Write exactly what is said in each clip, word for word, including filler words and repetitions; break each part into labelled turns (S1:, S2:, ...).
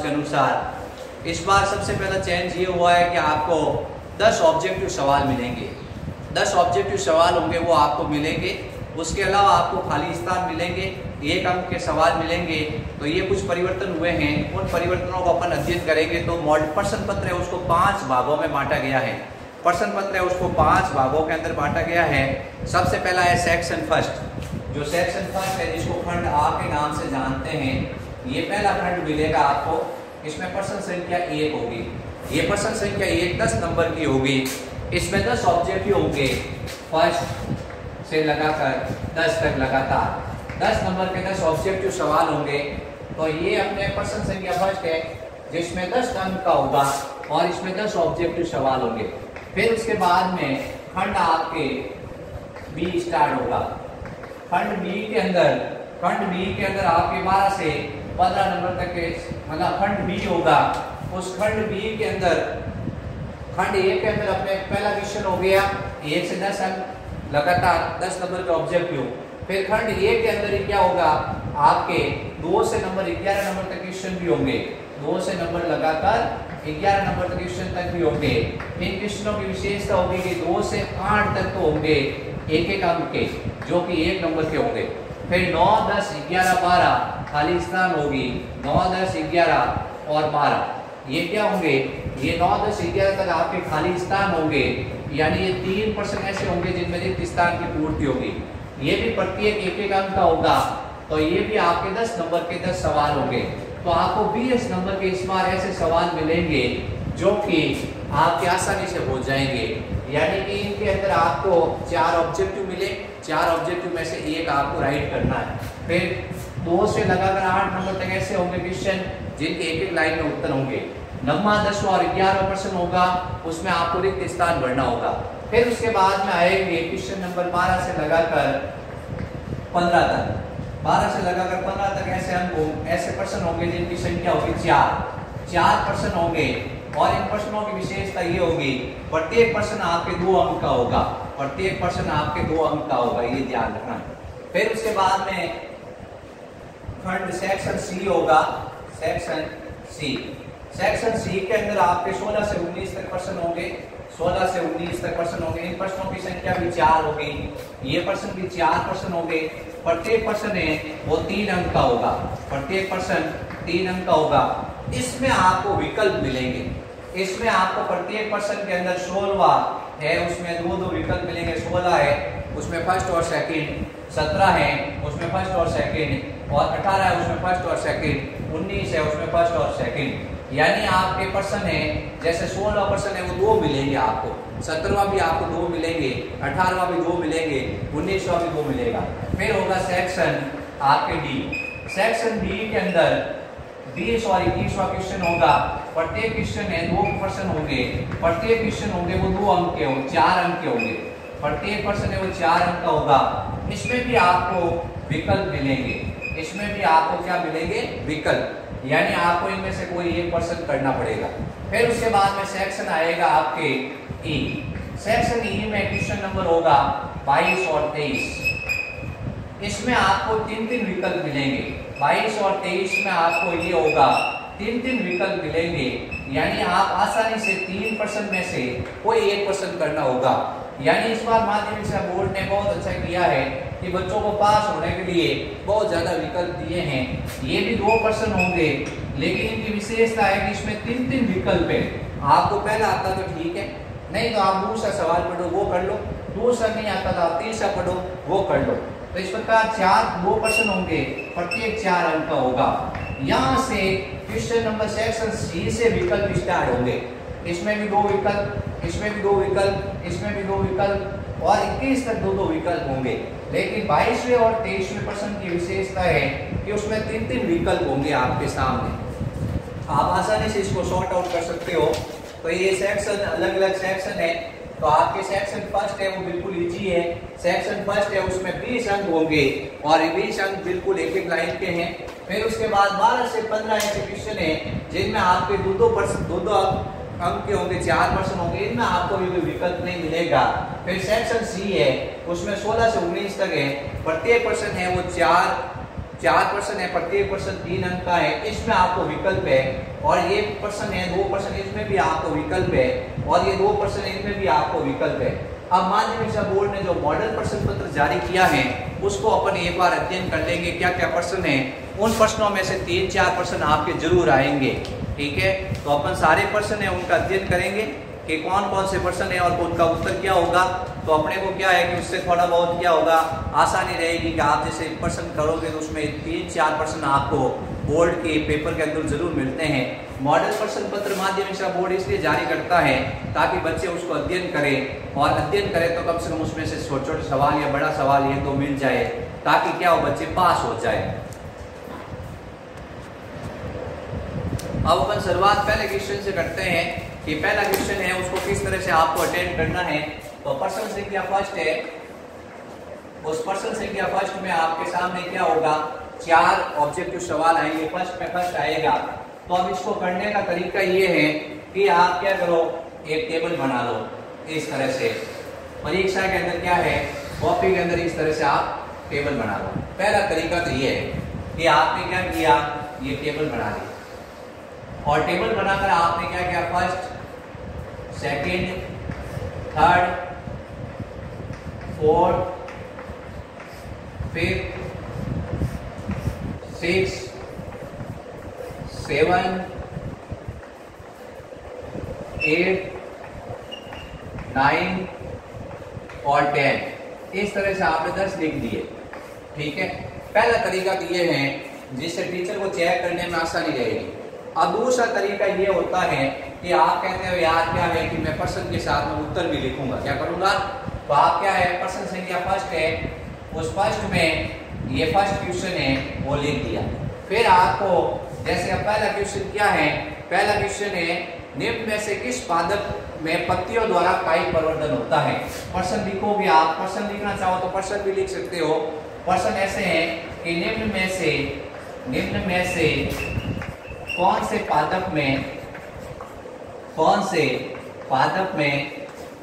S1: के अनुसार इस बार सबसे पहला चेंज ये हुआ है कि आपको दस ऑब्जेक्टिव सवाल मिलेंगे। दस ऑब्जेक्टिव सवाल होंगे वो आपको मिलेंगे। उसके अलावा आपको खाली स्थान मिलेंगे, एक अंक के सवाल मिलेंगे। तो ये कुछ परिवर्तन हुए हैं, उन परिवर्तनों को अपन अध्ययन करेंगे। तो मॉडल प्रश्न पत्र है उसको पांच भागों में बांटा गया है। प्रश्न पत्र है उसको पांच भागों के अंदर बांटा गया है। सबसे पहला है सेक्शन फर्स्ट। जो सेक्शन फर्स्ट है जिसको खंड आ के नाम से जानते हैं, ये पहला खंड मिलेगा आपको। इसमें प्रश्न संख्या एक होगी। ये प्रश्न संख्या एक दस नंबर की होगी। इसमें दस ऑब्जेक्टिव होंगे, फर्स्ट से लगाकर दस तक लगातार दस नंबर के दस ऑब्जेक्टिव सवाल होंगे। तो ये अपने प्रश्न संख्या फर्स्ट है जिसमें दस अंक का होगा और इसमें दस ऑब्जेक्टिव सवाल होंगे। फिर उसके बाद में खंड आपके बी स्टार्ट होगा। खंड बी के अंदर खंड बी के अंदर आपके बारह से पंद्रह नंबर तक के मतलब खंड बी होगा। उस खंड बी के अंदर खंड ए के अंदर अपने पहला क्वेश्चन हो गया एक से दस अंक लगातार दस नंबर के ऑब्जेक्टिव। फिर खंड ए के अंदर क्या होगा, आपके दो से नंबर ग्यारह नंबर तक क्वेश्चन भी होंगे। दो से नंबर लगातार ग्यारह नंबर तक क्वेश्चन तक भी होंगे। इन क्वेश्चनों की विशेषता होगी कि दो से आठ तक तो होंगे एक एक अंक के, जो कि एक नंबर के होंगे। फिर नौ दस ग्यारह बारह खाली स्थान होगी। नौ दस ग्यारह और बारह ये क्या होंगे, ये नौ दस ग्यारह तक आपके खाली स्थान होंगे। यानी ये तीन परसेंट ऐसे होंगे जिनमें रिक्त स्थान की पूर्ति होगी। ये भी प्रत्येक एक एक अंक का होगा। तो ये भी आपके दस नंबर के दस सवाल होंगे। तो आपको बीस नंबर के इस बार ऐसे सवाल मिलेंगे जो कि आपके आसानी से हो जाएंगे। यानी कि इनके अंदर आपको चार ऑब्जेक्टिव मिले, चार ऑब्जेक्टिव में से एक आपको राइट करना है। फिर दो से लगाकर आठ नंबर तक ऐसे होंगे क्वेश्चन जिनके एक एक लाइन में उत्तर होंगे। नौवां दसवां और ग्यारहवां प्रश्न होगा, उसमें आपको रिक्त स्थान भरना होगा। फिर उसके बाद में आएंगे क्वेश्चन नंबर बारह से लगाकर पंद्रह तक। बारह से लगाकर पंद्रह तक ऐसे अंक ऐसे प्रश्न होंगे जिनकी संख्या होगी चार। चार प्रश्न होंगे और इन प्रश्नों की विशेषता ये होगी, प्रत्येक प्रश्न आपके दो अंक का होगा। प्रत्येक प्रश्न आपके दो अंक का होगा, ये ध्यान रखना। फिर उसके बाद में खंड सेक्शन सी होगा। सेक्शन सी सेक्शन सी के अंदर आपके सोलह से उन्नीस तक प्रश्न होंगे। सोलह से उन्नीस तक प्रश्न होंगे। इन प्रश्नों की संख्या भी चार होगी। ये प्रश्न भी चार प्रश्न होंगे। प्रत्येक प्रश्न है वो तीन अंक का होगा। प्रत्येक प्रश्न तीन अंक का होगा। इसमें आपको विकल्प मिलेंगे। इसमें आपको प्रत्येक प्रश्न के अंदर सोलह है, उसमें दो दो विकल्प मिलेंगे। सोलह है उसमें फर्स्ट और सेकंड, सत्रह है उसमें फर्स्ट और सेकंड, और अठारह है उसमें फर्स्ट और सेकंड, उन्नीस है उसमें फर्स्ट और सेकंड। यानी आपके प्रश्न है जैसे सोलह प्रश्न है वो दो मिलेंगे आपको, सत्रहवां भी आपको दो मिलेंगे, अठारहवां भी दो मिलेंगे, उन्नीसवां भी दो मिलेगा। फिर होगा सेक्शन आपके डी। सेक्शन डी के अंदर बीस और इक्कीसवां क्वेश्चन होगा। प्रत्येक क्वेश्चन है दो प्रश्न होंगे। प्रत्येक क्वेश्चन होंगे वो दो अंक के होंगे, चार अंक के होंगे। प्रत्येक प्रश्न है वो चार अंक का होगा। इसमें भी आपको विकल्प मिलेंगे। इसमें भी आपको क्या मिलेंगे, विकल्प। यानी आपको इनमें से कोई एक प्रश्न करना पड़ेगा। फिर उसके बाद में सेक्शन आएगा आपके ई। सेक्शन ई में क्वेश्चन नंबर होगा बाईस और तेईस। इसमें आपको तीन तीन विकल्प मिलेंगे। बाईस और तेईस में आपको ये होगा तीन तीन विकल्प मिलेंगे। यानी आप आसानी से तीन प्रश्न में से कोई एक प्रश्न करना होगा। यानी इस बार माध्यमिक शिक्षा बोर्ड ने बहुत अच्छा किया है कि बच्चों को पास होने के लिए बहुत ज्यादा विकल्प दिए हैं। ये भी दो प्रश्न होंगे, लेकिन इनकी विशेषता है कि इसमें तीन तीन विकल्प है। आपको पहला आता तो ठीक है, नहीं तो आप दूसरा सवाल पढ़ो वो कर लो, दूसरा नहीं आता तो आप तीसरा पढ़ो वो कर लो। तो इस प्रकार चार दो प्रश्न होंगे, प्रत्येक चार अंक का होगा। यहाँ से क्वेश्चन नंबर सेक्शन सी से विकल्प स्टार्ट होंगे। इसमें भी दो विकल्प, इसमें भी दो विकल्प, इसमें भी दो विकल्प और इक्कीस तक दो दो विकल्प होंगे। लेकिन बाईसवें और तेईसवें प्रश्न की विशेषता है कि उसमें तीन तीन विकल्प होंगे आपके सामने। आप आसानी से इसको सॉर्ट आउट कर सकते हो। तो ये सेक्शन अलग अलग सेक्शन है। तो आपके सेक्शन फर्स्ट है वो बिल्कुल इजी है। सेक्शन फर्स्ट है उसमें बीस अंक होंगे और बीस अंक बिल्कुल एक एक लाइन के हैं। फिर उसके बाद बारह से पंद्रह ऐसे क्वेश्चन है जिनमें आपके दो दो प्रश्न दो दो अंक के होंगे, चार प्रश्न होंगे। इनमें आपको भी विकल्प नहीं मिलेगा। फिर सेक्शन सी है उसमें सोलह से उन्नीस तक है। प्रत्येक प्रश्न है वो चार चार प्रश्न है, प्रत्येक प्रश्न तीन अंक का है, इसमें आपको विकल्प है। और ये प्रश्न है दो प्रश्न, इसमें भी आपको विकल्प है। और ये दो प्रश्न है, इनमें भी आपको विकल्प है। अब माध्यमिक शिक्षा बोर्ड ने जो मॉडल प्रश्न पत्र जारी किया है उसको अपन एक बार अध्ययन कर लेंगे, क्या क्या प्रश्न है। उन प्रश्नों में से तीन चार प्रश्न आपके जरूर आएंगे, ठीक है। तो अपन सारे प्रश्न है उनका अध्ययन करेंगे कि कौन कौन से प्रश्न है और उनका उत्तर क्या होगा। तो अपने को क्या है कि उससे थोड़ा बहुत क्या होगा, आसानी रहेगी कि आप जैसे प्रश्न करोगे तो उसमें तीन चार प्रश्न आपको बोर्ड के पेपर के अंदर जरूर मिलते हैं। मॉडल प्रश्न पत्र माध्यमिक शिक्षा बोर्ड इसलिए जारी करता है ताकि बच्चे उसको अध्ययन करें, और अध्ययन करें तो कम से कम उसमें से छोटे छोटे सवाल या बड़ा सवाल ये तो मिल जाए, ताकि क्या हो बच्चे पास हो जाए। अब अपन शुरुआत पहले क्वेश्चन से करते हैं कि पहला क्वेश्चन है उसको किस तरह से आपको अटेंड करना है। तो प्रश्न संख्या फर्स्ट है, उस प्रश्न संख्या फर्स्ट में आपके सामने क्या होगा, चार ऑब्जेक्टिव सवाल आएंगे, फर्स्ट में फर्स्ट आएगा। तो अब इसको करने का तरीका ये है कि आप क्या करो, एक टेबल बना लो इस तरह से। परीक्षा के अंदर क्या है, कॉपी के अंदर इस तरह से आप टेबल बना लो। पहला तरीका तो ये है कि आपने क्या किया, ये टेबल बना ली, और टेबल बनाकर आपने क्या किया, first second third fourth fifth six seven eight nine और टेन, इस तरह से आपने दस लिख दिए, ठीक है। पहला तरीका तो ये है जिससे टीचर को चेक करने में आसानी रहेगी। अब दूसरा तरीका ये होता है कि आप कहते हो यार क्या है कि मैं प्रश्न के साथ में उत्तर भी लिखूंगा, क्या करूंगा। तो आप क्या है, प्रश्न संख्या फर्स्ट है, उस फर्स्ट में ये फर्स्ट क्वेश्चन है वो लिख दिया। फिर आपको जैसे अब पहला क्वेश्चन क्या है, पहला क्वेश्चन है निम्न में से किस पादप में पत्तियों द्वारा कायिक प्रवर्धन होता है। प्रश्न लिखोगे आप, प्रश्न लिखना चाहो तो प्रश्न भी लिख सकते हो। प्रश्न ऐसे है कि निम्न में से निम्न में से कौन से पादप में कौन से पादप में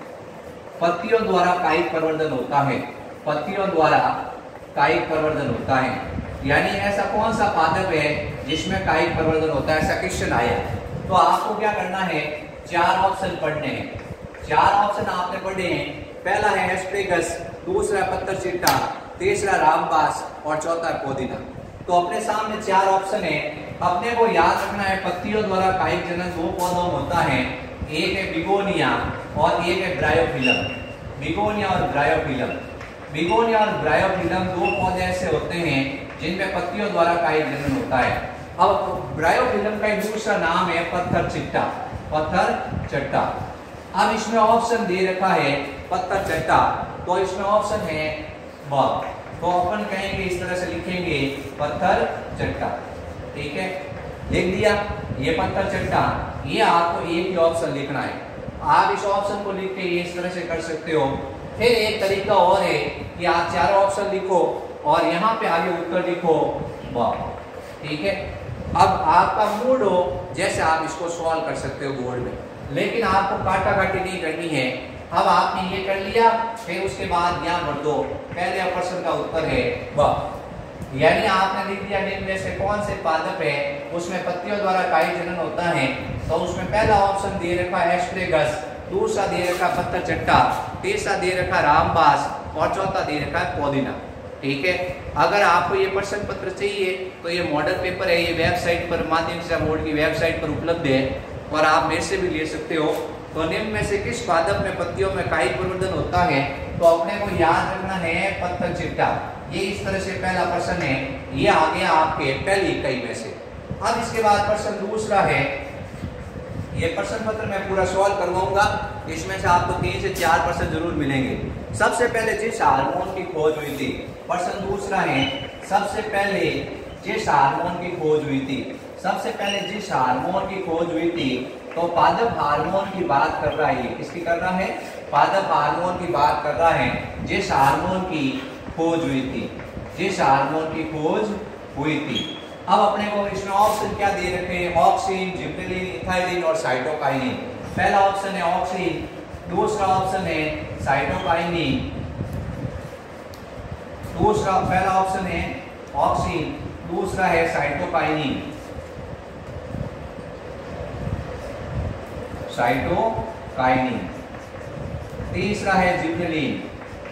S1: पत्तियों द्वारा कायिक प्रवर्धन होता है, पत्तियों द्वारा कायिक प्रवर्धन होता है। यानी ऐसा कौन सा पादप है जिसमें कायिक प्रवर्धन होता है, ऐसा क्वेश्चन आया। तो आपको क्या करना है, चार ऑप्शन पढ़ने हैं। चार ऑप्शन आपने पढ़े हैं, पहला है एस्परेगस, दूसरा पत्थर चिट्टा, तीसरा रामबास और चौथा पुदीना। तो अपने सामने चार ऑप्शन है, अपने को याद रखना है पत्तियों द्वारा कायिक जनन दो पौधों में होता है, एक है बिगोनिया और एक है ब्रायोफिलम। बिगोनिया और ब्रायोफिलम, बिगोनिया और ब्रायोफिलम दो पौधे ऐसे होते हैं जिनमें पत्तियों द्वारा कायिक जनन होता है। अब ब्रायोफिलम का दूसरा नाम है पत्थर चिट्टा, पत्थर चट्टा। अब इसमें ऑप्शन दे रखा है पत्थर चट्टा, तो इसमें ऑप्शन है ब। तो अपन कहेंगे इस तरह से लिखेंगे पत्थर चट्टा, ठीक है, लिख दिया ये पत्थर चट्टा। ये आपको एक ही ऑप्शन लिखना है, आप इस ऑप्शन को लिख के ये इस तरह से कर सकते हो। फिर एक तरीका और है कि आप चारों ऑप्शन लिखो और यहाँ पे आगे उत्तर लिखो ब, ठीक है। अब आपका मूड हो जैसे आप इसको सॉल्व कर सकते हो बोर्ड में, लेकिन आपको काटा काटी नहीं करनी है। अब आपने ये कर लिया, फिर उसके बाद यहाँ भर दो, पहले प्रश्न का उत्तर है ब। यानी आपने लिख दिया निम्न में से कौन से पादप है उसमें पत्तियों द्वारा कायिक जनन होता है। तो उसमें पहला ऑप्शन दे रखा है एस्परेगस, दूसरा दे रखा पत्थर चट्टा, तीसरा दे रखा रामबास और चौथा दे रखा है पुदीना, ठीक है। अगर आपको ये प्रश्न पत्र चाहिए तो ये मॉडल पेपर है, ये वेबसाइट पर माध्यमिक शिक्षा बोर्ड की वेबसाइट पर उपलब्ध है और आप मेरे से भी ले सकते हो। तो निम्न में से किस पादप में पत्तियों में कायिक प्रवर्धन होता है, तो अपने को याद रखना है पत्थर चिट्टा। ये इस तरह से पहला प्रश्न है, ये आ गया आपके पहली इकाई में से। अब इसके बाद प्रश्न दूसरा है, ये प्रश्न पत्र मैं पूरा सॉल्व करवाऊंगा, इसमें से आपको तीन से चार प्रश्न जरूर मिलेंगे। सबसे पहले जिस हार्मोन की खोज हुई थी, प्रश्न दूसरा है सबसे पहले जिस हार्मोन की खोज हुई थी, सबसे पहले जिस हार्मोन की खोज हुई थी, तो पादप हार्मोन की बात कर रहा है। ये किसकी कर रहा है, पादप हार्मोन की बात कर रहा है जिस हार्मोन की खोज हुई थी, जिस हार्मोन की खोज हुई थी। अब अपने को इसमें ऑप्शन क्या दे रखे हैं, ऑक्सिन, जिबरेलिन, इथाइलिन और साइटोकाइनिन। पहला ऑप्शन है ऑक्सिन, दूसरा ऑप्शन है साइटोकाइनिन, दूसरा पहला ऑप्शन है ऑक्सिन, दूसरा है साइटोकाइनिन, साइटोकाइनिन। तीसरा है जिब्रेलिन,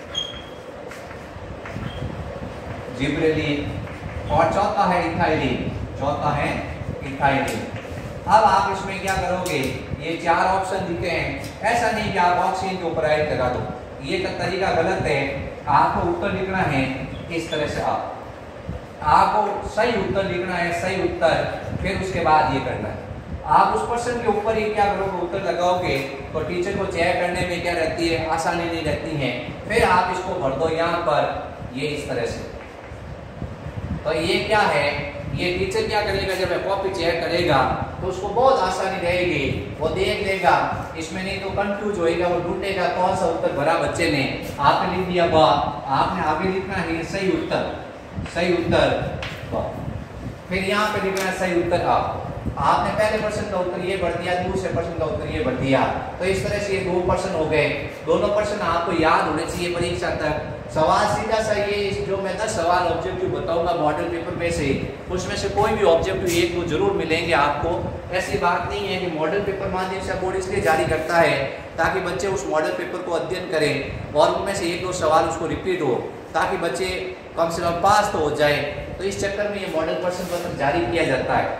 S1: जिब्रेलिन। और चौथा है इथाइलिन, चौथा है इथाइलिन। अब आप इसमें क्या करोगे, ये चार ऑप्शन दिखे हैं, ऐसा नहीं कि आप ऑक्सीजन के ऊपर राइट लगा दो, ये का तरीका गलत है। आपको उत्तर लिखना है इस तरह से, आप आपको सही उत्तर लिखना है, सही उत्तर, फिर उसके बाद ये करना है। आप उस पर्सन के ऊपर ही क्या करोगे, उत्तर लगाओगे तो टीचर को चेक करने में क्या रहती है, आसानी नहीं रहती है। फिर आप इसको भर दो यहाँ पर, ये इस तरह से। तो ये क्या है, ये टीचर क्या करेगा, जब कॉपी चेक करेगा तो उसको बहुत आसानी रहेगी, वो देख लेगा, इसमें नहीं तो कंफ्यूज होएगा, वो ढूंढेगा कौन सा उत्तर भरा बच्चे ने। आपने लिख दिया बा, आपने आगे लिखना है सही उत्तर, सही उत्तर बा, फिर यहाँ पे लिखना है सही उत्तर आप। आपने पहले पर्सन का उत्तर ये भर दिया, दूसरे पर्सन का उत्तर ये भर दिया, तो इस तरह से ये दो पर्सन हो गए। दोनों पर्सन आपको याद होने चाहिए परीक्षा तक। सवाल सीधा सा ये, जो मैं दस सवाल ऑब्जेक्टिव बताऊंगा मॉडल पेपर में से, उसमें से कोई भी ऑब्जेक्टिव एक दो जरूर मिलेंगे आपको। ऐसी बात नहीं है कि मॉडल पेपर माध्यम से बोर्ड इसलिए जारी करता है ताकि बच्चे उस मॉडल पेपर को अध्ययन करें और उनमें से एक दो सवाल उसको रिपीट हो, ताकि बच्चे कम से कम पास तो हो जाए। तो इस चक्कर में ये मॉडल प्रश्न पत्र जारी किया जाता है।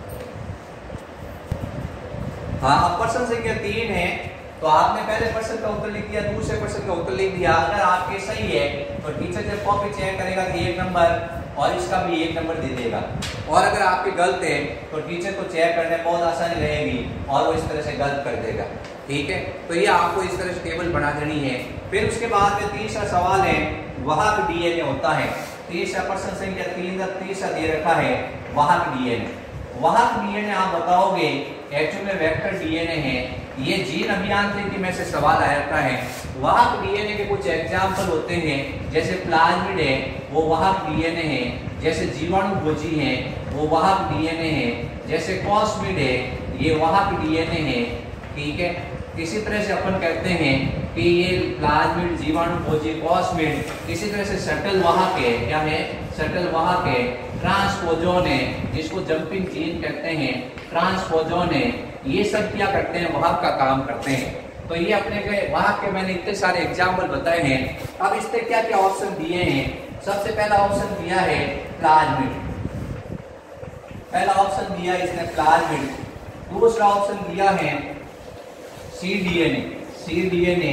S1: हाँ, अब प्रश्न संख्या तीन है, तो आपने पहले प्रश्न का उत्तर लिख दिया, दूसरे प्रश्न का उत्तर लिख दिया। अगर आपके सही है तो टीचर जब कॉपी चेक करेगा तो एक नंबर, और इसका भी एक नंबर दे देगा। और अगर आपके गलत है तो टीचर को चेक करने में बहुत आसानी रहेगी और वो इस तरह से गलत कर देगा। ठीक है, तो ये आपको इस तरह से टेबल बना देनी है। फिर उसके बाद में तीसरा सवाल है, वाहक डीएनए होता है। तीसरा प्रश्न संख्या तीन तीसरा दे रखा है, वाहक डीएनए। वाहक डीएनए आप बताओगे, एक्चुअल में वेक्टर डीएनए है। ये जीन अभियांत्रिकी में से सवाल आया था है। वाहक डीएनए के कुछ एग्जाम्पल होते हैं, जैसे प्लाज्मिड है वो वाहक डीएनए है, जैसे जीवाणुभोजी है वो वाहक डीएनए है, जैसे कॉस्मिड है ये वाहक डीएनए है। ठीक है, इसी तरह से अपन कहते हैं कि ये प्लाज्मिड, जीवाणुभोजी, कॉस्मिड, इसी तरह से शटल वाहक है। क्या है? शटल वाहक है। ट्रांसपोजोन है, जिसको जंपिंग जीन कहते हैं, ट्रांसपोजोन है। ये सब क्या करते हैं? वाहक का काम करते हैं। तो ये अपने के वाहक के मैंने इतने सारे एग्जाम्पल बताए हैं। अब इससे क्या क्या ऑप्शन दिए हैं? सबसे पहला ऑप्शन दिया है प्लाज्मिड, पहला ऑप्शन दिया इसने प्लाज्मिड। दूसरा ऑप्शन दिया है सी डीएनए, सी डीएनए।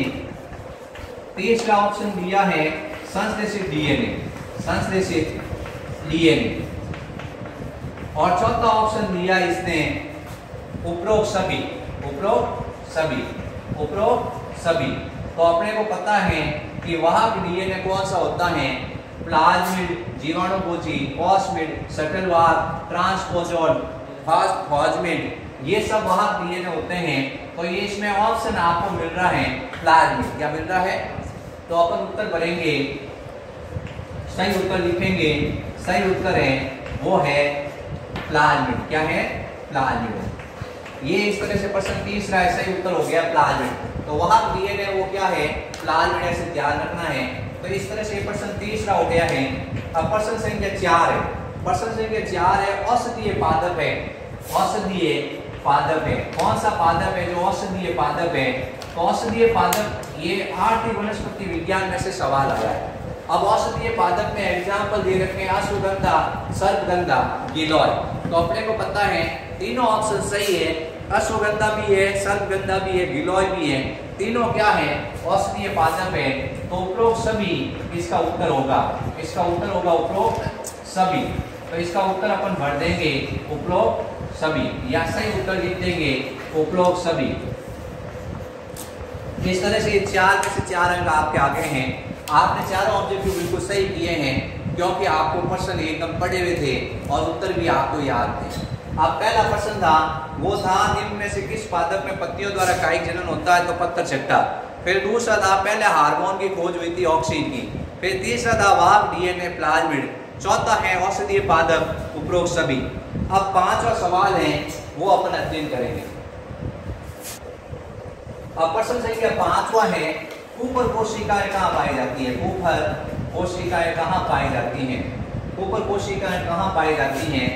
S1: तीसरा ऑप्शन दिया है संश्लेषित डीएनए, संश्लेषित डीएनए। और चौथा ऑप्शन दिया इसने उपरोक्त सभी, उपरोक्त सभी, उपरोक्त सभी। तो अपने को पता है कि वाहक डीएनए कौन सा होता है? प्लाज्मिड, जीवाणुभोजी, कॉस्मिड, शटल वाहक, ट्रांसपोजोन, प्लाज्मिड, ये सब वाहक डीएनए होते हैं। तो ये इसमें ऑप्शन आपको मिल रहा है प्लाज्मिड। क्या मिल रहा है? तो अपन उत्तर भरेंगे, सही उत्तर लिखेंगे। सही उत्तर है वो है प्लाज्मिड। क्या है? प्लाज्मिड। ये इस तरह से प्रश्न तीसरा है, सही उत्तर हो गया प्लाज्मिड। तो वाहक डीएनए वो क्या है? प्लाज्मिड, ऐसे ध्यान रखना है। तो इस तरह से प्रश्न तीसरा हो गया है। अब प्रश्न संख्या चार है, प्रश्न संख्या चार है औषधीय पादप है। औषधीय पादप है, कौन सा पादप है जो औषधीय पादप है? तो औषधीय पादप ये आठ वनस्पति विज्ञान में से सवाल आया है। अब औषधीय पादप में एग्जाम्पल दे रखे हैं अश्वगंधा, सर्पगंधा, गिलोय। तो अपने को पता है तीनों ऑप्शन सही है, अश्वगंधा भी है, सर्पगंधा भी है, गिलोय भी है। तीनों क्या है? औषधीय पादप है। तो उपरोक्त सभी इसका उत्तर होगा, इसका उत्तर होगा उपरोक्त सभी। तो इसका उत्तर अपन भर देंगे उपरोक्त सभी, या सही उत्तर लिख देंगे उपरोक्त सभी। इस तरह से चार में से चार अंक आपके आगे हैं। आपने चारों ऑब्जेक्टिव बिल्कुल सही किए हैं, क्योंकि आपको प्रश्न एकदम पढ़े हुए थे और उत्तर भी आपको याद थे। अब पहला प्रश्न था, वो था निम्न में से किस पादप में पत्तियों द्वारा कायिक जनन होता है? तो पत्थर चट्टा। फिर दूसरा था, पहले हार्मोन की खोज हुई थी ऑक्सीजन की। फिर तीसरा था वाहक डीएनए, प्लाज्मिड। चौथा है औषधीय पादप, उपरोक्त सभी। अब पांचवा सवाल है वो अपन अध्ययन करेंगे। अब प्रश्न संख्या पांचवा है, कूपर कोशिकाएं कहाँ पाई जाती है? कूपर कोशिकाएं कहाँ पाई जाती हैं? कूपर कोशिकाएं कहाँ पाई जाती हैं,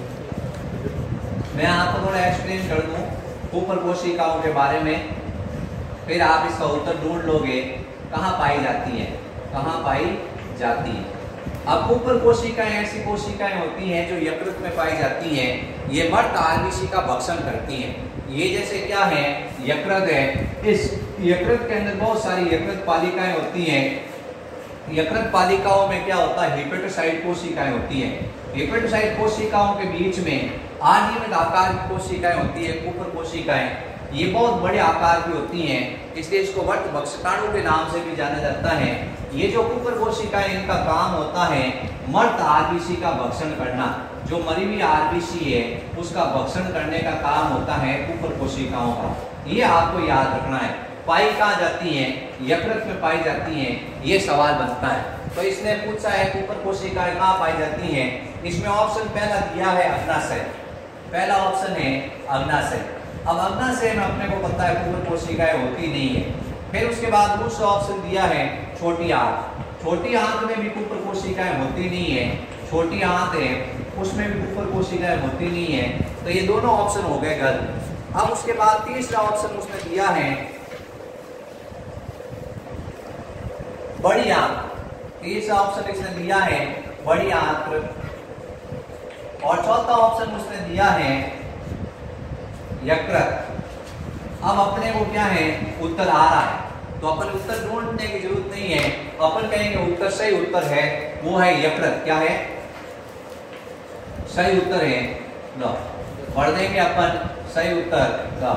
S1: मैं आपको थोड़ा एक्सप्लेन कर दूं कूपर कोशिकाओं के बारे में, फिर आप इसका उत्तर ढूंढ लोगे कहाँ पाई जाती हैं, कहाँ पाई जाती है। अब कूपर कोशिकाएं ऐसी कोशिकाएं होती हैं जो यकृत में पाई जाती हैं, ये मर्द आरबीसी का भक्षण करती हैं। ये जैसे क्या है, यकृत है, इस यकृत के अंदर बहुत सारी यकृत पालिकाएं होती हैं। यकृत पालिकाओं में क्या होता है, हेपेटोसाइट कोशिकाएं होती हैं। हेपेटोसाइट कोशिकाओं के बीच में अनियमित आकार की कोशिकाएं होती है, कूपर कोशिकाएं। ये बहुत बड़े आकार की होती हैं, इसलिए इसको वर्त भक्षकाणु के नाम से भी जाना जाता है। ये जो कूपर कोशिकाएं, इनका काम होता है मर्द आरबीसी का भक्षण करना। जो मरी हुई आरबीसी है उसका भक्षण करने का काम होता है कूपर कोशिकाओं का। ये आपको याद रखना है। पाई कहाँ जाती हैं, यकृत में पाई जाती हैं, ये सवाल बनता है। तो इसने पूछा है कूपर कोशिकाएं कहाँ पाई जाती हैं। इसमें ऑप्शन पहला दिया है अग्नाशय, पहला ऑप्शन है अग्नाशय। अब अग्नाशय में अपने को पता है कूपर कोशिकाएं होती नहीं है। फिर उसके बाद दूसरा ऑप्शन दिया है छोटी आंत। छोटी आंत में भी कूपर कोशिकाएं होती नहीं है, छोटी आंत है उसमें भी कूपर कोशिकाएं होती नहीं है। तो ये दोनों ऑप्शन हो गए गलत। अब उसके बाद तीसरा ऑप्शन उसने दिया है बड़ी आंत। तीसरा ऑप्शन इसने दिया है बड़ी आंत, और चौथा ऑप्शन उसने दिया है यकृत। अब अपने को क्या है, उत्तर आ रहा है, तो अपन उत्तर ढूंढने की जरूरत नहीं है। अपन कहेंगे उत्तर सही उत्तर है वो है यकृत। क्या है, सही उत्तर है, लो पढ़ देंगे अपन सही उत्तर लो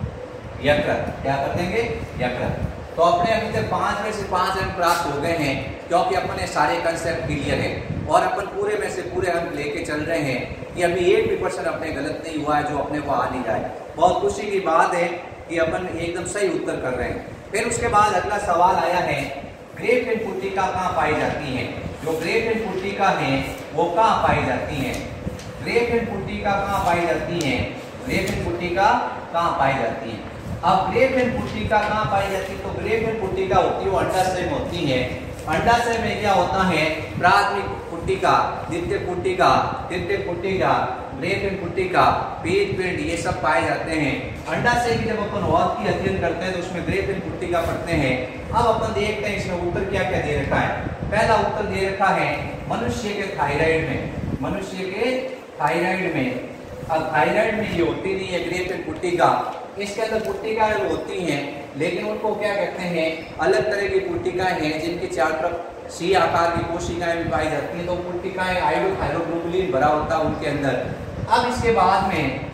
S1: यकृत। क्या कर देंगे, यकृत। तो अपने अभी तक पांच में से पांच अंक प्राप्त हो गए हैं, क्योंकि अपने सारे कंसेप्ट क्लियर है और अपन पूरे में से पूरे अंक लेके चल रहे हैं कि अभी एक भी परसेंट अपने गलत नहीं हुआ है जो अपने को आ नहीं जाए। बहुत खुशी की बात है कि अपन एकदम सही उत्तर कर रहे हैं। फिर उसके बाद अगला सवाल आया है ग्रेफिन पुट्टिका कहाँ पाई जाती है। जो ग्रेफिन पुट्टिका है वो कहाँ पाई जाती है, ग्रेफिन पुट्टिका कहाँ पाई जाती है, ग्रेफिन पुट्टिका कहाँ पाई जाती है। अब ग्रेफिन पुट्टिका कहाँ पाई जाती है, तो ग्रेफिन पुट्टिका होती है वो अंडाशय में होती है। अंडाशय में क्या होता है, प्राथमिक पुट्टिका, द्वितीय पुट्टिका, तृतीय पुट्टिका, ग्रेफिन पुट्टिका, पीत पिंड, ये सब पाए जाते हैं। अंडाशय की जब अपन औध की अध्ययन करते हैं तो उसमें ग्रेफिन पुट्टिका पढ़ते हैं। अब अपन देखते हैं इसमें उत्तर क्या क्या दे रखा है। पहला उत्तर दे रखा है मनुष्य के थायराइड में, मनुष्य के थायराइड में। अब थायराइड में ये होती नहीं है ग्रेफिन पुट्टिका, इसके अंदर पुट्टिकाएं होती हैं, लेकिन उनको क्या कहते हैं, अलग तरह की पुट्टिकाएं हैं जिनके चार तरफ सी आकार की कोशिकाएं भी पाई जाती हैं। तो पुट्टिकाएं आइडोथायरोग्लोबुलिन भरा होता है उनके अंदर। अब इसके बाद में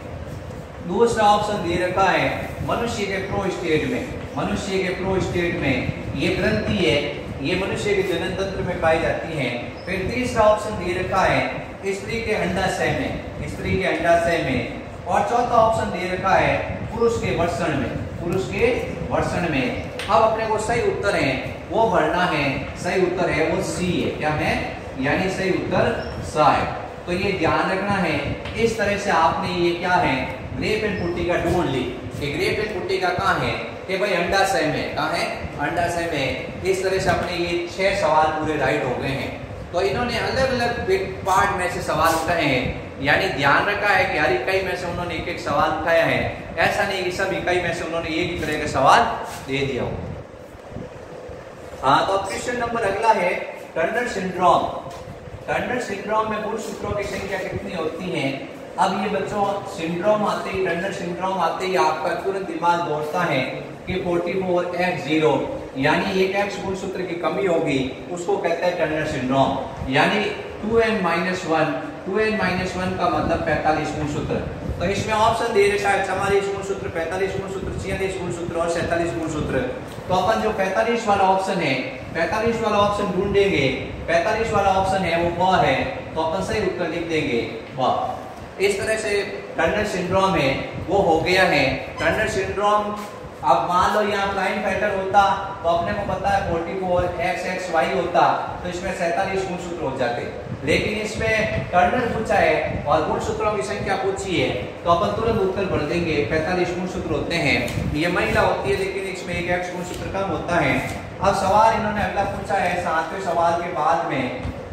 S1: दूसरा ऑप्शन दे रखा है मनुष्य के प्रोस्टेट में, मनुष्य के प्रोस्टेट में ये ग्रंथि है, ये मनुष्य के जनन तंत्र में पाई जाती है। फिर तीसरा ऑप्शन दे रखा है स्त्री के अंडाशय में, स्त्री के अंडाशय में। और चौथा ऑप्शन दे रखा है पुरुष के वर्षण में, पुरुष के वर्षण में। अब अपने को सही उत्तर है वो भरना है, सही उत्तर है वो सी है। क्या है, यानी सही उत्तर सा है। तो ये ध्यान रखना है। इस तरह से आपने ये क्या है, ग्रेफिन पुट्टिका ढूंढ ली कि ग्रेफिन पुट्टिका कहाँ है, कि भाई अंडाशय में। कहाँ है, अंडाशय में। इस तरह से अपने ये छह सवाल पूरे राइट हो गए हैं। तो इन्होंने अलग अलग पार्ट में से सवाल उठाए हैं, यानी ध्यान रखा है कि हर इकाई में से उन्होंने एक एक सवाल उठाया है। ऐसा नहीं कि सब इकाई में से उन्होंने एक ही तरह का सवाल दे दिया हो। हाँ, तो क्वेश्चन नंबर अगला है टर्नर सिंड्रोम। टर्नर सिंड्रोम में गुणसूत्रों की संख्या कितनी होती है। अब ये बच्चों सिंड्रोम आते ही, टर्नर सिंड्रोम आते ही आपका तुरंत दिमाग दौड़ता है कि फोर्टी फोर एक्स जीरो, यानी एक एक्स गुणसूत्र की कमी होगी, उसको कहते हैं टर्नर सिंड्रोम। यानी two N minus one, two N minus one का मतलब पैंतालीस गुणसूत्र। तो इसमें ऑप्शन दे रखा है चवालीस गुणसूत्र, पैंतालीस गुणसूत्र, छियालीस गुणसूत्र और सैंतालीस गुणसूत्र। तो अपन जो पैंतालीस वाला ऑप्शन है, पैंतालीस वाला ऑप्शन ढूंढेंगे। पैंतालीस वाला ऑप्शन है वो वह है, तो अपन सही उत्तर लिख देंगे वह। इस तरह से टर्नर सिंड्रोम है वो हो गया है। टर्नर सिंड्रोम, अब मान लो यहाँ प्राइम फैक्टर होता तो अपने को पता है forty four X X Y होता, तो इसमें सैंतालीस गुणसूत्र हो जाते। लेकिन इसमें टर्नर पूछा है और गुणसूत्रों की संख्या पूछी है, तो अपन तुरंत उत्तर भर देंगे पैंतालीस गुणसूत्र होते हैं। ये महिला होती है लेकिन इसमें एक एक्स गुणसूत्र कम होता है। अब सवाल इन्होंने अगला पूछा है सातवें सवाल के बाद में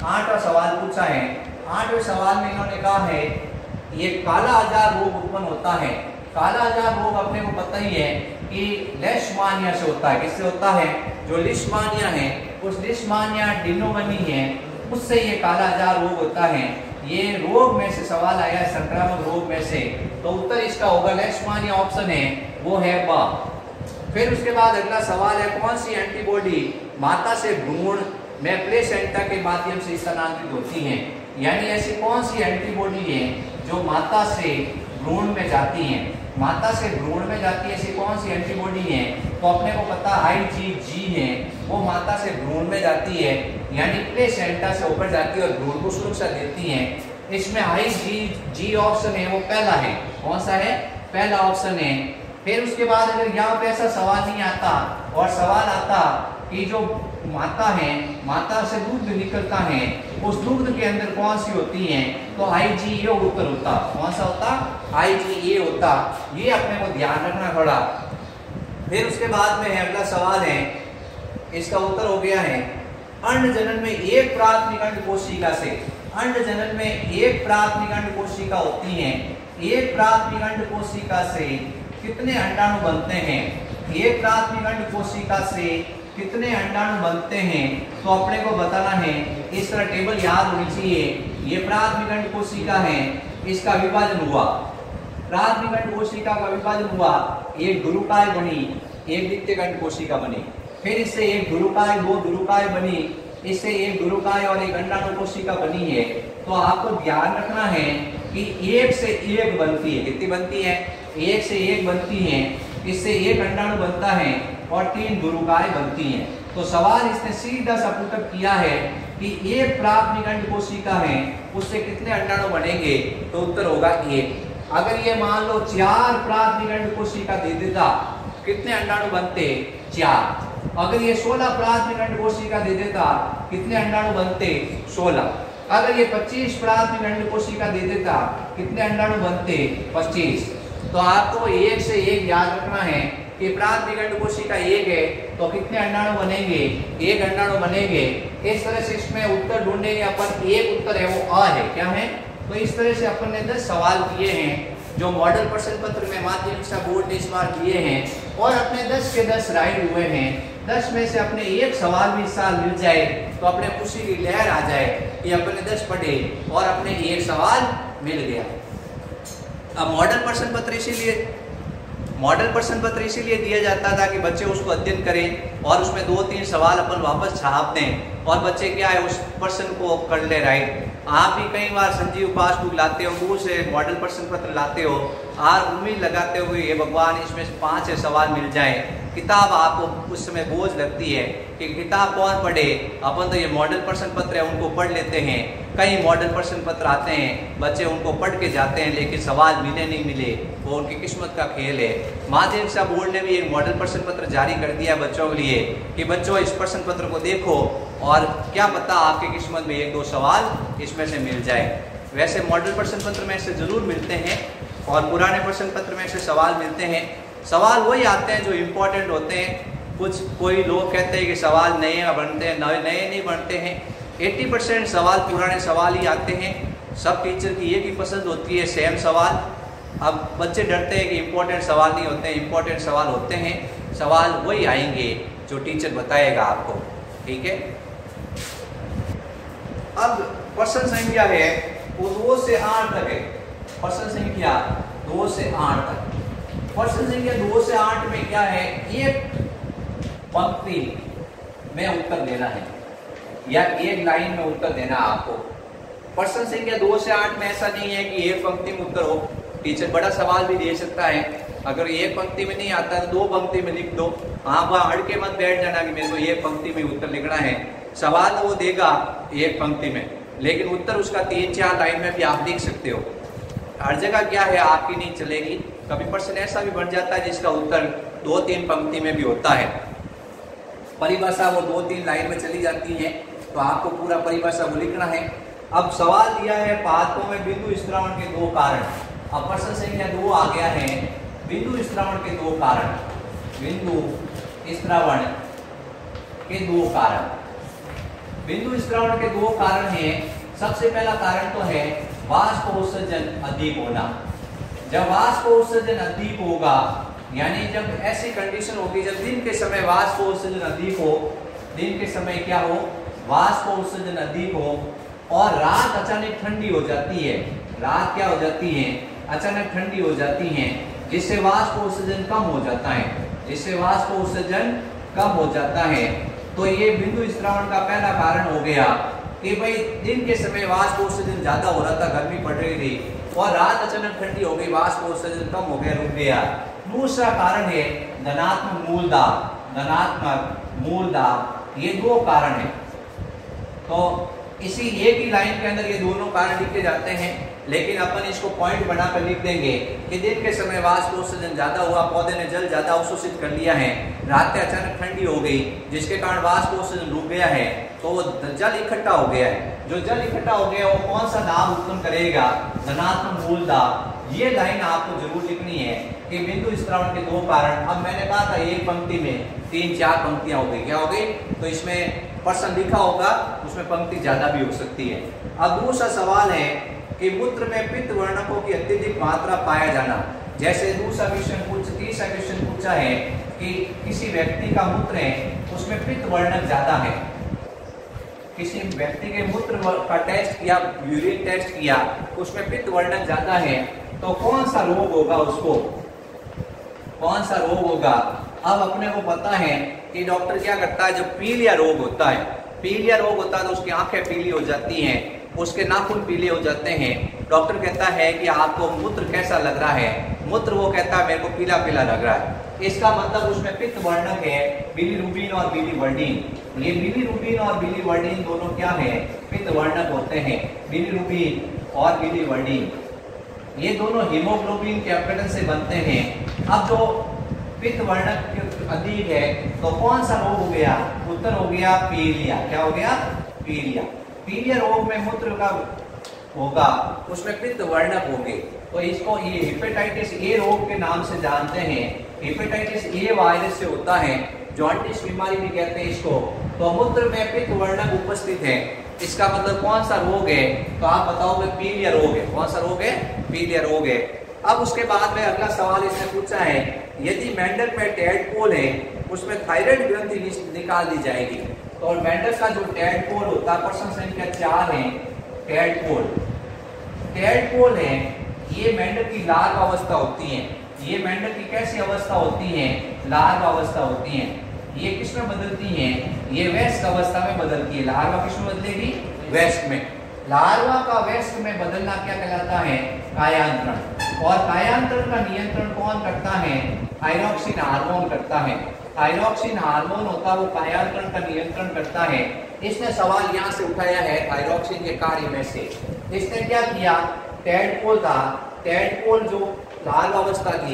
S1: आठवां सवाल पूछा है। आठवें सवाल में इन्होंने कहा है ये काला आजार रोग उत्पन्न होता है। काला आजार रोग अपने को पता ही है कि लेशमानिया से होता है। किससे होता है? जो लिशमानिया है, उस लिशमानिया डिनोमनी है, उससे ये काला आजार रोग होता है। ये रोग में से सवाल आया है, संक्रामक रोग में से, तो उत्तर इसका होगा लेशमानिया, ऑप्शन है वो है बा। फिर उसके बाद अगला सवाल है कौन सी एंटीबॉडी माता से भ्रूण में प्लेसेंटा के माध्यम से स्थानांतरित होती है। यानी ऐसी कौन सी एंटीबॉडी है जो माता से भ्रूण में जाती है, माता से भ्रूण में जाती है, ऐसी कौन सी एंटीबॉडी है? तो अपने को पता आईजीजी है, वो माता से भ्रूण में जाती है, यानी प्लेसेंटा से ऊपर जाती है और भ्रूण को सुरक्षा देती है। इसमें आईजीजी ऑप्शन है वो पहला है। कौन सा है? पहला ऑप्शन है। फिर उसके बाद अगर यहाँ पे ऐसा सवाल नहीं आता और सवाल आता कि जो माता है, माता से दूध निकलता है, उस दूध के अंदर कौन सी होती है, तो आईजीए उत्तर होता। कौन सा होता? आईजीए होता। ये अपने को ध्यान रखना पड़ा। फिर उसके बाद में है अगला सवाल है, इसका उत्तर हो गया है अंड जनन में एक प्राथमिक अंड कोशिका से, अंड जनन में एक प्राथमिक अंड कोशिका होती है, एक प्राथमिक अंड कोशिका से कितने अंडाणु बनते हैं? एक प्राथमिक अंड कोशिका से कितने अंडाणु बनते हैं? तो अपने को बताना है। इस तरह टेबल याद होनी चाहिए। ये प्राथमिक अंड कोशिका है, इसका विभाजन हुआ, प्राथमिक अंड कोशिका का विभाजन हुआ, एक ध्रुवकाय बनी, एक द्वितीयक अंड कोशिका बनी, फिर इससे एक ध्रुवकाय, दो ध्रुवकाय बनी, इससे एक ध्रुवकाय और एक अंडाणु कोशिका बनी है। तो आपको ध्यान रखना है कि एक से एक बनती है। कितनी बनती है? एक से एक बनती है, इससे एक अंडाणु बनता है और तीन ध्रुवकाय बनती हैं। तो सवाल इसने सीधा सा पुटअप किया है कि एक प्राथमिक अंड कोशिका है, उससे कितने अंडाणु बनेंगे? तो उत्तर होगा एक। अगर ये मान लो चार प्राथमिक अंड कोशिका दे देता, कितने अंडाणु बनते? चार। अगर ये सोलह प्राथमिक अंड कोशिका दे देता, कितने अंडाणु बनते? सोलह। अगर ये पच्चीस प्राथमिक अंड कोशिका दे देता, कितने अंडाणु बनते? पच्चीस। तो आपको एक से एक याद रखना है कि प्राथमिक अंड कोशिका एक है तो कितने अंडाणु बनेंगे? एक अंडाणु बनेंगे। इस तरह से इसमें उत्तर ढूंढेंगे अपन। एक उत्तर है वो अ है। क्या है? तो इस तरह से अपन ने दस सवाल किए हैं जो मॉडल प्रश्न पत्र में माध्यमिक शिक्षा बोर्ड ने इस बार दिए हैं और अपने दस के दस राइट हुए हैं। दस में से अपने एक सवाल भी इस साल मिल जाए तो अपने खुशी की लहर आ जाए कि अपने दस पढ़े और अपने एक सवाल मिल गया। अब मॉडल प्रश्न पत्र इसीलिए मॉडल प्रश्न पत्र इसीलिए दिया जाता था कि बच्चे उसको अध्ययन करें और उसमें दो तीन सवाल अपन वापस छाप दें और बच्चे क्या है उस प्रश्न को कर ले राइट। आप भी कई बार संजीव पासबुक लाते हो, दूर से मॉडल प्रश्न पत्र लाते हो और उम्मीद लगाते हो ये भगवान इसमें से पाँच छः सवाल मिल जाए। किताब आपको उस समय बोझ लगती है कि किताब कौन पढ़े, अपन तो ये मॉडल प्रश्न पत्र है उनको पढ़ लेते हैं। कई मॉडल प्रश्न पत्र आते हैं, बच्चे उनको पढ़ के जाते हैं लेकिन सवाल मिले नहीं मिले, वो उनकी किस्मत का खेल है। माध्यमिक शिक्षा बोर्ड ने भी एक मॉडल प्रश्न पत्र जारी कर दिया बच्चों के लिए कि बच्चों इस प्रश्न पत्र को देखो और क्या पता आपकी किस्मत में एक दो सवाल इसमें से मिल जाए। वैसे मॉडल प्रश्न पत्र में से जरूर मिलते हैं और पुराने प्रश्न पत्र में से सवाल मिलते हैं। सवाल वही आते हैं जो इम्पोर्टेंट होते हैं। कुछ कोई लोग कहते हैं कि सवाल नए बनते हैं, नए नए नहीं बनते हैं। अस्सी परसेंट सवाल पुराने सवाल ही आते हैं। सब टीचर की एक ही पसंद होती है, सेम सवाल। अब बच्चे डरते हैं कि इम्पोर्टेंट सवाल नहीं होते हैं, इम्पोर्टेंट सवाल होते हैं। सवाल वही आएंगे जो टीचर बताएगा आपको, ठीक है। अब प्रश्न संख्या है वो दो से आठ तक है। प्रश्न संख्या दो से आठ तक। प्रश्न संख्या दो से आठ में क्या है, एक पंक्ति में उत्तर देना है या एक लाइन में उत्तर देना आपको। प्रश्न संख्या दो से आठ में ऐसा नहीं है कि एक पंक्ति में उत्तर हो। टीचर बड़ा सवाल भी दे सकता है, अगर एक पंक्ति में नहीं आता तो दो पंक्ति में लिख दो। हाँ वहाँ अड़ के मत बैठ जाना कि मेरे को एक पंक्ति में उत्तर लिखना है। सवाल वो देगा एक पंक्ति में, लेकिन उत्तर उसका तीन चार लाइन में भी आप लिख सकते हो। हर जगह क्या है आपकी नहीं चलेगी। कभी प्रश्न ऐसा भी बन जाता है जिसका उत्तर दो तीन पंक्ति में भी होता है। परिभाषा वो दो तीन लाइन में चली जाती है तो आपको पूरा परिभाषा वो लिखना है। अब सवाल दिया है पादपों में बिंदु स्त्रावण के दो कारण। अब प्रश्न संख्या दो आ गया है, बिंदु स्त्रावण के दो कारण। बिंदु स्त्रावण के दो कारण। बिंदु स्त्रावण के दो कारण हैं। सबसे पहला कारण तो है वाष्प उत्सर्जन अधिक होना। जब वाष्प उत्सर्जन अधिक होगा, यानी जब ऐसी कंडीशन होगी जब दिन के समय वाष्प उत्सर्जन अधिक हो, दिन के समय क्या हो, वाष्प उत्सर्जन अधिक हो, और रात अचानक ठंडी हो जाती है, रात क्या हो जाती है, अचानक ठंडी हो जाती है, जिससे वाष्प उत्सर्जन कम हो जाता है, जिससे वाष्प उत्सर्जन कम हो जाता है। तो ये बिंदु स्त्रावण का पहला कारण हो गया कि भाई दिन के समय वाष्प उत्सर्जन ज्यादा हो रहा था, गर्मी पड़ रही थी, और रात अचानक ठंडी हो गई, वाष्प उत्सर्जन कम हो गया, रुक गया। दूसरा कारण है धनात्मक मूल दाब, धनात्मक मूल दाब, ये दो कारण है। तो इसी एक ही लाइन के अंदर ये दोनों कारण लिखे जाते हैं, लेकिन अपन इसको पॉइंट बनाकर लिख देंगे कि दिन के समय वाष्प उत्सर्जन ज्यादा हुआ, पौधे ने जल ज्यादा अवशोषित कर लिया है, रात में अचानक ठंडी हो गई, जिसके कारण वाष्प उत्सर्जन रुक गया है, तो वो जल इकट्ठा हो गया है। जो जल इकट्ठा हो गया वो कौन सा दाब उत्पन्न करेगा, धनात्मक मूल दाब। ये लाइन आपको जरूर लिखनी है कि बिंदु स्त्रावण के दो कारण। अब मैंने कहा था एक पंक्ति में तीन चार पंक्तियां हो गई, क्या हो गई, तो इसमें प्रश्न लिखा होगा, उसमें पंक्ति ज्यादा भी हो सकती है। अब दूसरा सवाल है कि मूत्र में पित्त वर्णकों की अत्यधिक मात्रा पाया जाना। जैसे दूसरा क्वेश्चन पूछ तीसरा क्वेश्चन पूछा है कि किसी व्यक्ति का मूत्र है उसमें पित्त वर्णक ज्यादा है, किसी व्यक्ति के मूत्र का टेस्ट किया, यूरिन टेस्ट किया, उसमें पित्त वर्णक ज्यादा है, तो कौन सा रोग होगा, उसको कौन सा रोग होगा। अब अपने को पता है कि डॉक्टर क्या करता है, जब पीलिया रोग होता है, पीलिया रोग होता है तो उसकी आंखें पीली हो जाती हैं, उसके नाखून पीले हो जाते हैं। डॉक्टर कहता है कि आपको मूत्र कैसा लग रहा है, मूत्र वो कहता है मेरे को पीला पीला लग रहा है, इसका मतलब उसमें पित्त वर्णक है, बिलीरुबिन और बिलीवर्डिन। ये बिलीरुबिन और बिलीवर्डिन दोनों क्या है, पित्त वर्णक होते हैं, बिलीरुबिन और बिलीवर्डिन, ये दोनों हीमोग्लोबिन के अपघटन से बनते हैं। अब जो पित्त वर्णक अधिक है तो कौन सा रोग हो गया, उत्तर हो गया पीलिया। क्या हो गया, पीलिया। पीलिया रोग में मूत्र का होगा, उसमें पित्त वर्णक होंगे, तो इसको ये हेपेटाइटिस ए रोग के नाम से जानते हैं। हेपेटाइटिस ए वायरस से होता है, जॉन्डिस बीमारी भी कहते हैं इसको। तो मूत्र में पित्त वर्णक उपस्थित है, इसका मतलब कौन सा रोग है, तो आप बताओगे पीलिया रोग है। कौन सा रोग है, पीलिया रोग है। अब उसके बाद में अगला सवाल इसने पूछा है, यदि मेंढक में टैडपोल है उसमें थायराइड ग्रंथि निकाल दी जाएगी। तो मेंढक का जो टैडपोल होता है, प्रश्न संख्या चार है, टैडपोल टैडपोल है, ये मेंढक की लार्वा अवस्था होती है। ये मेंढक की कैसी अवस्था होती है, लार्वा अवस्था होती है। ये किसमें बदलती है, ये वयस्क अवस्था में बदलती है। लार्वा किसमें बदलेगी, वयस्क में। लार्वा का वयस्क में बदलना क्या कहलाता है, कायांतरण। और कायांतरण का नियंत्रण कौन करता है, थायरॉक्सिन हार्मोन करता है। थायरॉक्सिन हार्मोन होता है वो कायांतरण का नियंत्रण करता है। इसने सवाल यहाँ से उठाया है थायरॉक्सिन के कार्य में से। इसने क्या किया, टैडपोल था, टैडपोल जो लार्वा अवस्था की,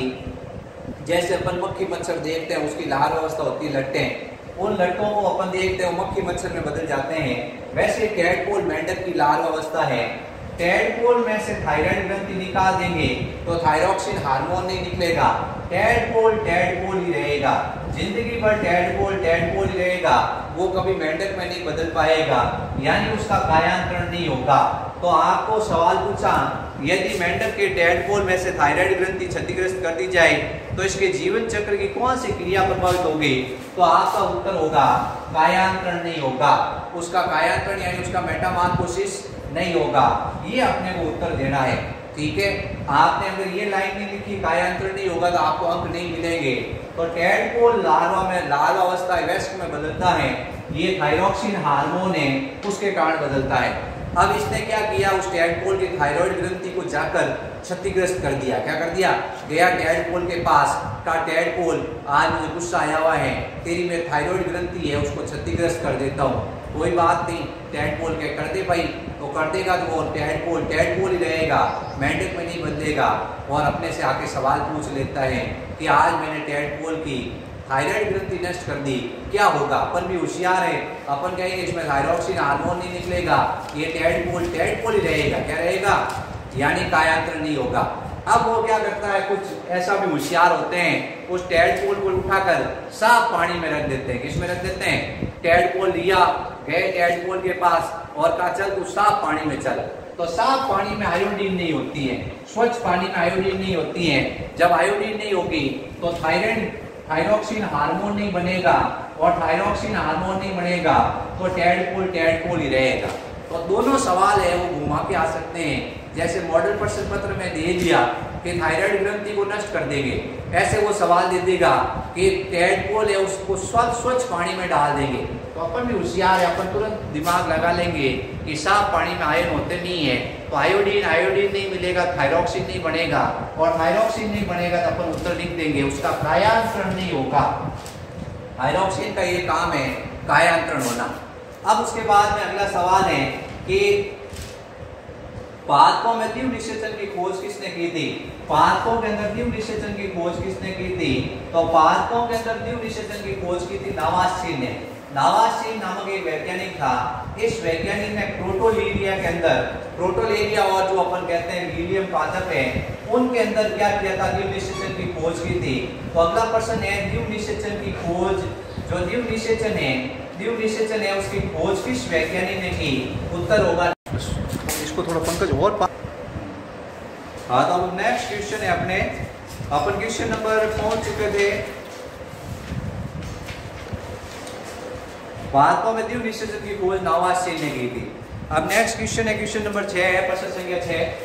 S1: जैसे अपन मक्खी मच्छर देखते हैं उसकी लार्वा अवस्था होती है, लट्टें, उन लट्टों को अपन देखते हैं मक्खी मच्छर में बदल जाते हैं, वैसे टैडपोल मेंढक की लार्वा अवस्था है। टैडपोल में से थायराइड ग्रंथि निकाल देंगे तो थायरॉक्सिन हार्मोन नहीं निकलेगा, टैडपोल टैडपोल ही रहेगा, जिंदगी भर टैडपोल टैडपोल ही रहेगा, वो कभी मेंढक में नहीं बदल पाएगा, यानी उसका कायांतरण नहीं होगा। तो आपको सवाल पूछा, यदि मेंढक के टैडपोल में से थायराइड ग्रंथि क्षतिग्रस्त कर दी जाए तो इसके जीवन चक्र की कौन सी क्रिया प्रभावित होगी, तो आपका उत्तर होगा कायांतरण नहीं होगा, उसका कायांतरण यानी उसका मेटामॉर्फोसिस नहीं होगा। ये अपने को उत्तर देना है, ठीक है। आपने अगर ये लाइन नहीं लिखी कायांतरण नहीं होगा तो आपको अंक नहीं मिलेंगे। तो टैडपोल लार्वा में, लार्वा अवस्था वयस्क में बदलता है, ये थायरॉक्सिन हार्मोन है उसके कारण बदलता है। अब इसने क्या किया, उस टैडपोल की थायराइड ग्रंथि को जाकर क्षतिग्रस्त कर दिया। क्या कर दिया, गया टैडपोल के पास, का टैडपोल आज मुझे गुस्सा आया हुआ है, तेरी में थायराइड ग्रंथि है उसको क्षतिग्रस्त कर देता हूँ। कोई बात नहीं, टैडपोल के कर दे भाई, तो कर देगा तो वो टैडपोल टैडपोल ही रहेगा, मेंढक में नहीं बदलेगा। और अपने से आके सवाल पूछ लेता है कि आज मैंने टैडपोल की थायराइड ग्रंथि नष्ट कर दी, क्या होगा। अपन भी होशियार है, अपन कहेंगे इसमें थायरॉक्सिन हार्मोन नहीं निकलेगा, ये टैडपोल टैडपोल ही रहेगा। क्या रहेगा, यानी कायांतरण नहीं होगा। अब वो क्या करता है, कुछ ऐसा भी होशियार होते हैं, उस टैडपोल को उठाकर साफ पानी में रख देते हैं। किस में रख देते हैं? टैडपोल लिया, गए टैडपोल के पास और कहा चल तू साफ पानी में चल। तो साफ पानी में आयोडीन नहीं होती है, स्वच्छ पानी में आयोडीन नहीं होती है। जब आयोडीन नहीं होगी तो थायराइड थायरोक्सिन हार्मोन नहीं बनेगा, और थायरोक्सिन हार्मोन नहीं बनेगा तो टैडपोल टैडपोल ही रहेगा। तो दोनों सवाल है वो घुमा के आ सकते हैं। जैसे मॉडल प्रश्न पत्र में दे दिया कि थायराइड ग्रंथि को नष्ट कर देंगे, ऐसे वो सवाल दे देगा कि टैडपोल है उसको स्वच्छ स्वच्छ पानी में डाल देंगे। तो अपन भी होशियार है, अपन तुरंत दिमाग लगा लेंगे कि साफ पानी में आयन होते नहीं है, तो आयोडीन आयोडीन नहीं मिलेगा, थायरोक्सिन नहीं बनेगा, और थायरोक्सिन नहीं बनेगा तो अपन उत्तर लिख देंगे उसका कायांतरण नहीं होगा। थायरोक्सिन का ये काम है कायांतरण होना। अब उसके बाद में अगला सवाल है कि पादपों में तीव्र निषेचन की खोज किसने की थी? पादपों के अंदर तीव्र निषेचन की खोज किसने की थी? तो पादपों के अंदर तीव्र निषेचन की खोज की थी नावास्चीन ने। नावास्चीन नामक एक वैज्ञानिक था। इस वैज्ञानिक ने प्रोटोलीरिया के अंदर, प्रोटोलीरिया और जो अपन कहते हैं लीलियम पादप है, उनके अंदर क्या किया था? तीव्र निषेचन की खोज की थी। तो अगला प्रश्न है तीव्र निषेचन की खोज, जो तीव्र निषेचन है तीव्र निषेचन है उसकी खोज किस वैज्ञानिक ने की? उत्तर होगा, इसको थोड़ा पंकज और पा... हाँ, तो अब नेक्स्ट क्वेश्चन है अपने, अपन क्वेश्चन नंबर पहुंच चुके थे। पादपों में तीव्र निषेचन की खोज नावास्चीन ने की थी। अब नेक्स्ट क्वेश्चन है क्वेश्चन नंबर छह है, प्रश्न संख्या छह,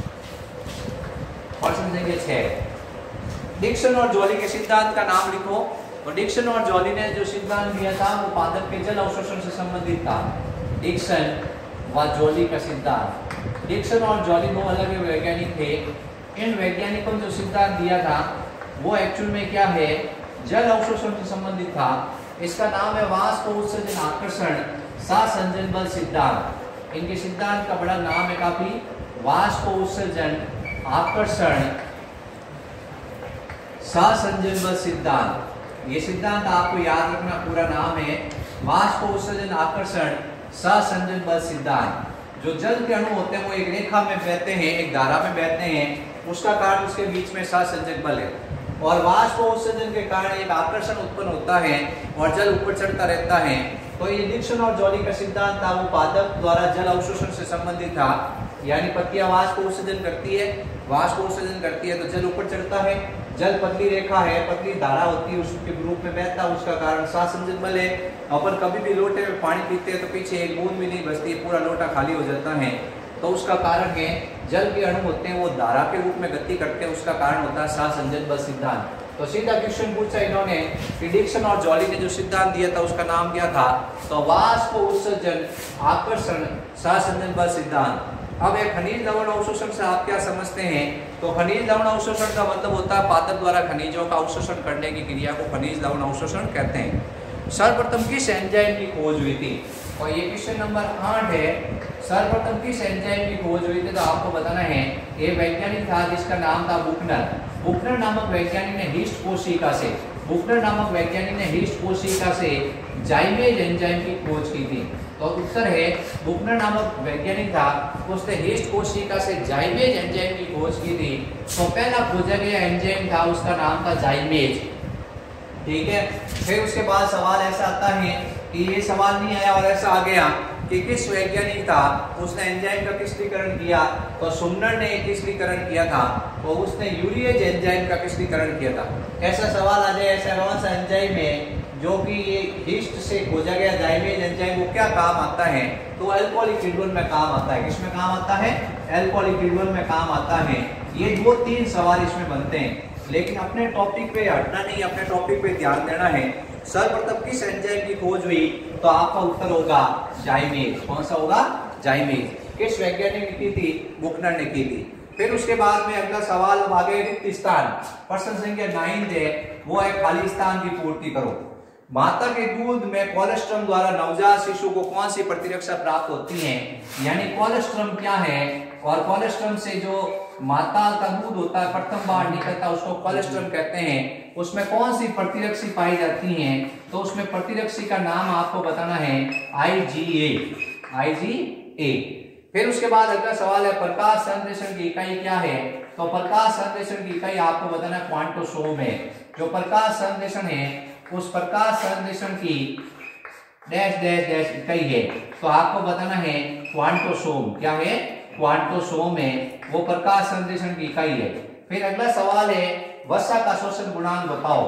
S1: प्रश्न संख्या छह। डिक्सन और जॉली के सिद्धांत का नाम लिखो। और डिक्सन और जॉली ने जो सिद्धांत दिया था वो पादप के जल अवशोषण से संबंधित था। डिक्सन व जॉली का सिद्धांत, डिक्सन और जॉली दो अलग वैज्ञानिक थे। इन वैज्ञानिकों ने जो सिद्धांत दिया था वो एक्चुअल में क्या है? जल अवशोषण से संबंधित था। इसका नाम है वाष्प उत्सर्जन आकर्षण सहसंजन बल सिद्धांत। इनके सिद्धांत का बड़ा नाम है काफी, वाष्प उत्सर्जन आकर्षण सहसंजन बल सिद्धांत। ये सिद्धांत आपको याद रखना, पूरा नाम है वाष्प उत्सर्जन आकर्षण सहसंजन बल सिद्धांत। जो जल के अणु होते हैं वो एक रेखा में बहते हैं, एक धारा में बहते हैं, उसका कारण उसके बीच में सहसंजक बल है। और वाष्प उत्सर्जन के कारण एक आकर्षण उत्पन्न होता है और जल ऊपर चढ़ता रहता है। तो ये डिक्सन और जॉली का सिद्धांत था, वो पादप द्वारा जल अवशोषण से संबंधित था। यानी पत्तियां वाष्प उत्सर्जन करती है, वाष्प उत्सर्जन करती है तो जल ऊपर चढ़ता है। जल पतली रेखा है, पतली धारा होती है, उसके रूप में बहता है, उसका कारण सहसंजन बल है। अपन कभी भी लोटे में पानी पीते हैं तो पीछे एक बूंद भी नहीं बचती, पूरा लोटा खाली हो जाता है, तो उसका कारण है जल के अणु होते हैं वो धारा के रूप में गति करते हैं, उसका कारण होता है सहसंजन बल सिद्धांत। तो सीधा क्वेश्चन पूछा इन्होंने कि डिक्सन और जॉली ने जो सिद्धांत दिया था उसका नाम क्या था? तो वाष्प उत्सर्जन आकर्षण सहसंजन बल सिद्धांत। अब एक खनिज लवण अवशोषण से आप क्या समझते हैं? तो खनिज लवण अवशोषण का मतलब होता है पादप द्वारा खनिजों का अवशोषण करने की क्रिया को खनिज लवण अवशोषण कहते हैं। सर्वप्रथम किस एंजाइम की खोज हुई थी? और ये क्वेश्चन नंबर आठ है, सर्वप्रथम किस एंजाइम की खोज हुई थी? तो आपको बताना है ये वैज्ञानिक था जिसका नाम था बुकनर। बुकनर नामक वैज्ञानिक ने हिस्ट कोशिका से बुकनर नामक वैज्ञानिक ने हिस्ट कोशिका से जाइमेज एंजाइम की खोज की थी। तो उत्तर है बुकनर नामक वैज्ञानिक था, उसने हिस्ट कोशिका से जाइमेज एंजाइम की खोज की थी। तो पहला खोजा गया एंजाइम था उसका नाम था जाइमेज। ठीक है, फिर उसके बाद सवाल ऐसा आता है कि ये सवाल नहीं आया और ऐसा आ गया कि किस वैज्ञानिक था उसने एंजाइम का क्रिस्टलीकरण किया? तो सुमनर ने क्रिस्टलीकरण किया था, तो उसने यूरिएज एंजाइम का क्रिस्टलीकरण किया था। ऐसा सवाल आ जाए ऐसा कौन सा एंजाइम है जो कि ये हिस्ट से खोजा गया जाइमेज एंजाइम, वो क्या काम आता है? तो अल्कोहलिक में काम आता है। किसमें काम आता है? अल्कोहलिक में काम आता है। ये दो तीन सवाल इसमें बनते हैं, लेकिन अपने टॉपिक पे हटना नहीं, अपने टॉपिक पे ध्यान देना है। सर्वप्रथम किस एंजाइम की खोज हुई? तो आपका उत्तर होगा जाइमेज। कौन सा होगा? जाइमेज। किस वैज्ञानिक ने की थी? बुकनर ने की थी। फिर उसके बाद में अगला सवाल आगे रिक्त स्थान, प्रश्न संख्या नाइन है, वो है खाली स्थान की पूर्ति करो। माता के दूध में कोलेस्ट्रम द्वारा नवजात शिशु को कौन सी प्रतिरक्षा प्राप्त होती है? यानी कोलेस्ट्रम क्या है? और कोलेस्ट्रम से जो माता का दूध होता है प्रथम बार निकलता है उसको कोलेस्ट्रम कहते हैं। उसमें कौन सी प्रतिरक्षी पाई जाती हैं? तो उसमें प्रतिरक्षी का नाम आपको बताना है आई जी ए। आई जी ए। फिर उसके बाद अगला सवाल है प्रकाश संश्लेषण की इकाई क्या है। तो प्रकाश संश्लेषण की इकाई आपको बताना है क्वांटोसोम है। जो प्रकाश संश्लेषण है उस प्रकाश संश्लेषण की डैश डैश डैश इकाई है, तो आपको बताना है क्वांटोसोम। क्या है? क्वांटोसोम है, वो प्रकाश संश्लेषण की इकाई है। फिर अगला सवाल है वसा का श्वसन गुणांक बताओ।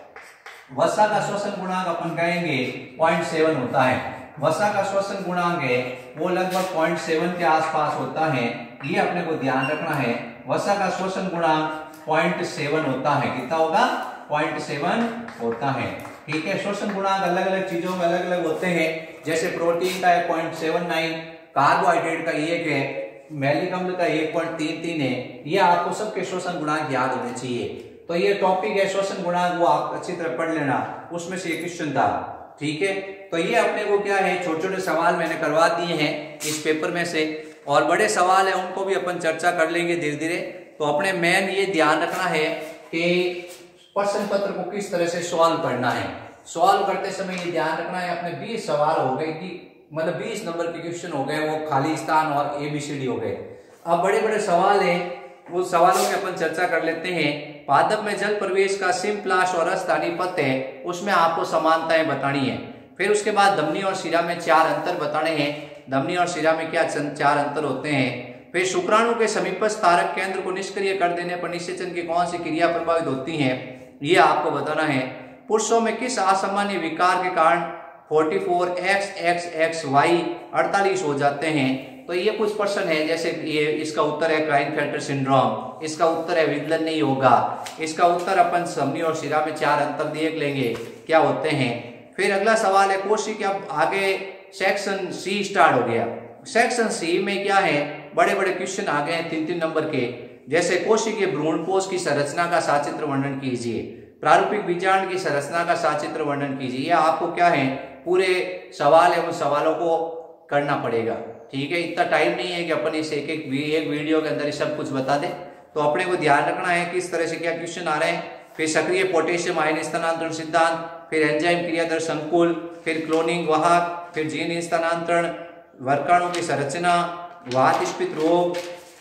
S1: वसा का श्वसन गुणांक अपन कहेंगे पॉइंट सेवन होता है। वसा का श्वसन गुणांक है वो लगभग पॉइंट सेवन के आसपास होता है, ये अपने को ध्यान रखना है। वसा का श्वसन गुणांक पॉइंट सेवन होता है। कितना होगा? पॉइंट सेवन होता है। ठीक है, श्वसन गुणांक अलग अलग चीजों में अलग अलग होते हैं। जैसे प्रोटीन का है पॉइंट सेवन नाइन, कार्बोहाइड्रेट का एक है, मैलिक अम्ल का एक पॉइंट तीन तीन है। ये आपको सबके श्वसन गुणांक याद होने चाहिए। तो ये टॉपिक है श्वसन गुणांक, वो आप अच्छी तरह पढ़ लेना, उसमें से ये क्वेश्चन था। ठीक है, तो ये अपने को क्या है छोटे छोटे सवाल मैंने करवा दिए हैं इस पेपर में से, और बड़े सवाल है उनको भी अपन चर्चा कर लेंगे धीरे धीरे। तो अपने मेन ये ध्यान रखना है कि प्रश्न पत्र को किस तरह से सॉल्व करना है। सॉल्व करते समय ये ध्यान रखना है अपने बीस सवाल हो गए कि मतलब बीस नंबर के क्वेश्चन हो गए, वो खाली स्थान और एबीसीडी हो गए। अब बड़े बड़े सवाल है, वो सवालों की अपन चर्चा कर लेते हैं। पादप में जल प्रवेश का सिम्प्लास्ट और अस्थानीय पथ है, उसमें आपको समानताएं बतानी है। फिर उसके बाद धमनी और शिरा में चार अंतर बताने हैं। धमनी और शिरा में क्या चार अंतर होते हैं। फिर शुक्राणु के समीपस्थ तारक केंद्र को निष्क्रिय कर देने पर निषेचन की कौन सी क्रिया प्रभावित होती है, ये आपको बताना है। पुरुषों में किस असामान्य विकार के कारण चौवालीस एक्स एक्स एक्स वाई अड़तालीस हो जाते हैं। तो ये कुछ प्रश्न है, जैसे ये इसका उत्तर है क्लाइनफेल्टर सिंड्रोम, इसका उत्तर है विदलन नहीं होगा, इसका उत्तर अपन धमनी और शिरा में चार अंतर देख लेंगे क्या होते हैं। फिर अगला सवाल है कोशिका, अब आगे सेक्शन सी स्टार्ट हो गया। सेक्शन सी में क्या है, बड़े बड़े क्वेश्चन आ गए हैं तीन तीन नंबर के। जैसे कोशिकीय भ्रूणपोष की संरचना का साचित्र वर्णन कीजिए, प्रारूपिक बीजांड की संरचना का साचित्र वर्णन कीजिए। यह आपको क्या है पूरे सवाल है, उन सवालों को करना पड़ेगा। ठीक है, इतना टाइम नहीं है कि अपन इस एक एक, एक वीडियो के अंदर सब कुछ बता दे। तो अपने को ध्यान रखना है किस तरह से क्या क्वेश्चन आ रहे हैं। फिर सक्रिय पोटेशियम आयन स्थानांतरण सिद्धांत, फिर एंजाइम क्रियादर संकुल, फिर क्लोनिंग वाहक, फिर जीन स्थानांतरण, वर्गाणु की संरचना, वात स्फीत रोग।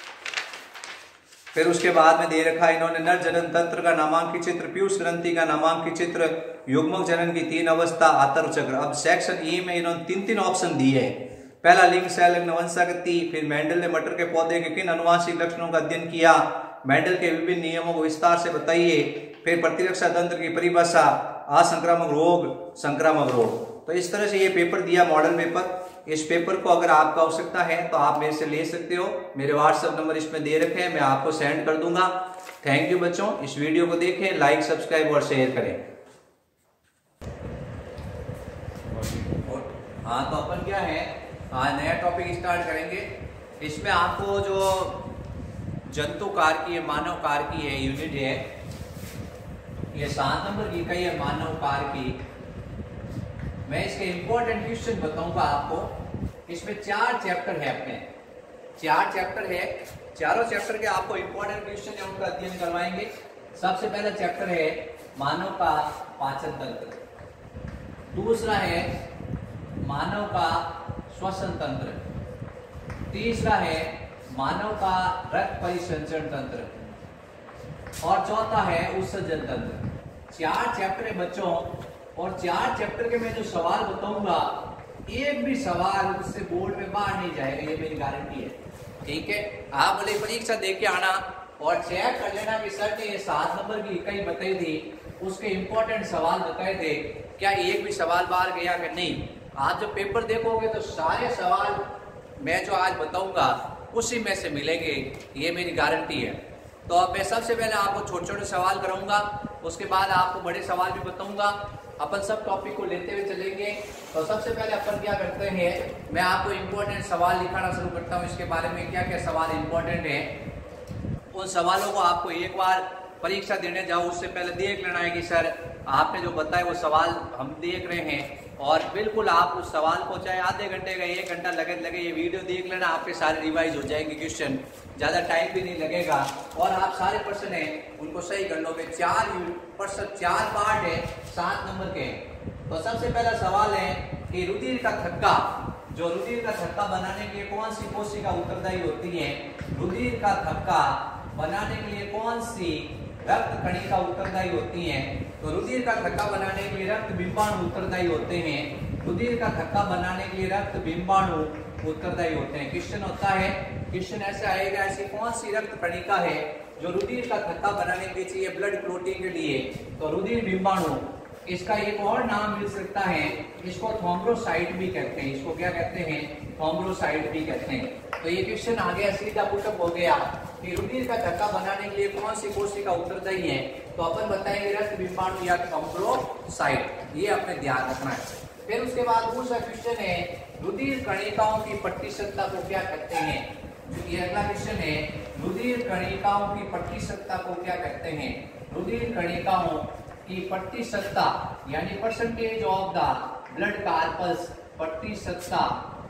S1: फिर उसके बाद में दे रखा है इन्होंने नर जनन तंत्र का नामांकित चित्र, पीयूष ग्रंथि का नामांकित चित्र, युग्मक जनन की तीन अवस्था, आतर्क चक्र। अब सेक्शन ई में इन्होंने तीन तीन ऑप्शन दिए हैं। पहला लिंग संलग्न वंशागति, फिर मेंडल ने मटर के पौधे के किन अनुवांशिक लक्षणों का अध्ययन किया, मेंडल के विभिन्न नियमों को विस्तार से बताइए। फिर प्रतिरक्षा तंत्र की परिभाषा, असंक्रामक रोग, संक्रामक रोग। तो इस तरह से ये पेपर दिया, मॉडल पेपर। इस पेपर को अगर आपको आवश्यकता है तो आप मेरे से ले सकते हो, मेरे व्हाट्सएप नंबर इसमें दे रखे हैं, मैं आपको सेंड कर दूंगा। थैंक यू बच्चों, इस वीडियो को देखें, लाइक सब्सक्राइब और शेयर करें। हाँ, तो अपन क्या है आज नया टॉपिक स्टार्ट करेंगे। इसमें आपको जो जंतु कारकी है, मानव कारकी है यूनिट है, ये सात नंबर की इकाई है मानव कारकी। मैं इसके इंपॉर्टेंट क्वेश्चन बताऊंगा आपको। इसमें चार चैप्टर है, अपने चार चैप्टर है, चारों चैप्टर के आपको इंपॉर्टेंट क्वेश्चन है उनका अध्ययन करवाएंगे। सबसे पहला चैप्टर है मानव का पाचन तंत्र, दूसरा है मानव का श्वसन तंत्र, तीसरा है मानव का रक्त परिसंचरण तंत्र, और चौथा है उत्सर्जन तंत्र। चार चैप्टर है बच्चों, और चार चैप्टर के मैं जो सवाल बताऊंगा एक भी सवाल उससे बोर्ड में बाहर नहीं जाएगा, ये मेरी गारंटी है। ठीक है, आप बोले परीक्षा दे के आना और चेक कर लेना कि सर ने ये सात नंबर की इकाई बताई थी, उसके इंपॉर्टेंट सवाल बताए थे, क्या एक भी सवाल बाहर गया कि नहीं। आप जब पेपर देखोगे तो सारे सवाल मैं जो आज बताऊंगा उसी में से मिलेंगे, ये मेरी गारंटी है। तो अब मैं सबसे पहले आपको छोटे छोटे सवाल कराऊंगा, उसके बाद आपको बड़े सवाल भी बताऊंगा। अपन सब टॉपिक को लेते हुए चलेंगे। तो सबसे पहले अपन क्या करते हैं, मैं आपको इंपॉर्टेंट सवाल लिखाना शुरू करता हूँ, इसके बारे में क्या क्या सवाल इंपॉर्टेंट है। उन सवालों को आपको एक बार परीक्षा देने जाओ उससे पहले देख लेना है कि सर आपने जो बताया वो सवाल हम देख रहे हैं, और बिल्कुल आप उस सवाल को चाहे आधे घंटे का एक घंटा लगे लगे ये वीडियो देख लेना, आपके सारे रिवाइज हो जाएंगे क्वेश्चन, ज़्यादा टाइम भी नहीं लगेगा, और आप सारे प्रश्न हैं उनको सही कर लोगे। चार प्रश्न, चार पार्ट है, सात नंबर के। तो सबसे पहला सवाल है कि रुधिर का थक्का जो रुधिर का थक्का बनाने के लिए कौन सी कोशिका उत्तरदायी होती है? रुधिर का थक्का बनाने के लिए कौन सी रक्त कणिका उत्तरदायी होती हैं? तो रुधिर का थक्का बनाने के लिए रक्त बिंबाणु उत्तरदायी होते हैं। रुधिर का थक्का बनाने के लिए रक्त बिंबाणु उत्तरदायी होते हैं। क्वेश्चन होता है, क्वेश्चन ऐसे आएगा, ऐसी कौन सी रक्त कणिका है जो रुधिर का थक्का बनाने के लिए चाहिए ब्लड क्लोटिंग के लिए? तो रुधिर बिंबाणु। इसका एक और नाम मिल सकता है, इसको थ्रोम्बोसाइट भी कहते हैं। इसको क्या कहते हैं? थ्रोम्बोसाइट भी कहते हैं। तो ये क्वेश्चन आ गया, सीधा पुटअप हो गया कि रुधिर का थक्का बनाने के लिए कौन सी कोशिका उत्तरदायी है? तो अपन बताएंगे रक्त बिंबाणु या थ्रोम्बोसाइट। ये अपने ध्यान रखना है। फिर उसके बाद दूसरा क्वेश्चन है, रुधिर कणिकाओं की प्रतिशतता को क्या कहते हैं? ये अगला क्वेश्चन है, रुधिर कणिकाओं की प्रतिशतता को क्या कहते हैं? रुधिर कणिकाओं की प्रतिशतता यानी percentage of the blood corpus, प्रतिशतता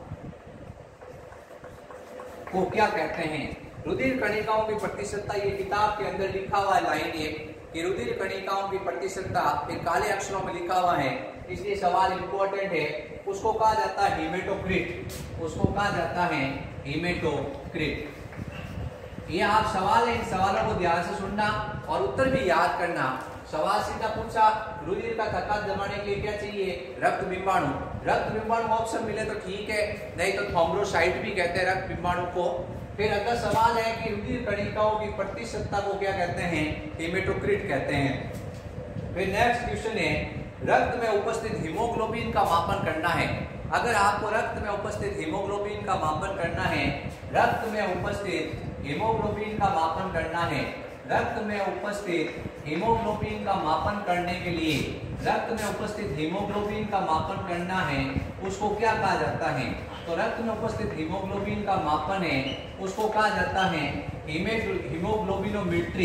S1: को क्या कहते हैं? रुधिर कणिकाओं की प्रतिशतता, ये किताब के अंदर लिखा हुआ लाइन है कि रुधिर कणिकाओं की प्रतिशतता एक काले अक्षरों में लिखा हुआ है, इसलिए सवाल इंपॉर्टेंट है। उसको कहा जाता है हेमेटोक्रिट। उसको कहा जाता है हेमेटोक्रिट। ये आप सवाल है, इन सवालों को ध्यान से सुनना और उत्तर भी याद करना। सवाल सीधा पूछा, रुधिर का थक्का जमाने के लिए क्या चाहिए? रक्त बिंबाणु। रक्त बिंबाणु ऑप्शन मिले तो ठीक है, नहीं तो थ्रोम्बोसाइट भी कहते हैं रक्त बिंबाणु को। फिर अगला सवाल है कि रुधिर कणिकाओं की प्रतिशतता को क्या कहते हैं? हेमेटोक्रिट कहते हैं। फिर नेक्स्ट क्वेश्चन है, रक्त में उपस्थित हीमोग्लोबिन का मापन करना है। अगर आपको रक्त में उपस्थित हीमोग्लोबिन का मापन करना है, रक्त में उपस्थित हीमोग्लोबिन का मापन करना है, रक्त में उपस्थित हीमोग्लोबिन का मापन करने के लिए रक्त में उपस्थित हीमोग्लोबिन का मापन करना है, उसको क्या कहा जाता है? तो रक्त में उपस्थित हीमोग्लोबिन का मापन है, उसको कहा जाता है हीमोग्लोबिनोमेट्री।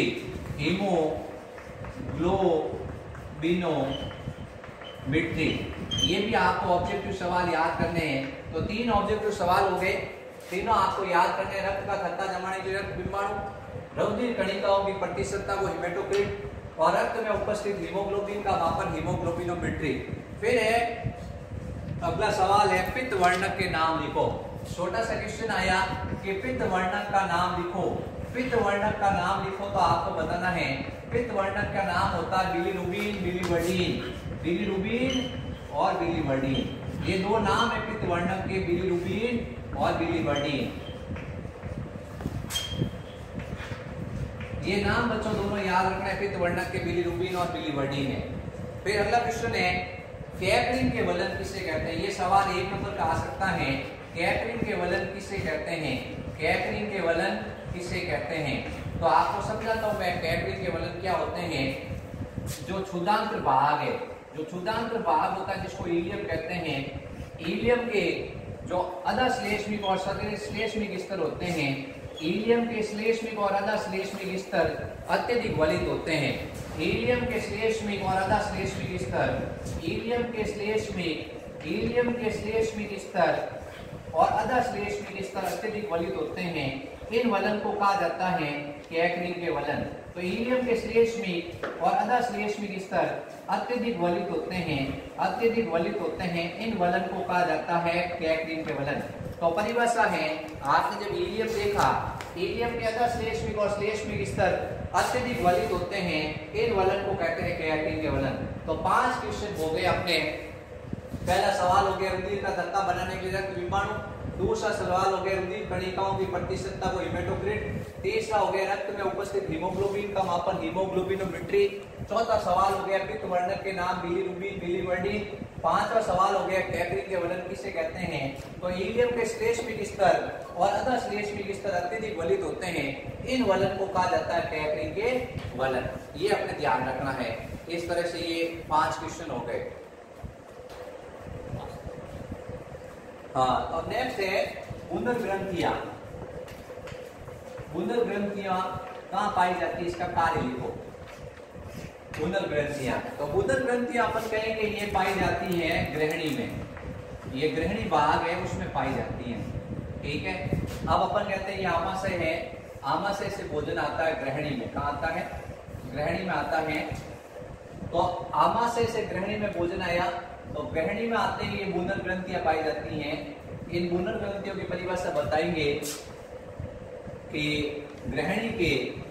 S1: हीमोग्लोबिनोमेट्री। ये भी आपको ऑब्जेक्टिव सवाल याद करने हैं। तो तीन ऑब्जेक्टिव सवाल हो गए, तीनों आपको याद करने हैं। रक्त का थक्का जमाने के लिए रक्त बिंबाणु, रुधिर कणिकाओं की प्रतिशतता को हेमेटोक्रिट और रक्त में उपस्थित हीमोग्लोबिन का मापन हीमोग्लोबिनोमेट्री। फिर है अगला सवाल है, पित्त वर्णक के नाम लिखो। छोटा सा क्वेश्चन आया कि पित्त वर्णक का नाम लिखो। पित्त वर्णक का नाम लिखो तो आपको बताना है, पित्त वर्णक का नाम होता है बिलीरुबिन, बिलीवर्डिन। बिलीरुबिन और बिलीवर्डिन, ये दो नाम है पित्त वर्णक के, बिलीरुबिन और बिलीवर्डिन। ये नाम बच्चों दोनों याद रखना है, पित्त वर्णक के बिलीरुबिन और बिलीवर्डिन है। फिर अगला क्वेश्चन है, कैटरिन के वलन किसे कहते हैं? ये सवाल एक नंबर का आ सकता है। कैटरिन के वलन किसे कहते हैं? कैटरिन के वलन किसे कहते हैं? तो आपको समझाता हूं मैं, कैटरिन के वलन क्या होते हैं। जो क्षुदांत्र भाग है, जो क्षुदांत्र भाग होता है जिसको इलियम कहते हैं, इलियम के जो अधा श्लेष्मिक और श्लेष्मिक स्तर होते हैं, इलियम के श्लेष्मिक और अधा श्लेष्मिक स्तर अत्यधिक वलित होते हैं। इलियम के श्लेष्मिक और अधा श्लेष्मिक स्तर, इलियम के श्लेष्मिक इलियम के श्लेष्मिक स्तर और अधा श्लेष्मिक स्तर अत्यधिक वलित होते हैं। इन वलन को कहा जाता है कैटरिन के वलन। तो इलियम के श्लेष्मिक और अधा श्लेष्मिक स्तर अत्यधिक वलित होते हैं, अत्यधिक वलित होते हैं, इन वलन को कहा जाता है कैटरिन के वलन। तो परिभाषा है, आपने जब इलियम देखा, इलियम के अधा श्लेष्मिक और श्लेष्मिक स्तर अत्यधिक वलित होते हैं, इन वलन को कहते हैं कैटरिन के वलन। तो पांच क्वेश्चन हो गए अपने। पहला सवाल हो गया रुधिर का थक्का बनाने के लिए रक्त बिंबाणु, दूसरा सवाल हो गया रुधिर कणिकाओं की प्रतिशतता को हेमेटोक्रिट, तीसरा हो गया रक्त में उपस्थित हीमोग्लोबिन का मापन हीमोग्लोबिनोमेट्री, चौथा सवाल हो गया पित्त वर्णक के नाम बिलीरुबिन, बिलीवर्डिन, पांचवा सवाल हो गया कैटरिन के वलन किसे कहते हैं। तो इलियम के श्लेष्मिक स्तर और अधा श्लेष्मिक स्तर अत्यधिक वलित होते हैं, इन वलन को कहा जाता है कैटरिन के वलन। ये अपने ध्यान रखना है। इस तरह से ये पांच क्वेश्चन हो गए। हाँ, और नेक्स्ट है गुंदर ग्रंथियां। गुंदर ग्रंथियां कहाँ पाई जाती है, इसका कार्य लिखो। गुंदर ग्रंथियां, तो गुंदर ग्रंथियां अपन कहेंगे ये पाई जाती है ग्रहणी में। ये ग्रहणी भाग है उसमें पाई जाती है, ठीक है। अब अपन कहते हैं ये आमाशय है, आमाशय से भोजन आता है ग्रहणी में। कहाँ आता है? ग्रहणी में आता है। तो आमाशय से ग्रहणी में भोजन आया, तो ग्रहणी में आते ही ये गुंदर ग्रंथियां पाई जाती हैं। इन बुनर ग्रंथियों की परिभाषा बताएंगे कि ग्रहणी के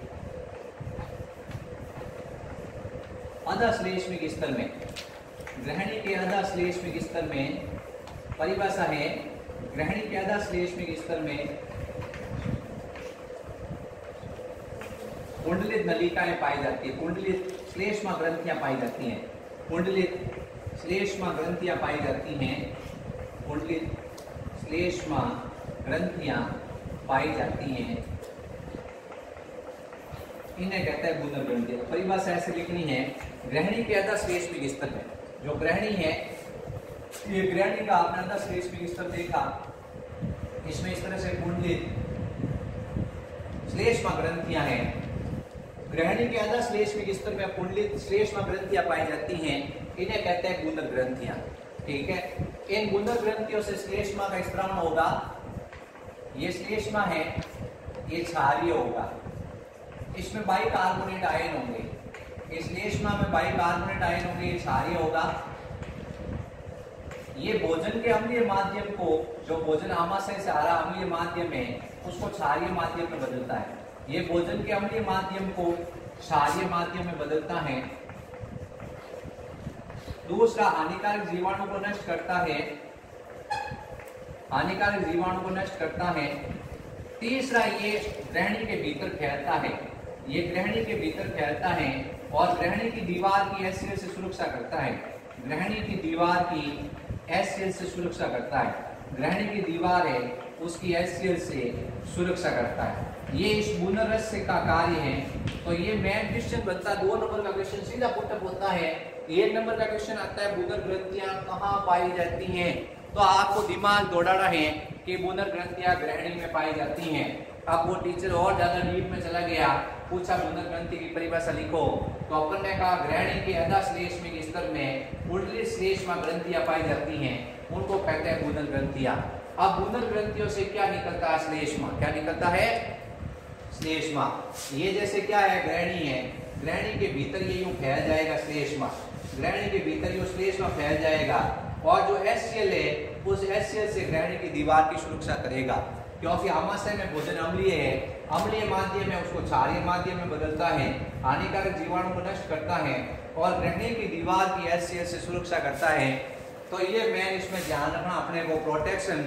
S1: अधश्लेष्मिक स्तर में, ग्रहणी के अधश्लेष्मिक स्तर में परिभाषा है, ग्रहणी के अधश्लेष्मिक स्तर में कुंडलित नलिकाएं पाई जाती है, कुंडलित श्लेष्मा ग्रंथियां पाई जाती हैं, कुंडलित श्लेष्मा ग्रंथियां पाई जाती हैं, कुंडलित श्लेष्मा ग्रंथियां पाई जाती हैं, इन्हें कहते हैं बुनर ग्रंथियां। परिभाषा ऐसे लिखनी है, ग्रहणी के अधश्लेष्मिक स्तर में, जो ग्रहणी है, ये ग्रहणी का आपने अधश्लेष्मिक स्तर देखा, इसमें इस तरह से कुंडलित श्लेष्मा ग्रंथियां हैं, ग्रहणी के अधश्लेष्मिक स्तर में कुंडलित श्लेष्मा ग्रंथियां पाई जाती हैं, इन्हें कहते हैं बुनर ग्रंथियां। ठीक है, इन बुनर ग्रंथियों से श्लेष्मा का स्त्रावण होगा, ये श्लेष्मा है, ये क्षारीय होगा, इसमें बाइकार्बोनेट आयन होंगे, इस श्लेष्मा में बाइकार्बोनेट आयन होंगे, ये क्षारीय होगा। ये भोजन के अम्लीय माध्यम को, जो भोजन आमाशय से आ रहा अम्लीय माध्यम है, उसको क्षारीय माध्यम में बदलता है, ये भोजन के अम्लीय माध्यम को क्षारीय माध्यम में बदलता है। दूसरा, हानिकारक जीवाणु को नष्ट करता है, हानिकारक जीवाणु को नष्ट करता है। तीसरा, ये ग्रहणी के भीतर फैलता है, ये ग्रहणी के भीतर फैलता है और ग्रहणी की दीवार की एचसीएल से सुरक्षा करता है, ग्रहणी की दीवार की एचसीएल से सुरक्षा करता है, ग्रहणी की दीवार है उसकी एचसीएल से सुरक्षा करता है। ये इस बुनर रस का कार्य है। तो ये मेन क्वेश्चन बनता है, दो नंबर का क्वेश्चन सीधा पुटअप होता है। एक नंबर का क्वेश्चन आता है, बुनर ग्रंथियां कहाँ पाई जाती हैं, तो आपको दिमाग दौड़ाना है कि बुनर ग्रंथियां ग्रहणी में पाई जाती हैं। अब वो टीचर और ज्यादा डीप में चला गया, पूछा बुनर ग्रंथि की परिभाषा लिखो, तो अपन ने कहा ग्रहणी के अधश्लेष्मिक स्तर में कुंडलित श्लेष्मा ग्रंथियां पाई जाती हैं, उनको कहते हैं बुनर ग्रंथियां। अब बुनर ग्रंथियों से क्या निकलता है? श्लेष्मा। क्या निकलता है? श्लेष्मा। ये जैसे क्या है, ग्रहणी है, ग्रहणी के भीतर ये यूं फैल जाएगा श्लेष्मा, ग्रहणी के भीतर यूं श्लेष्मा फैल जाएगा और जो एचसीएल है उस एचसीएल से ग्रहणी की दीवार की सुरक्षा करेगा, क्योंकि आमाशय में भोजन अम्लीय है, अम्लीय माध्यम है उसको क्षारीय माध्यम में बदलता है, हानिकारक जीवाणु को नष्ट करता है और ग्रहणी की दीवार की एचसीएल से सुरक्षा करता है। तो ये मेन इसमें ध्यान रखना अपने को, protection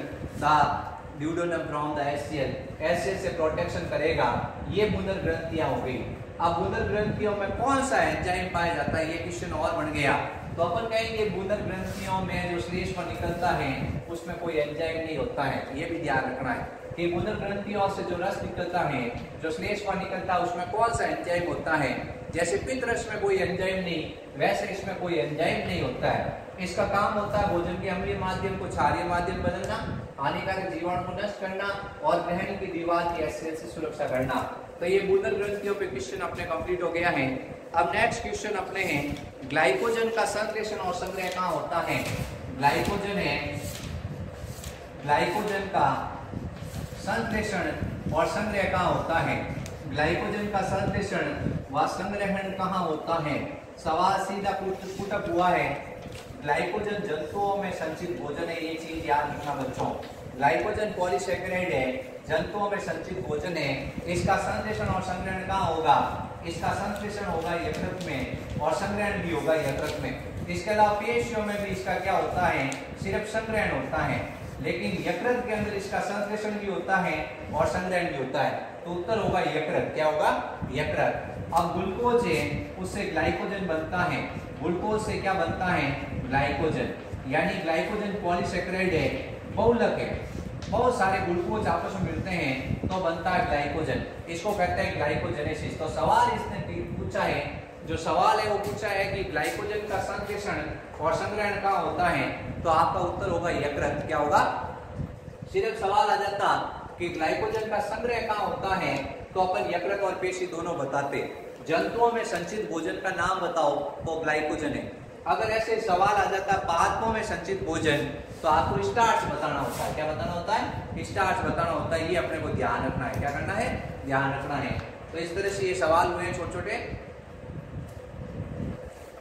S1: the duodenum from the HCL, HCL से प्रोटेक्शन करेगा। ये बुनर ग्रंथियां हो गई। अब बुनर ग्रंथियों में कौन सा एंजाइम पाया जाता है, ये क्वेश्चन और बन गया। तो अपन कहेंगे बुनर ग्रंथियों में जो श्लेष्मा निकलता है उसमें कोई एंजाइम नहीं होता है, ये भी ध्यान रखना है कि बुनर ग्रंथियों से जो रस निकलता है, जो श्लेष्मा निकलता है, उसमें कौन सा एंजाइम होता है। जैसे पित्त रस में कोई एंजाइम नहीं, वैसे इसमें कोई एंजाइम नहीं होता है। इसका काम होता है भोजन के अम्लीय माध्यम को क्षारीय माध्यम बदलना, हानिकारक जीवाणु को नष्ट करना और ग्रहणी की दीवार की एचसीएल से सुरक्षा करना। तो ये बुनर ग्रंथियों पे क्वेश्चन अपने कंप्लीट हो गया है। अब नेक्स्ट क्वेश्चन अपने हैं, ग्लाइकोजन का संश्लेषण और संग्रह कहाँ होता है। ग्लाइकोजन है, ग्लाइकोजन का संश्लेषण और संग्रह कहाँ होता है। ग्लाइकोजन का संश्लेषण व संग्रहण कहाँ होता है। सवाल सीधा पुटअप हुआ है, ग्लाइकोजन जंतुओं में संचित भोजन है, ये चीज याद रखना बच्चों। ग्लाइकोजन पॉलीसैकेराइड है, जंतुओं में संचित भोजन है, इसका संश्लेषण और संग्रहण कहाँ होगा। इसका संश्लेषण होगा यकृत में और संग्रहण भी होगा यकृत में। इसके अलावा पेशियों में भी इसका क्या होता है, सिर्फ संग्रहण होता है, लेकिन यकृत के अंदर इसका संश्लेषण भी होता है और संग्रहण भी होता है। तो उत्तर होगा यकृत। क्या होगा? यकृत। अब ग्लूकोज है, उससे ग्लाइकोजन बनता है, ग्लूकोज से क्या बनता है? ग्लाइकोजन। यानी ग्लाइकोजन पॉलीसैकेराइड है, बहुलक है, बहुत सारे ग्लूकोज आपस में मिलते हैं तो बनता है ग्लाइकोजन, इसको कहते हैं ग्लाइकोजेनेसिस। तो सवाल इसने पूछा है, जो सवाल है वो पूछा है कि ग्लाइकोजन का संश्लेषण और संग्रहण कहाँ होता है, तो आपका उत्तर होगा यकृत। क्या होगा? सिर्फ सवाल आ जाता कि ग्लाइकोजन का संग्रह कहाँ होता है तो अपन यकृत और पेशी दोनों बताते। जंतुओं में संचित भोजन का नाम बताओ तो ग्लाइकोजन है। अगर ऐसे सवाल आ जाता पादपों में संचित भोजन तो आपको स्टार्च बताना होता है। क्या बताना होता है? स्टार्च बताना होता है। ये अपने को ध्यान रखना है। क्या करना है? ध्यान रखना है। तो इस तरह से ये सवाल हुए छोटे छोटे।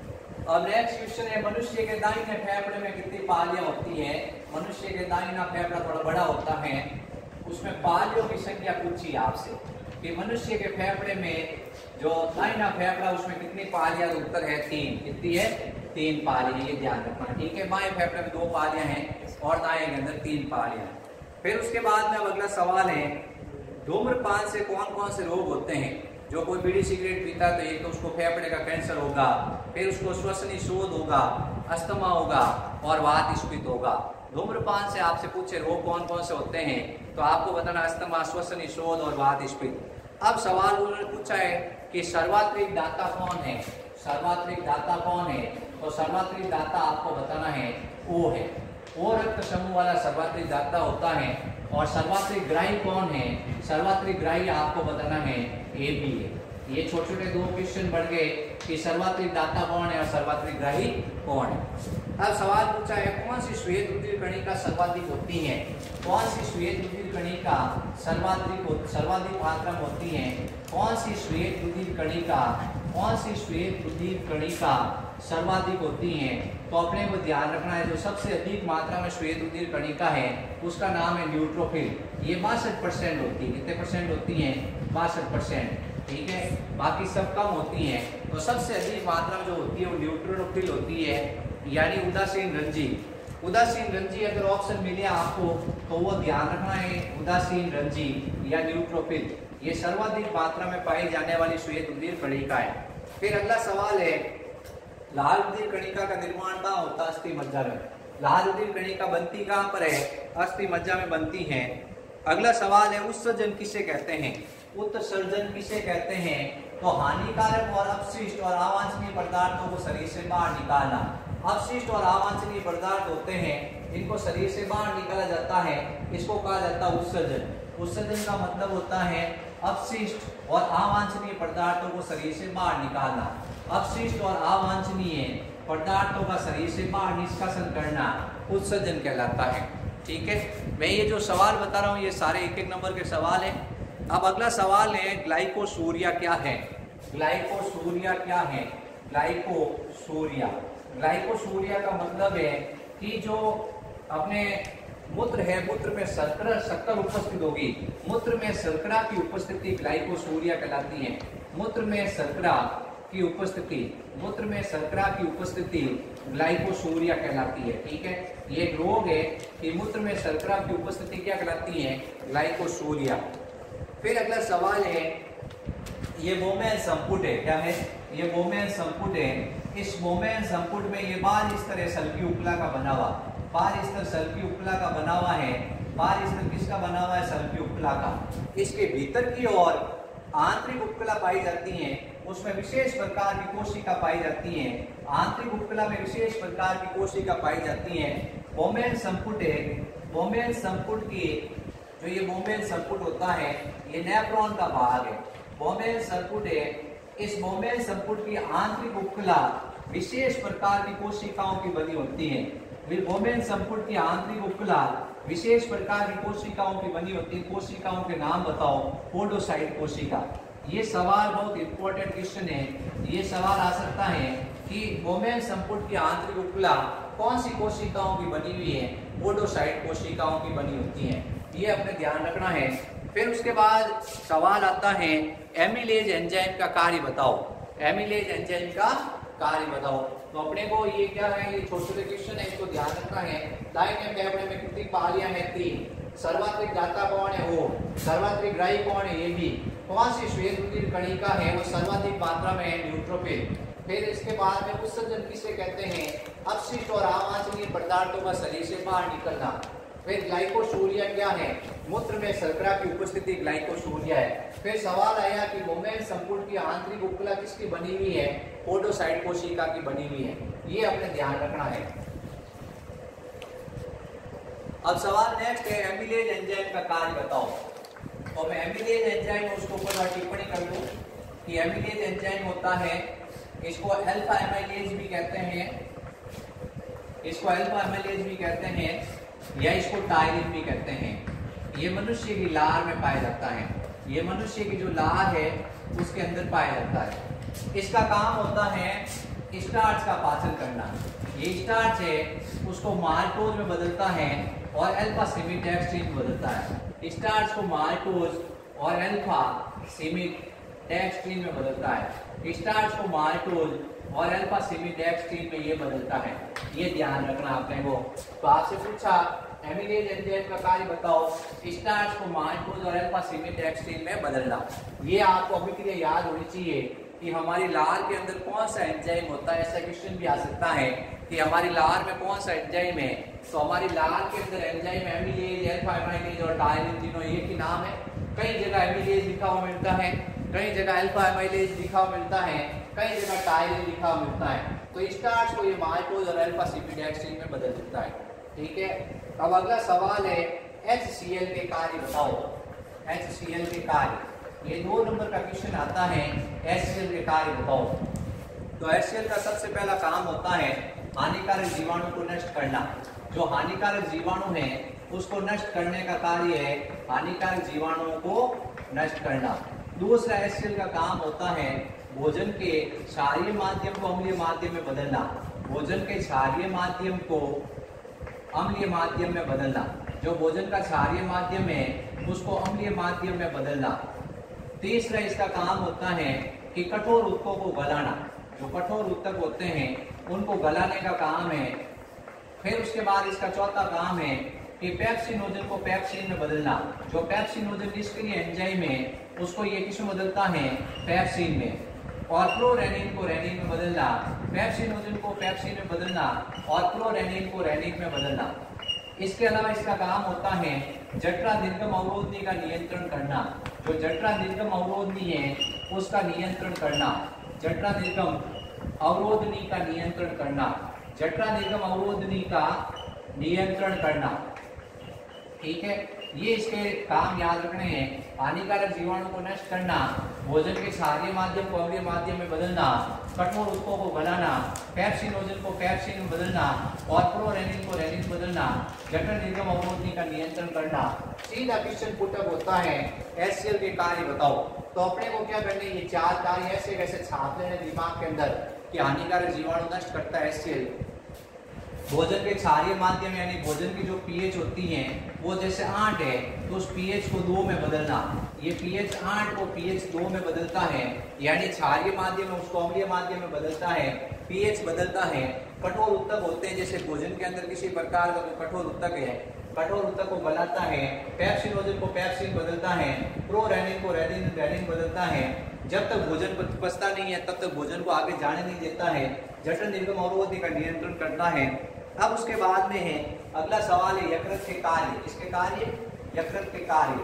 S1: अब नेक्स्ट क्वेश्चन है, मनुष्य के दाहिने फेफड़े में कितनी पालियां होती हैं? मनुष्य के दाहिना फेफड़ा थोड़ा बड़ा होता है, उसमें पालियों की संख्या पूछी आपसे कि मनुष्य के फेफड़े में जो दाहिना फेफड़ा उसमें कितनी पालियां? उत्तर है तीन। कितनी है? तीन पालियां, ये ध्यान रखना, ठीक है। बाएं फेफड़े में दो पालियां हैं और दाएं के अंदर तीन पालियां। फिर उसके बाद में अब अगला सवाल है, धूम्रपान से कौन कौन से रोग होते हैं? जो कोई बीड़ी सिगरेट पीता है तो एक तो उसको फेफड़े का कैंसर होगा, फिर उसको श्वसनी शोध होगा, अस्थमा होगा और वात स्फीत होगा। धूम्रपान से आपसे पूछे रोग कौन कौन से होते हैं तो आपको बताना अस्थमा, श्वसनी शोध और वात स्फीत। अब सवाल उन्होंने पूछा है कि सर्वात्रिक दाता कौन है? सर्वात्रिक दाता कौन है? तो सर्वात्रिक दाता आपको बताना है ओ है। ओ रक्त समूह वाला सर्वात्रिक दाता होता है। और सर्वात्रिक ग्राही कौन है? सर्वात्रिक ग्राही आपको बताना है ए बी है। ये छोटे छोटे दो क्वेश्चन बढ़ गए कि सर्वात्रिक दाता कौन है और सर्वात्रिक ग्राही कौन है। अब सवाल पूछा है, कौन सी श्वेत रुधिर कणिका सर्वाधिक होती है? कौन सी श्वेत रुधिर कणिका सर्वाधिक सर्वाधिक मात्रा में होती है? कौन सी श्वेत रुधिर कणिका कौन सी श्वेत रुधिर कणिका सर्वाधिक होती है? तो अपने को ध्यान रखना है, जो सबसे अधिक मात्रा में श्वेत रुधिर कणिका है उसका नाम है न्यूट्रोफिल। ये बासठ परसेंट होती है। कितने परसेंट होती है? बासठ परसेंट, ठीक है। बाकी सब कम होती हैं। तो सबसे अधिक मात्रा में जो होती है वो न्यूट्रोफिल होती है, यानी उदासीन रंजी। उदासीन रंजी अगर ऑप्शन मिले आपको तो वो ध्यान रखना है, उदासीन रंजी या न्यूट्रोफिल, ये सर्वाधिक मात्रा में पाई जाने वाली श्वेत रुधिर कणिका है। फिर अगला सवाल है, लाल रुधिर कणिका का निर्माण कहाँ होता है? अस्थि मज्जा में। लाल रुधिर कणिका बनती कहाँ पर है? अस्थि मज्जा में बनती है। अगला सवाल है, उत्सर्जन किसे कहते हैं? उत्सर्जन किसे कहते हैं? तो हानिकारक और अपशिष्ट और अवांछनीय पदार्थों को शरीर से बाहर निकालना। अपशिष्ट और अवांछनीय पदार्थ होते हैं, इनको शरीर से बाहर निकाला जाता है, इसको कहा जाता है उत्सर्जन। उत्सर्जन का मतलब होता है अपशिष्ट और अवांछनीय पदार्थों को शरीर से बाहर निकालना। अपशिष्ट और अवांछनीय पदार्थों का शरीर से बाहर निष्कासन करना उत्सर्जन कहलाता है, ठीक है। मैं ये जो सवाल बता रहा हूँ ये सारे एक एक नंबर के सवाल हैं। अब अगला सवाल है, ग्लाइकोसूरिया क्या है? ग्लाइकोसूरिया क्या है? ग्लाइकोसूरिया ग्लाइकोसूरिया का मतलब है कि जो अपने मूत्र है, मूत्र में शर्करा शक्कर उपस्थित होगी। मूत्र में शर्करा की उपस्थिति ग्लाइकोसूरिया कहलाती है। मूत्र में शर्करा की उपस्थिति मूत्र में शर्करा की उपस्थिति ग्लाइकोसूरिया कहलाती है, ठीक है। ये एक रोग है कि मूत्र में शर्करा की उपस्थिति क्या कहलाती है? ग्लाइकोसूरिया। फिर अगला सवाल है, ये बोमेन संपुट है, क्या है? ये बोमेन संपुट है। इस बोमेन संपुट में ये बाल स्तर है सल्की उपला का बना हुआ। बाल स्तर सल्की उपला का बना हुआ है। बाल स्तर किसका बना हुआ है? सल्की उपला का। इसके भीतर की ओर आंतरिक उपकला पाई जाती है, उसमें विशेष प्रकार की कोशिका पाई जाती है। आंतरिक उपकला में विशेष प्रकार की कोशिका पाई जाती है। बोमेन संपुट है। बोमेन संपुट की जो ये बोमेन संपुट होता है ये नेफ्रॉन का भाग है। बोमेन संपुट है। इस बोमेन संपुट की आंतरिक उपकला विशेष प्रकार की कोशिकाओं की बनी होती है। बोमेन संपुट की आंतरिक उपकला विशेष प्रकार की कोशिकाओं की बनी होती है। कोशिकाओं के नाम बताओ। पोडोसाइट कोशिका। ये सवाल बहुत इंपॉर्टेंट क्वेश्चन है। ये सवाल आ सकता है कि बोमेन संपुट की आंतरिक उपकला कौन सी कोशिकाओं की बनी हुई है? पोडोसाइट कोशिकाओं की बनी होती है। ये अपने ध्यान रखना है। फिर उसके बाद सवाल आता है, एमिलेज एंजाइम का कार्य बताओ। एमिलेज एंजाइम का कार्य बताओ। तो अपने को ये क्या है, ये छोटे छोटे क्वेश्चन है, इसको ध्यान रखना है। दाहिने फेफड़े में कितनी पालियां हैं? तीन। सर्वात्रिक दाता कौन है? ओ। सर्वात्रिक ग्राही कौन है? A B. कौन सी श्वेत रुधिर कणिका है वो सर्वाधिक मात्रा में है? न्यूट्रोफिल। फिर इसके बाद में उत्सर्जन किसे कहते हैं? अपशिष्ट और अवांछनीय पदार्थों का शरीर से बाहर निकलना। फिर ग्लाइकोसूरिया क्या है? मूत्र में शर्करा की उपस्थिति ग्लाइकोसूरिया है। फिर सवाल आया कि बोमेन संपुट की आंतरिक उपकला किसकी बनी हुई है? पोडोसाइट कोशिका की बनी हुई है। ये अपने ध्यान रखना है। अब सवाल नेक्स्ट है, एमिलेज एंजाइम का कार्य बताओ। तो मैं एमिलेज एंजाइम उसको ऊपर टिप्पणी कर दूं कि एमिलेज एंजाइम होता है, इसको अल्फा एमाइलेज भी कहते हैं, इसको अल्फा एमाइलेज भी कहते हैं या इसको टायरिन भी कहते हैं। ये मनुष्य की लार में पाया जाता है। ये मनुष्य की जो लार है उसके अंदर पाया जाता है। इसका काम होता है स्टार्च का पाचन करना। ये स्टार्च है उसको माल्टोज में बदलता है और अल्फा सेमीडेक्स्ट्रीन में बदलता है। स्टार्च को माल्टोज और अल्फा सेमीडेक्स्ट्रीन में बदलता है। स्टार्च को माल्टोज और अल्फा सेमीडेक्स्ट्रीन में ये बदलता है। ये ध्यान रखना आपने को। तो आपसे पूछा एमिलेज एंजाइम का कार्य बताओ, स्टार्च को माल्टोज और अल्फा सेमीडेक्स्ट्रीन में बदलना। ये आपको अभिक्रिया याद होनी चाहिए कि हमारी लार के अंदर कौन सा एंजाइम होता है। ऐसा क्वेश्चन भी आ सकता है कि हमारी लार में कौन सा एंजाइम है। तो हमारी लार के अंदर एंजाइम एमिलेज, अल्फा एमाइलेज और टायरिन तीनों एक ही नाम है। कई जगह एमिलेज लिखा हुआ मिलता है, कई जगह अल्फा एमाइलेज लिखा हुआ मिलता है, कई जगह टायरिन लिखा हुआ मिलता है। तो स्टार्च को ये माल्टोज और अल्फा सेमीडेक्स्ट्रीन में बदल देता है। ठीक है। अब अगला सवाल है एच सी एल के कार्य बताओ। एच सी एल के कार्य, ये दो नंबर का क्वेश्चन आता है। एच सी एल के कार्य बताओ। तो एच सी एल का सबसे पहला काम होता है हानिकारक जीवाणु को नष्ट करना। जो हानिकारक जीवाणु है उसको नष्ट करने का कार्य है हानिकारक जीवाणुओं को नष्ट करना। दूसरा एच सी एल का काम होता है भोजन के क्षारीय माध्यम को अम्लीय माध्यम में बदलना। भोजन के क्षारीय माध्यम को अम्लीय माध्यम में बदलना। जो भोजन का क्षारीय माध्यम है उसको अम्लीय माध्यम में बदलना। तीसरा इसका काम होता है कि कठोर ऊतकों को गलाना। जो कठोर ऊतक होते हैं उनको गलाने का काम है। फिर उसके बाद इसका चौथा काम है कि पेप्सिनोजन को पेप्सिन में बदलना। जो पेप्सिनोजन निष्क्रिय एंजाइम है उसको ये किसमें बदलता है, पेप्सिन में। और प्रोरेनिन को रेनिन में बदलना। पेप्सिनोजन को पेप्सिन में बदलना और प्रोरेनिन को रेनिन में बदलना। इसके अलावा इसका काम होता है जठरा निर्गम अवरोधनी का नियंत्रण करना। जो जठरा निर्गम अवरोधनी है उसका नियंत्रण करना। जठरा निर्गम अवरोधनी का नियंत्रण करना। जठरा निर्गम अवरोधनी का नियंत्रण करना। ठीक है। ये इसके काम याद रखने हैं। हानिकारक जीवाणु को नष्ट करना, भोजन के क्षारीय माध्यम को अम्लीय माध्यम में बदलना, कठोर ऊतकों को गलाना, पेप्सिनोजन को पेप्सिन में बदलना और प्रोरेनिन को रेनिन में बदलना, जठर निर्गम अवरोधनी का नियंत्रण करना। सीधा क्वेश्चन पुटअप होता है एच सी एल के कार्य बताओ। तो अपने को क्या करने, ये चार कार्य ऐसे वैसे छाप लेने दिमाग के अंदर कि हानिकारक जीवाणु नष्ट करता है एच सी एल। भोजन के क्षारीय माध्यम यानी भोजन की जो पीएच होती है वो जैसे आठ है तो उस पीएच को दो में बदलना। ये पीएच आठ को पीएच दो में बदलता है, यानी क्षारीय माध्यम है उसको अम्लीय माध्यम में बदलता है, पीएच बदलता है। कठोर ऊतक होते हैं, जैसे भोजन के अंदर किसी प्रकार का कठोर ऊतक है, कठोर ऊतक को गलाता है। पेप्सिनोजन को पेप्सिन बदलता है, प्रोरेनिन को रेनिन रेनिन बदलता है। जब तक भोजन पचता नहीं है तब तक भोजन को आगे जाने नहीं देता है। जठर निर्गम अवरोधनी का नियंत्रण करता है। अब उसके बाद में है अगला सवाल है यकृत के कार्य। इसके कार्य, यकृत के कार्य।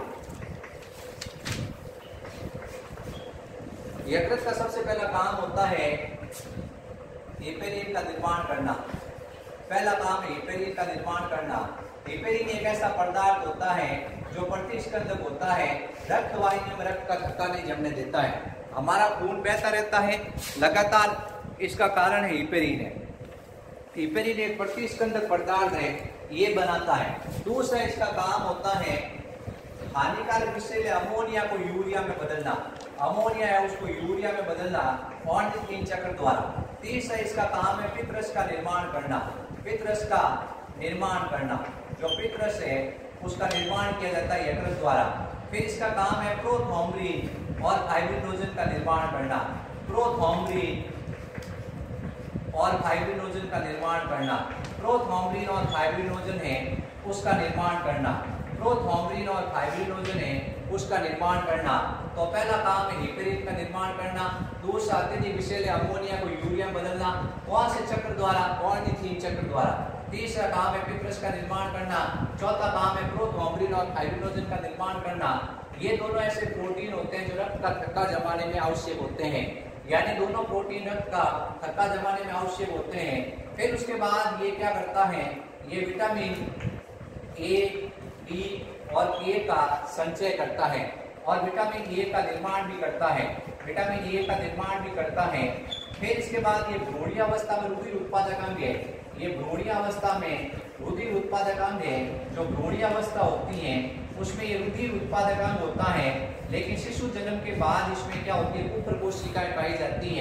S1: यकृत का सबसे पहला काम होता है हेपेरिन का निर्माण करना। पहला काम है हेपेरिन का निर्माण करना। हेपेरिन एक ऐसा पदार्थ होता है जो प्रतिस्कंदक होता है, रक्त वाहिनी में रक्त का धक्का नहीं जमने देता है। हमारा खून बहता रहता है लगातार, इसका कारण है हेपेरिन है। हेपेरिन एक प्रतिस्कंदक पदार्थ है, ये बनाता है। दूसरा इसका काम होता है हानिकारक विषैले अमोनिया को यूरिया में बदलना। अमोनिया है उसको यूरिया में बदलना ऑर्निथिन चक्र द्वारा। तीसरा इसका काम है पित्तरस का निर्माण करना। पित्तरस का निर्माण करना, जो पित्तरस है उसका निर्माण किया जाता है यकृत द्वारा। फिर इसका काम है प्रोथ्रोम्बिन और फाइब्रिनोजन का निर्माण करना। प्रोथ्रोम्बिन और फाइब्रिनोजन का निर्माण करना। प्रोथ्रोम्बिन और फाइब्रिनोजन है उसका निर्माण करना। प्रोथ्रोम्बिन और फाइब्रिनोजन है उसका निर्माण करना। तो पहला काम है हेपेरिन का निर्माण करना। दूसरा अत्यधिक विषैले अमोनिया को यूरिया में बदलना। कौन से चक्र द्वारा, ऑर्निथिन चक्र द्वारा। तीसरा काम है पित्तरस का निर्माण करना। चौथा काम है प्रोथ्रोम्बिन और फाइब्रिनोजन का निर्माण करना। ये दोनों ऐसे प्रोटीन होते हैं जो रक्त का थक्का जमाने में आवश्यक होते हैं, यानी दोनों प्रोटीन रक्त का थक्का जमाने में आवश्यक होते हैं। फिर उसके बाद ये क्या करता है, ये विटामिन ए, डी और के का संचय करता है और विटामिन ए का निर्माण भी करता है। विटामिन ए का निर्माण भी करता है। फिर इसके बाद ये भ्रूणीय अवस्था में रुधिर उत्पादक अंग है। ये भ्रूणीय अवस्था में रुधिर उत्पादक अंग है। जो भ्रूणीय अवस्था होती है उसमें ये रुधिर उत्पादक अंग होता है, लेकिन शिशु जन्म के बाद इसमें क्या होती है, पुत्र कोशिकाएं पाई जाती हैं।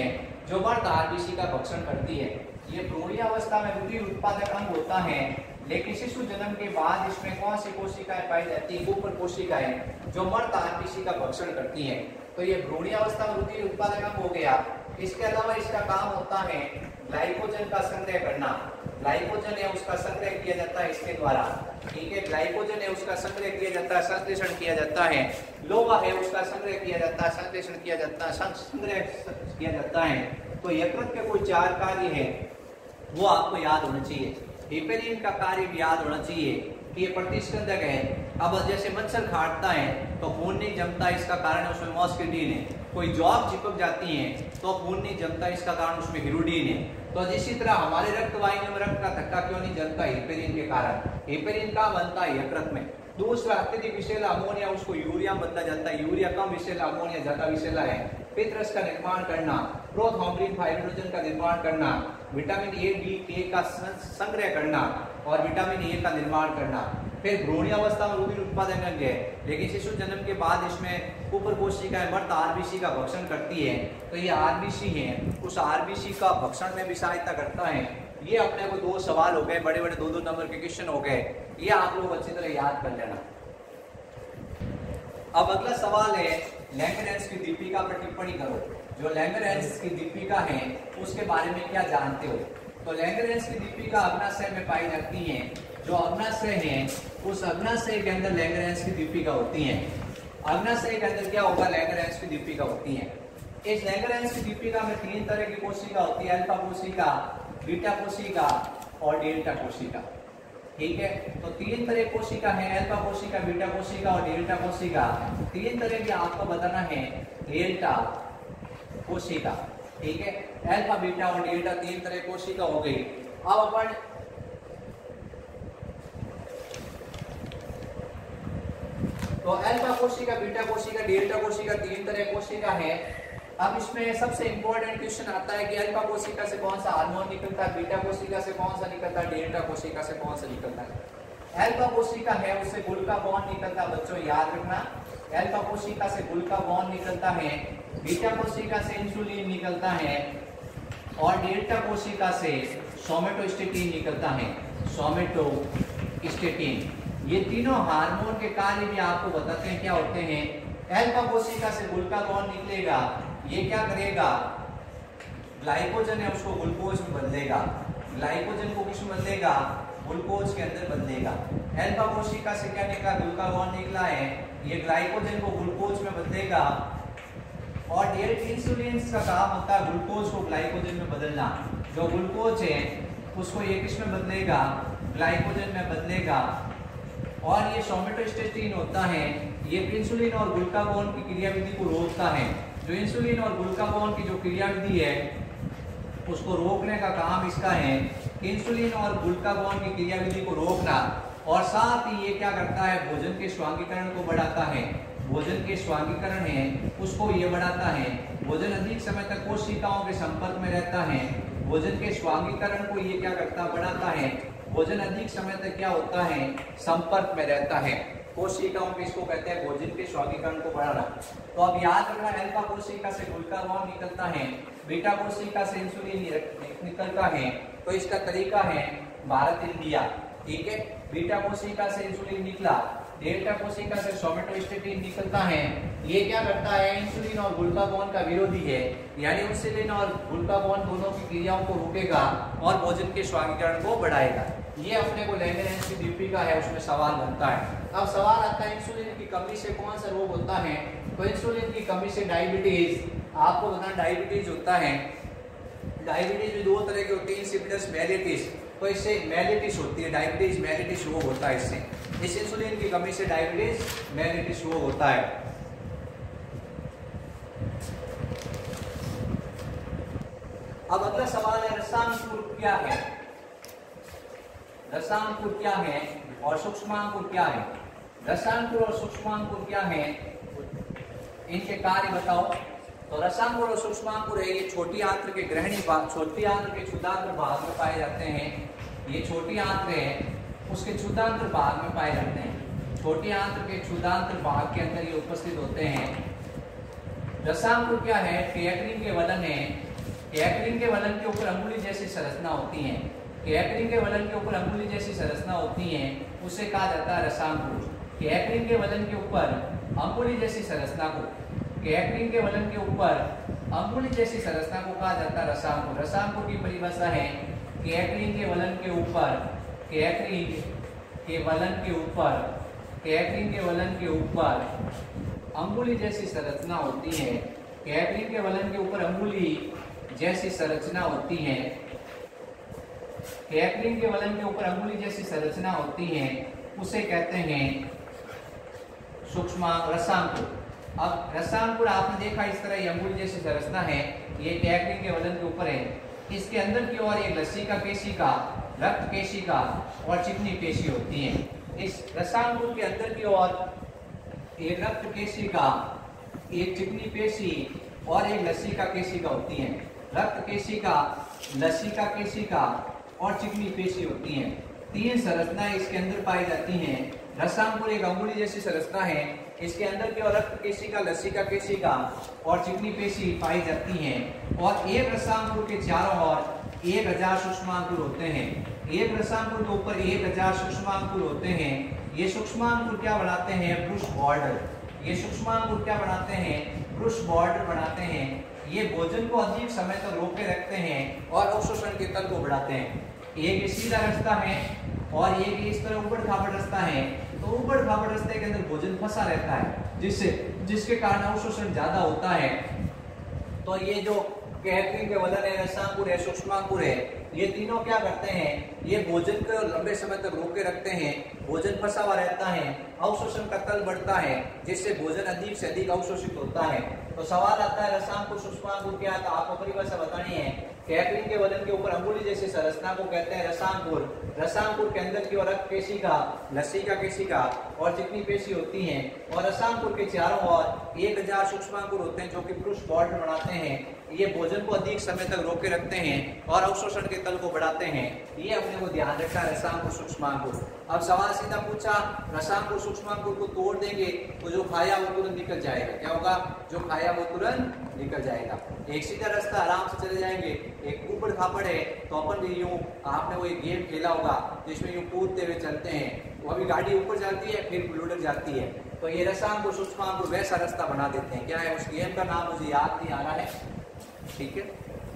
S1: जो मर्द आरबीसी का भक्षण करती है। ये भ्रूणीय अवस्था में रुधिर उत्पादक अंग होता है, लेकिन शिशु जन्म के बाद इसमें कौन सी कोशिकाएं पाई जाती है? कुपर कोशिकाएं जो मर्द आरबीसी का भक्षण करती हैं। तो ये भ्रूणीय अवस्था में रुधिर उत्पादक अंग हो गया। इसके अलावा इसका काम होता है ग्लाइकोजन का संग्रह करना। ग्लाइकोजन है उसका संग्रह किया जाता है इसके द्वारा, ठीक है। ग्लाइकोजन है उसका संग्रह किया जाता है, संश्लेषण किया जाता है। लोहा है उसका संग्रह किया जाता है, संश्लेषण किया जाता है, संग्रह किया जाता है। तो यकृत के कोई चार कार्य है वो आपको याद होना चाहिए। हिपेरिन का कार्य भी याद होना चाहिए कि ये प्रतिस्कंदक है। अब जैसे मच्छर काटता है तो खून नहीं जमता, इसका कारण उसमें मॉस्किडीन है। कोई जॉब चिपक जाती है तो खून नहीं जमता, इसका कारण उसमें हिरोडीन है। तो इसी तरह हमारे रक्त वाहिनी में रक्त का धक्का क्यों नहीं जमता? हिपेरिन के कारण। हिपेरिन का बनता है यकृत में। दूसरा, अत्यधिक विषैला अमोनिया उसको यूरिया बदला जाता है। यूरिया कम विषैला, अमोनिया ज्यादा विषैला है। पित्तरस का निर्माण करना, प्रोथॉम्बिन फाइब्रिनोजन का निर्माण करना, विटामिन ए डी के का संग्रह करना और विटामिन ए का निर्माण करना। फिर भ्रूणीय अवस्था में रुधिर उत्पादन अंग है, लेकिन शिशु जन्म के बाद इसमें कुपर कोशिकाएं मर्द आरबीसी का भक्षण करती है। तो ये आरबीसी है, उस आरबीसी का भक्षण में भी सहायता करता है। ये अपने को दो सवाल हो गए, बड़े बड़े दो दो नंबर के क्वेश्चन हो गए, ये आप लोग अच्छी तरह याद कर लेना। अब अगला सवाल है लैंगरहैंस की दीपिका पर टिप्पणी करो। जो लैंगरहैंस की दीपिका है उसके बारे में क्या जानते हो? तो लैंगरहैंस की दीपिका अग्नाशय में पाई जाती है। जो अग्नाशय है उस अग्नाशय के अंदर लैंगरहैंस की दीपिका होती है। अग्नाशय के अंदर क्या होगा? लैंगरहैंस की दीपिका होती है। इस लैंगरहैंस की दीपिका में तीन तरह की कोशिका होती है, अल्फा कोशिका, बीटा कोशिका और डेल्टा कोशिका, ठीक है। तो तीन तरह कोशिका है, अल्फा कोशिका, बीटा कोशिका और डेल्टा कोशिका। तीन तरह की आपको बताना है डेल्टा कोशिका, ठीक है। अल्फा, बीटा और डेल्टा तीन तरह कोशिका हो गई। अब अपन तो अल्फा कोशिका, बीटा कोशिका, डेल्टा कोशिका तीन तरह कोशिका है। अब इसमें सबसे इंपॉर्टेंट क्वेश्चन आता है कि अल्फा कोशिका से कौन सा हार्मोन निकलता है, बीटा कोशिका से कौन सा निकलता है, डेल्टा कोशिका से कौन सा निकलता है। अल्फा कोशिका है उससे ग्लूकागॉन निकलता है, बच्चों याद रखना। अल्फा कोशिका से ग्लूकागॉन निकलता है, बीटा कोशिका से इंसुलिन निकलता है और डेल्टा कोशिका से सोमेटोस्टेटिन निकलता है। सोमेटोस्टेटिन, ये तीनों हार्मोन के कार्य भी आपको बताते हैं क्या होते हैं। अल्फा कोशिका से ग्लूकागॉन निकलेगा, ये क्या करेगा? ग्लाइकोजन है उसको ग्लूकोज में बदलेगा। ग्लाइकोजन को किस में बदलेगा? ग्लूकोज के अंदर बदलेगा। अल्फा कोशिका से क्या निकला? ग्लूकागॉन निकला है, ये ग्लाइकोजन को ग्लूकोज में बदलेगा। और डेल्टा इंसुलिन का काम होता है ग्लूकोज को ग्लाइकोजन में बदलना। जो ग्लूकोज है उसको ये किस में बदलेगा? ग्लाइकोजन में बदलेगा। और ये सोमेटोस्टेटिन होता है, ये इंसुलिन और ग्लूकागॉन की क्रियाविधि को रोकता है। जो इंसुलिन और ग्लूकागॉन की जो क्रियाविधि है उसको रोकने का काम इसका है। इंसुलिन और ग्लूकागॉन की क्रियाविधि को रोकना, और साथ ही ये क्या करता है? भोजन के स्वांगीकरण को बढ़ाता है। भोजन के स्वांगीकरण है उसको ये बढ़ाता है। भोजन अधिक समय तक कोशिकाओं के संपर्क में रहता है। भोजन के स्वांगीकरण को ये क्या करता? बढ़ाता है। भोजन अधिक समय तक क्या होता है? संपर्क में रहता है कोशिकाओं के, इसको कहते हैं भोजन के स्वांगीकरण को बढ़ाना। तो अब याद रखना, अल्फा कोशिका से ग्लूकागॉन निकलता है, बीटा कोशिका से इंसुलिन निकलता है। तो इसका तरीका है भारत इंडिया, ठीक है। बीटा कोशिका से इंसुलिन निकला, डेल्टा कोशिका से सोमेटोस्टेटिन निकलता है। ये क्या करता है? इंसुलिन और ग्लूकागॉन का विरोधी है, यानी इंसुलिन और ग्लूकागॉन दोनों की क्रियाओं को रोकेगा और भोजन के स्वांगीकरण को बढ़ाएगा। ये अपने को लैंगरहैंस की दीपिका है उसमें सवाल बनता है। अब सवाल आता है इंसुलिन की कमी से कौन सा रोग होता है? तो इंसुलिन की कमी से डायबिटीज, आपको बताना डायबिटीज होता है। डायबिटीज भी दो तरह के होते हैं, इंसिपिडस, मेलिटिस। तो इससे मेलिटिस होती है, डायबिटीज मेलिटिस रोग होता है इससे। इस इंसुलिन की कमी से डायबिटीज मेलिटिस रोग होता है। अब अगला सवाल है रसांकुर क्या है? रसांकुर क्या है और सूक्ष्मांकुर क्या है? रसांकुर और सूक्ष्मांकुर क्या है, इनके कार्य बताओ। तो रसांकुर और सूक्ष्मांकुर है, ये छोटी आंत्र के ग्रहणी भाग, छोटी आंत्र के क्षुद्रांत्र भाग में पाए जाते हैं। ये छोटी आंत्र है उसके क्षुद्रांत्र भाग में पाए जाते हैं। छोटी आंत्र के क्षुद्रांत्र भाग के अंदर ये उपस्थित होते हैं। रसांकुर क्या है? क्रिएटिनिन के वलन है, कैकरिंग के वलन के ऊपर अंगुली जैसी संरचना होती है, कैकरिंग के वलन के ऊपर अंगुली जैसी संरचना होती है, उसे कहा जाता है रसांकुर। कैकरिंग के वलन के ऊपर अंगुली जैसी संरचना को कैकरिंग के वलन के ऊपर अंगुली जैसी संरचना को कहा जाता है रसांकुर। रसांकुर की परिभाषा है कैकरिंग के वलन के ऊपर कैकरिंग के वलन के ऊपर कैकरिंग के वलन के ऊपर अंगुली जैसी संरचना होती है, कैकरिंग के वलन के ऊपर अंगुली जैसी संरचना होती है, कैकरिंग के वलन के ऊपर अंगुली जैसी संरचना होती है, उसे कहते हैं सूक्ष्म रसांकुर। अब रसांकुर आपने देखा इस तरह ये अंगुली जैसी संरचना है, ये कैकरिंग के वलन के ऊपर है, इसके अंदर की ओर एक लसिका केशिका, रक्त केशिका और चिकनी पेशी होती है। इस रसांकुर के अंदर की ओर एक रक्त केशिका, एक चिकनी पेशी और एक लसिका केशिका होती है। रक्त केशिका, लसिका केशिका और चिकनी पेशी होती हैं। तीन संरचनाएं इसके अंदर पाई जाती हैं। रसांकुर एक अंगुली जैसी संरचना है, इसके अंदर की ओर रक्त केशिका, लसिका केशिका और चिकनी पेशी पाई जाती हैं और एक रसांकुर के चारों ओर एक हजार सूक्ष्मांकुर होते हैं। एक रसांकुर के ऊपर एक हजार सूक्ष्मांकुर होते हैं। ये सूक्ष्मांकुर क्या बनाते हैं? Brush border. ये सूक्ष्मांकुर क्या बनाते हैं? ब्रुश बॉर्डर बनाते हैं। ये भोजन को अधिक समय तक रोके रखते हैं और अवशोषण के तल को बढ़ाते हैं। एक सीधा रास्ता है और एक इस तरह ऊबड़ खाबड़ रास्ता है, तो ऊबड़ खाबड़ रास्ते के अंदर भोजन फंसा रहता है, जिससे जिसके कारण अवशोषण ज्यादा होता है। तो ये जो कैकरिंग के वलन है, रसांकुर है, सूक्ष्मांकुर है, ये तीनों क्या करते हैं? ये भोजन को लंबे समय तक रोके रखते हैं, भोजन फंसा हुआ रहता है, अवशोषण का तल बढ़ता है, जिससे भोजन अधिक से अधिक अवशोषित होता है। तो सवाल आता है रसांकुर सूक्ष्मांकुर क्या है? तो आपको परिभाषा बतानी है। कैकरिंग के वलन के ऊपर अंगुली जैसी संरचना को कहते हैं रसांकुर। रसांकुर के अंदर की ओर रक्त केशिका, लसिका केशिका और चिकनी पेशी होती हैं और रसांकुर के चारों ओर एक हजार सूक्ष्मांकुर होते हैं जो कि ब्रुश बॉर्डर बनाते हैं। ये भोजन को अधिक समय तक रोके रखते हैं और अवशोषण के तल को बढ़ाते हैं। ये अपने को ध्यान रखना है रसांकुर सूक्ष्मांकुर। अब सवाल सीधा पूछा, रसांकुर सूक्ष्मांकुर को तोड़ देंगे तो जो खाया वो तुरंत निकल जाएगा। क्या होगा? जो खाया वो तुरंत निकल जाएगा। एक सीधा रास्ता आराम से चले जाएंगे, एक ऊबड़ खाबड़ है तो अपन भी यूं, आपने वो एक गेम खेला होगा जिसमें यूं कूदते हुए चलते हैं, वो अभी गाड़ी ऊपर जाती है फिर लुढ़क जाती है। तो ये रसांकुर सूक्ष्मांकुर वैसा रास्ता बना देते हैं। क्या है उस गेम का नाम? मुझे याद नहीं आ रहा है। ठीक है,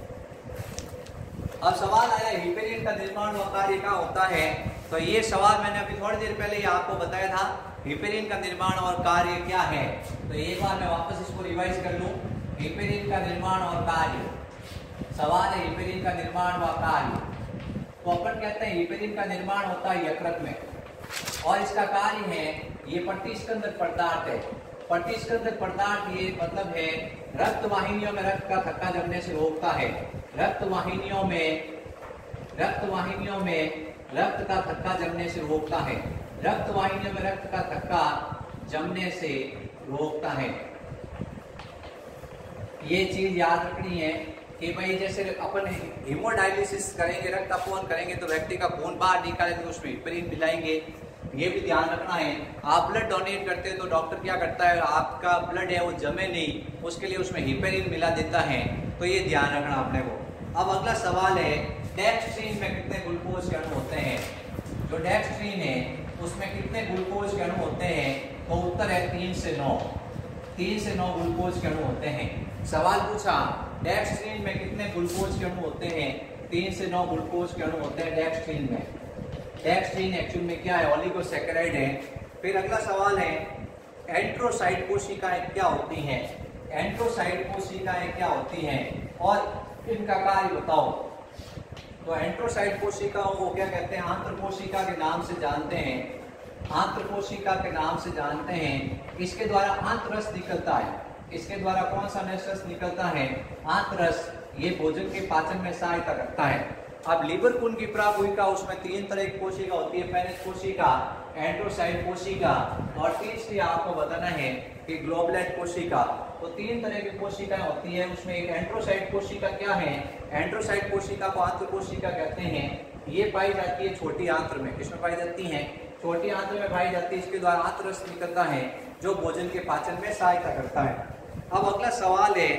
S1: अब सवाल आया हिपेरिन का निर्माण व कार्य क्या होता है? तो ये सवाल मैंने अभी थोड़ी देर पहले ही आपको बताया था, हिपेरिन का निर्माण और कार्य क्या है। तो एक बार मैं वापस इसको रिवाइज कर लूं। हिपेरिन का निर्माण और कार्य, सवाल है हिपेरिन का निर्माण व कार्य। तो अपन कहते हैं हिपेरिन का निर्माण होता है यकृत में और इसका कार्य है ये प्रतिस्कंदक पदार्थ है। प्रतिस्कंदक पदार्थ ये मतलब है रक्त वाहिनियों में रक्त का थक्का जमने से रोकता है। रक्त वाहिनियों में रक्त वाहिनियों में रक्त का थक्का जमने से रोकता है। रक्त वाहिनियों में रक्त का थक्का जमने से रोकता है। ये चीज याद रखनी है कि भाई जैसे अपन हीमोडायलिसिस करेंगे, रक्त अपवन करेंगे तो व्यक्ति का खून बाहर निकालेंगे तो उसमें हिपेरिन मिलाएंगे। ये भी ध्यान रखना है। आप ब्लड डोनेट करते हैं तो डॉक्टर क्या करता है, आपका ब्लड है वो जमे नहीं, उसके लिए उसमें हिपेरिन मिला देता है। तो ये ध्यान रखना आपने को। अब अगला सवाल है डेक्स्ट्रीन में कितने ग्लूकोज के अणु होते हैं? जो डेक्स्ट्रीन है उसमें कितने ग्लूकोज के अणु होते हैं? तो उत्तर है तीन से नौ। तीन से नौ ग्लूकोज के अणु होते हैं। सवाल पूछा डेक्स्ट्रीन में कितने ग्लूकोज के अणु होते हैं? तीन से नौ ग्लूकोज के अणु होते हैं डेक्स्ट्रीन में। डेक्स्ट्रीन एक्चुअल में क्या है? ओलिगोसैकेराइड है। फिर अगला सवाल है एंट्रोसाइट कोशिकाएं क्या होती हैं? एंट्रोसाइट कोशिकाएं क्या होती हैं और इनका कार्य बताओ। तो एंट्रोसाइट कोशिकाओं को क्या कहते हैं? आंत्र कोशिका के नाम से जानते हैं। आंत्र कोशिका के नाम से जानते हैं। इसके द्वारा आंतरस निकलता है। इसके द्वारा कौन सा रस निकलता है? आंतरस। ये भोजन के पाचन में सहायता करता है। अब लीवर कुन की प्राकोशिका, उसमें तीन तरह की कोशिका होती है, पेनिस कोशिका, एंट्रोसाइट कोशिका और तीसरी आपको बताना है कि ग्लोबुलेट कोशिका। तो तीन तरह की कोशिकाएं होती है। उसमें एक एंट्रोसाइट कोशिका क्या है? एंट्रोसाइट कोशिका को आंत्र कोशिका कहते हैं। ये पाई जाती है छोटी आंत्र में। किसमें पाई जाती है? छोटी आंत्र में पाई जाती है। इसके द्वारा आंतरस निकलता है जो भोजन के पाचन में सहायता करता है। अब अगला सवाल है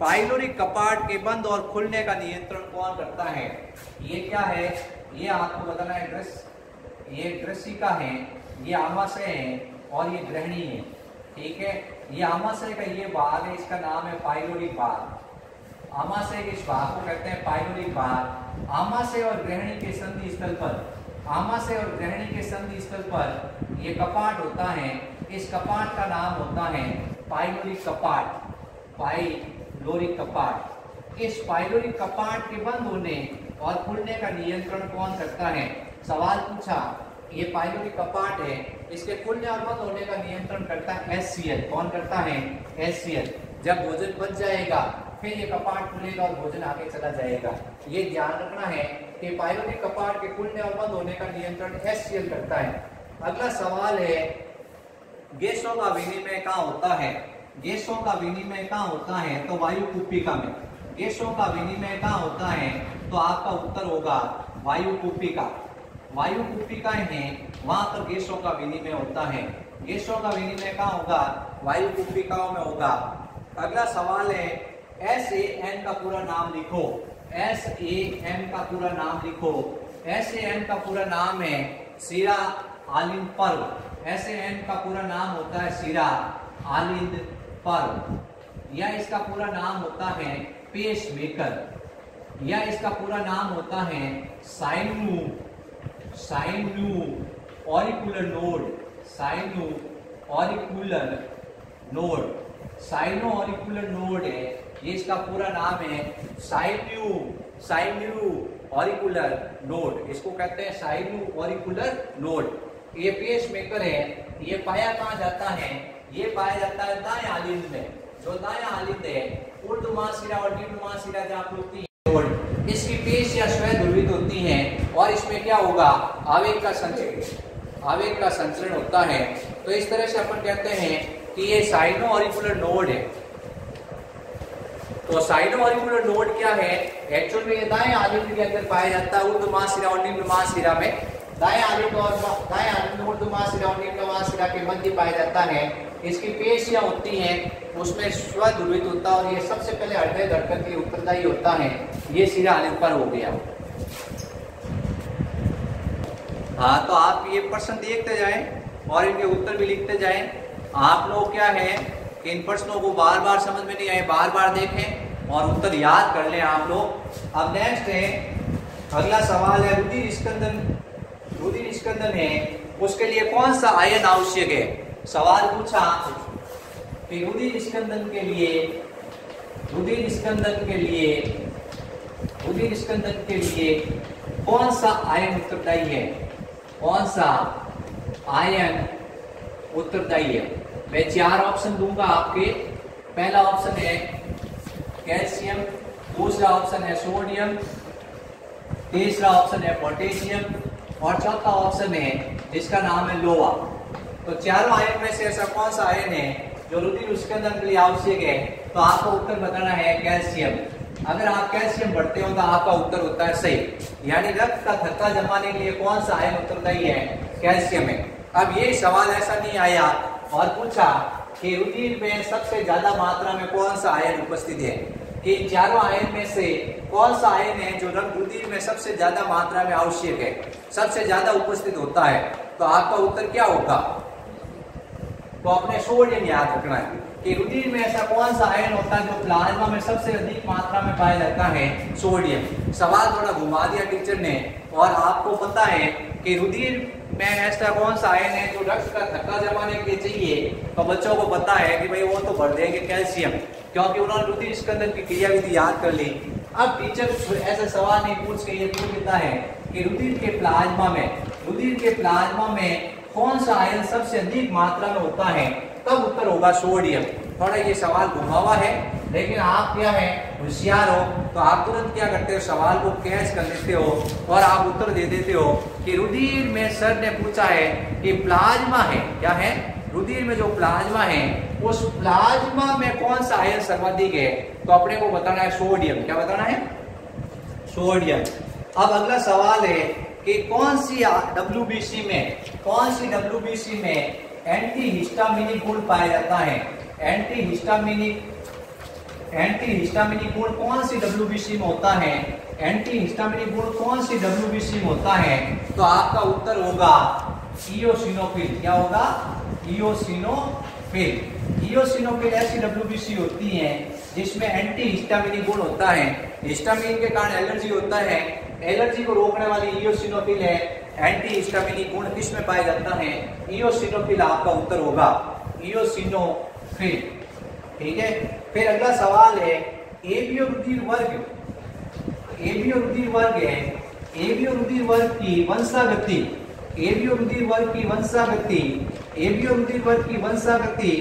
S1: पाइलोरिक कपाट के बंद और खुलने का नियंत्रण कौन करता है? ये क्या है? ये आपको बताना है दृश्य, ये दृश्यिका है, ये आमाशय है और ये ग्रहणी है। ठीक है, ये आमाशय का ये भाग है, इसका नाम है पाइलोरिक भाग। आमाशय के इस भाग को कहते हैं पाइलोरिक भाग। आमाशय और ग्रहणी के संधि स्थल पर, आमाशय और ग्रहणी के संधि स्थल पर ये कपाट होता है। इस कपाट का नाम होता है पाइलोरिक कपाट, पाइलोरिक कपाट। इस पाइलोरिक कपाट के बंद होने और खुलने का नियंत्रण कौन करता है? सवाल पूछा, ये पाइलोरिक कपाट है, इसके खुलने और बंद होने का नियंत्रण करता है एच सी एल। कौन करता है? H C L. जब भोजन बच जाएगा फिर ये कपाट खुलेगा और भोजन आगे चला जाएगा। ये ध्यान रखना है कि पाइलोरिक कपाट के खुलने और बंद होने का नियंत्रण एच सी एल करता है। अगला सवाल है, गैसों का विनिमय कहाँ होता है? गैसों का विनिमय कहाँ होता है? तो वायु कूपिका में। गैसों का विनिमय कहाँ होता है? तो आपका उत्तर होगा वायु कूपिका। वायु कूपिकाएं हैं, वहां पर गैसों का विनिमय होता है। गैसों का विनिमय कहाँ होगा? वायु कूपिकाओं में होगा। अगला सवाल है, एस ए एन का पूरा नाम लिखो। एस ए एन का पूरा नाम लिखो। एस ए एन का पूरा नाम है सीरा आलिंद पर्व। एस ए एन का पूरा नाम होता है सीरा आलिंद पर्व। या इसका पूरा नाम होता है पेस मेकर, या इसका पूरा नाम होता है sino sino auricular node. Sino auricular node, sino auricular node है, ये इसका पूरा नाम है साइन्यू साइन्यू ऑरिकुलर नोड। इसको कहते हैं साइन्यू ऑरिकुलर नोड। ये पेस मेकर है, ये पाया कहाँ जाता है? ये पाया जाता है दाएं आलिंद में। जो दाएं आलिंद है, ऊर्ध्व महाशिरा और निम्न महाशिरा जहाँ पे होती है नोड, इसकी पेश या स्वयं ध्रुवित होती है और इसमें क्या होगा? आवेग का संचरण, आवेग का संचरण होता है। तो इस तरह से अपन कहते हैं कि ये साइनो ऑरिकुलर नोड है। तो साइनो ऑरिकुलर नोड क्या है? एक्चुअल में ये दाएं आलिंद के अंदर पाया जाता है, ऊर्ध्व महाशिरा और निम्न महाशिरा में। दाएं आलिंद और दाएं आलिंद ऊर्ध्व महाशिरा और निम्न महाशिरा के मध्य पाया जाता है। इसकी पेशियां होती हैं, उसमें स्वध्रुवित होता है और ये सबसे पहले हृदय धड़कन के उत्तरदायी होता है। ये सीरा आलिंद पर हो गया। हाँ, तो आप ये प्रश्न देखते जाएं और इनके उत्तर भी लिखते जाएं। आप लोग क्या है कि इन प्रश्नों को बार बार समझ में नहीं आए, बार बार देखें और उत्तर याद कर लें आप लोग। अब नेक्स्ट है, अगला सवाल है रुधिर स्कंदन। रुधिर स्कंदन है, उसके लिए कौन सा आयन आवश्यक है? सवाल पूछा कि रुधिर स्कंदन के लिए रुधिर स्कंदन के लिए रुधिर स्कंदन के लिए कौन सा आयन उत्तरदायी है? कौन सा आयन उत्तरदायी है? मैं चार ऑप्शन दूंगा आपके। पहला ऑप्शन है कैल्शियम, दूसरा ऑप्शन है सोडियम, तीसरा ऑप्शन है पोटेशियम और चौथा ऑप्शन है जिसका नाम है लोहा। तो चारों आयन में से ऐसा कौन सा आयन है जो रुधिर स्कंदन के लिए आवश्यक है? तो आपका उत्तर बताना है कैल्शियम। अगर आप कैल्शियम बढ़ते हो तो आपका उत्तर होता है सही। यानी रक्त का थक्का जमाने के लिए कौन सा आयन उत्तरदायी है? कैल्शियम है। अब ये सवाल ऐसा नहीं आया और पूछा कि रुधिर में सबसे ज्यादा मात्रा में कौन सा आयन उपस्थित है, कि चारों आयन में से कौन सा आयन है जो रक्त रुधिर में सबसे ज्यादा मात्रा में आवश्यक है, सबसे ज्यादा उपस्थित होता है। तो आपका उत्तर क्या होगा? तो अपने सोडियम याद रखना है कि रुधिर में ऐसा कौन सा आयन होता है जो प्लाज्मा में सबसे अधिक मात्रा में पाया जाता है? सोडियम। सवाल थोड़ा घुमा दिया टीचर ने और आपको पता है कि रुधिर में ऐसा कौन सा आयन है जो रक्त का थक्का जमाने के लिए चाहिए। तो बच्चों को पता है कि भाई वो तो भर देंगे कैल्शियम, क्योंकि उन्होंने रुधिर स्कंदन की क्रियाविधि याद कर ली। अब टीचर ऐसा सवाल नहीं पूछ के ये पूछ देता है कि रुधिर के प्लाज्मा में रुधिर के प्लाज्मा में कौन सा आयन सबसे अधिक मात्रा में होता है? तब उत्तर होगा सोडियम। थोड़ा ये सवाल घुमावा है, लेकिन आप क्या है होशियार हो तो आप तुरंत क्या करते हो, सवाल को कैच कर लेते हो और आप उत्तर दे देते हो कि रुधिर में सर ने पूछा है कि प्लाज्मा है, क्या है? रुधिर में जो प्लाज्मा है उस प्लाज्मा में कौन सा आयन सर्वाधिक है? तो अपने को बताना है सोडियम। क्या बताना है? सोडियम। अब अगला सवाल है कि कौन सी डब्ल्यू बी सी में कौन सी डब्ल्यू बी सी में एंटी हिस्टामिनिक गुण पाया जाता है? एंटी हिस्टामिनिक एंटी हिस्टामिनिक गुण कौन सी डब्ल्यूबीसी में होता है, एंटी हिस्टामिनिक गुण कौन सी डब्ल्यूबीसी में होता है, तो आपका उत्तर होगा इयोसिनोफिल। क्या होगा? इयोसिनोफिल। इयोसिनोफिल ऐसी डब्ल्यूबीसी होती है जिसमें एंटी हिस्टामिनिक गुण होता है, हिस्टामिन के कारण एलर्जी होता है, एलर्जी को रोकने वाली इयोसिनोफिल है। एंटी हिस्टामिनिक गुण किस में पाया जाता है? इयोसिनोफिल आपका उत्तर होगा, इयोसिनोफिल। ठीक है। फिर अगला सवाल है एबीओ रुधिर वर्ग, एबीओ रुधिर वर्ग है, एबीओ रुधिर वर्ग की वंशागति, एबीओ रुधिर वर्ग की वंशागति, एबीओ रुधिर वर्ग की वंशागति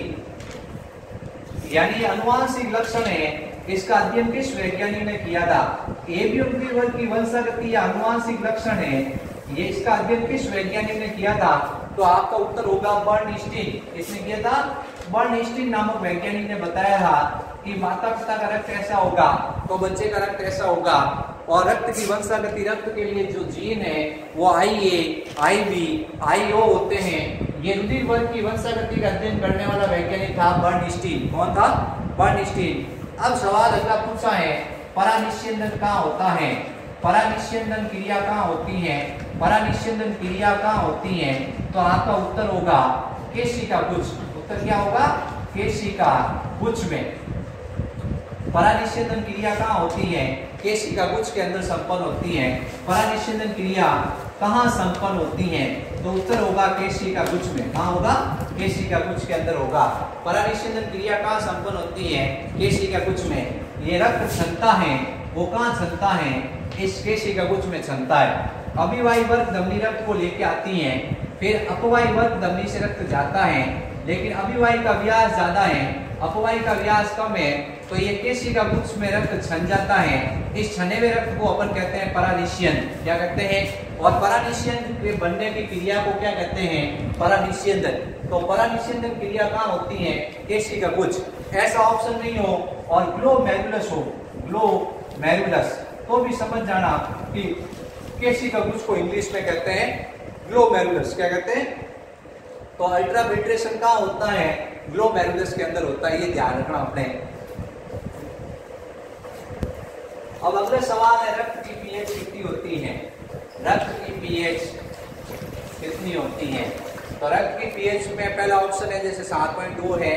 S1: यानी अनुवांशिक लक्षण है, इसका अध्ययन किस वैज्ञानिक ने किया था? एबीओ रुधिर वर्ग की वंशागति या अनुवांशिक लक्षण है, ये इसका अध्ययन किस वैज्ञानिक ने किया था? तो आपका उत्तर होगा बर्नस्टीन। किसने किया था? बर्नस्टीन नामक वैज्ञानिक ने बताया था कि माता पिता का रक्त ऐसा होगा तो बच्चे का रक्त ऐसा होगा, और रक्त की वंशागति, रक्त के लिए जो जीन है वो आई ए, आई बी, आई ओ होते हैं। ये रुधिर वर्ग की वंशागति का अध्ययन करने वाला वैज्ञानिक था बर्नस्टीन। कौन था? बर्नस्टीन। अब सवाल अगला पूछा है परानिस्यंदन कहाँ होता है, परानिस्यंदन क्रिया कहाँ होती है, परानिस्यंदन क्रिया कहाँ होती है, तो आपका उत्तर होगा केशिका गुच्छ। उत्तर क्या होगा? केशिका गुच्छ में परानिस्यंदन क्रिया कहाँ होती है? केशिका गुच्छ के अंदर संपन्न होती है। परानिस्यंदन क्रिया कहाँ संपन्न होती है? तो उत्तर होगा केशिका गुच्छ में। कहाँ होगा? केशिका गुच्छ के अंदर होगा। परानिस्यंदन क्रिया कहाँ संपन्न होती है? केशिका गुच्छ में। ये रक्त क्षमता है वो कहाँ क्षमता है? इस केशिका गुच्छ में क्षमता है। अभिवाही वर्ग धमनी रक्त को लेके आती है, फिर अपवाही वर्ग धमनी से रक्त जाता है, लेकिन अभिवाही का व्यास ज्यादा है, अपवाही का व्यास कम है, तो ये केशिका गुच्छ में रक्त छन जाता है। इस छने हुए रक्त को अपन कहते हैं परानिस्यन। क्या कहते हैं? और परानिस्यन के बनने की क्रिया को क्या कहते हैं? परानिस्यंदन। तो परानिस्यंदन क्रिया कहाँ होती है? केशिका गुच्छ। ऐसा ऑप्शन नहीं हो और ग्लोमेरुलस हो, ग्लोमेरुलस, तो भी समझ जाना कि केशिका गुच्छ को इंग्लिश में कहते हैं ग्लोमेरुलस। क्या कहते हैं? तो अल्ट्रा फिल्ट्रेशन कहाँ होता है? ग्लोमेरुलस के अंदर होता है, ये ध्यान रखना अपने। अब अगला सवाल है रक्त की पीएच कितनी होती है? रक्त की पीएच कितनी होती है? तो रक्त की पीएच में पहला ऑप्शन है जैसे सात पॉइंट दो है,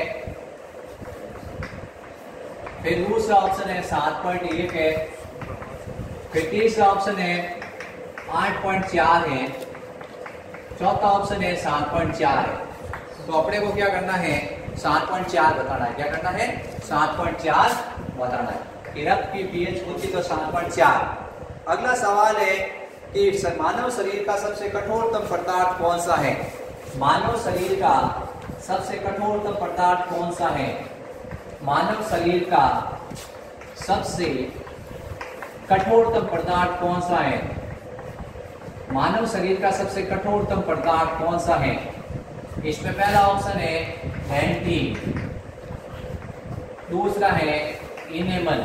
S1: फिर दूसरा ऑप्शन है सात पॉइंट एक है, फिर तीसरा ऑप्शन है आठ पॉइंट चार है, चौथा ऑप्शन है सात पॉइंट चार है। तो अपने को क्या करना है? सात पॉइंट चार बताना है। क्या करना है? सात पॉइंट चार बताना है कि रक्त की पीएच होती तो सात पॉइंट चार। अगला सवाल है कि मानव शरीर का सबसे कठोरतम पदार्थ कौन सा है? मानव शरीर का सबसे कठोरतम पदार्थ कौन सा है? मानव शरीर का सबसे कठोरतम पदार्थ कौन सा है? मानव शरीर का सबसे कठोरतम पदार्थ कौन सा है? इसमें पहला ऑप्शन है डेंटिन, दूसरा है इनेमल,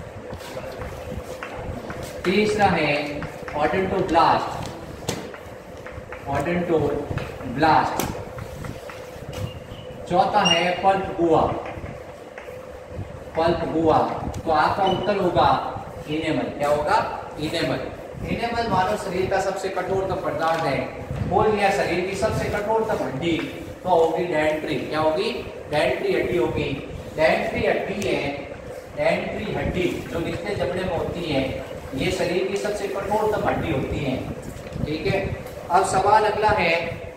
S1: तीसरा है ओडोंटोब्लास्ट, ओडोंटोब्लास्ट, चौथा है पल्प गुआ, पल्प गुआ। तो आपका उत्तर होगा इनेमल। क्या होगा? इनेमल। इनेमल मानव शरीर का सबसे कठोरतम पदार्थ है। बोल दिया शरीर की सबसे कठोरतम हड्डी तो होगी डेंट्री। क्या होगी? डेंट्री हड्डी होगी। डेंट्री हड्डी है, डेंट्री हड्डी जो निचले जबड़े में होती है, ये शरीर की सबसे कठोरतम हड्डी होती है। ठीक है। अब सवाल अगला है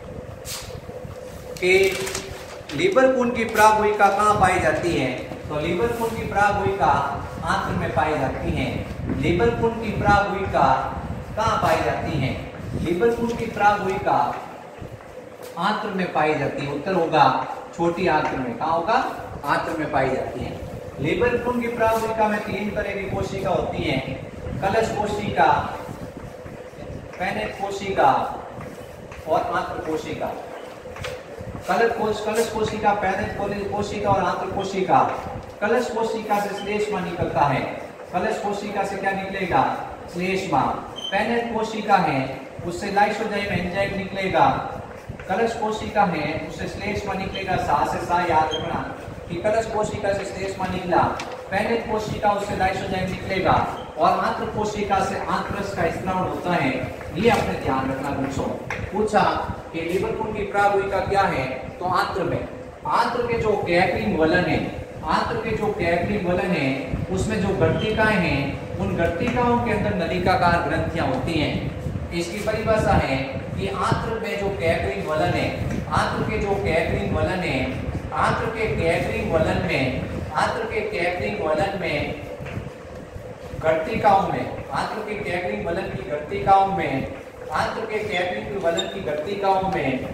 S1: कि लीवर खून की प्रागुहिका कहाँ पाई जाती है? तो लीवर खून की प्रागुहिका आंत्र में पाई जाती है। लीवर खून की प्रागुहिका कहाँ पाई जाती है? लीवर खून की प्रागुहिका आंत्र में पाई जाती है। उत्तर होगा छोटी आंत्र में। कहाँ होगा? आंत्र में पाई जाती है। लीवर खून की प्रागुहिका में तीन तरह की कोशिका होती हैं, कलश कोशिका, पैनेट कोशिका और आंत्र कोशिका। कलश कोश कलश कोशिका, पैनेट कोशिका और आंत्र कोशिका। कलश कोशिका से श्लेष्मा निकलता है। कलश कोशिका से क्या निकलेगा? श्लेष्मा। पैनेट कोशिका है उससे लाइसोजाइम एंजाइम निकलेगा। कलश कोशिका है उससे श्लेष्मा निकलेगा। सा से सा याद रखना कि कलश कोशिका से श्लेष्मा निकला पैनिक कोशिका उससे लाइसोजाइम निकलेगा और आंत्र कोशिका से आंत्रस का स्त्रावण होता है। ये अपने ध्यान रखना बच्चों। पूछा कि लीवर कुंड की प्राभूयिका क्या है, तो आंत्र में आंत्र के जो कैपरिंग वलन है, आंत्र के जो कैपरिंग वलन है उसमें जो गट्टिकाएं हैं, उन गट्टिकाओं के अंदर नलिकाकार ग्रंथियां होती हैं। इसकी परिभाषा है कि आंत्र में जो कैपरिंग वलन है, आंत्र के जो कैपरिंग वलन है, आंत्र के कैपरिंग वलन में आंत्र के कैपरिंग वलन में गट्टिकाओं में आंत्र के कैपरिंग वलन की गट्टिकाओं में आंत्र के कैपरिंग वलन की गट्टिकाओं में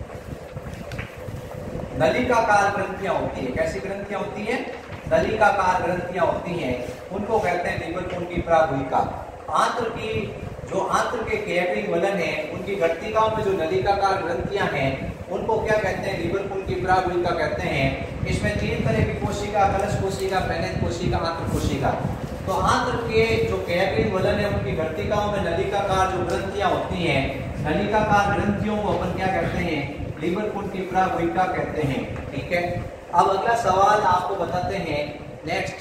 S1: नलिकाकार ग्रंथियां होती है। कैसी ग्रंथियां होती हैं? नलिकाकार ग्रंथियां होती हैं। उनको कहते हैं लीवर कुंड की प्राभूयिका। आंत्र की जो आंत्र के कैपरिंग वलन है, उनकी गट्टिकाओं में जो नलिकाकार ग्रंथियां हैं, उनको क्या कहते हैं? लीवर कुंड की प्राभूयिका कहते हैं। इसमें तीन तरह की कोशिका, कलश कोशिका, पेनेट कोशिका, आंत्र कोशिका। तो आंत्र के जो कैपरिंग वलन है, उनकी गट्टिकाओं में नलिकाकार जो ग्रंथियां होती हैं, नलिकाकार ग्रंथियों को अपन क्या कहते हैं? लीवर कुंड की प्राभूयिका कहते हैं। ठीक है, अब अगला सवाल आपको बताते हैं। नेक्स्ट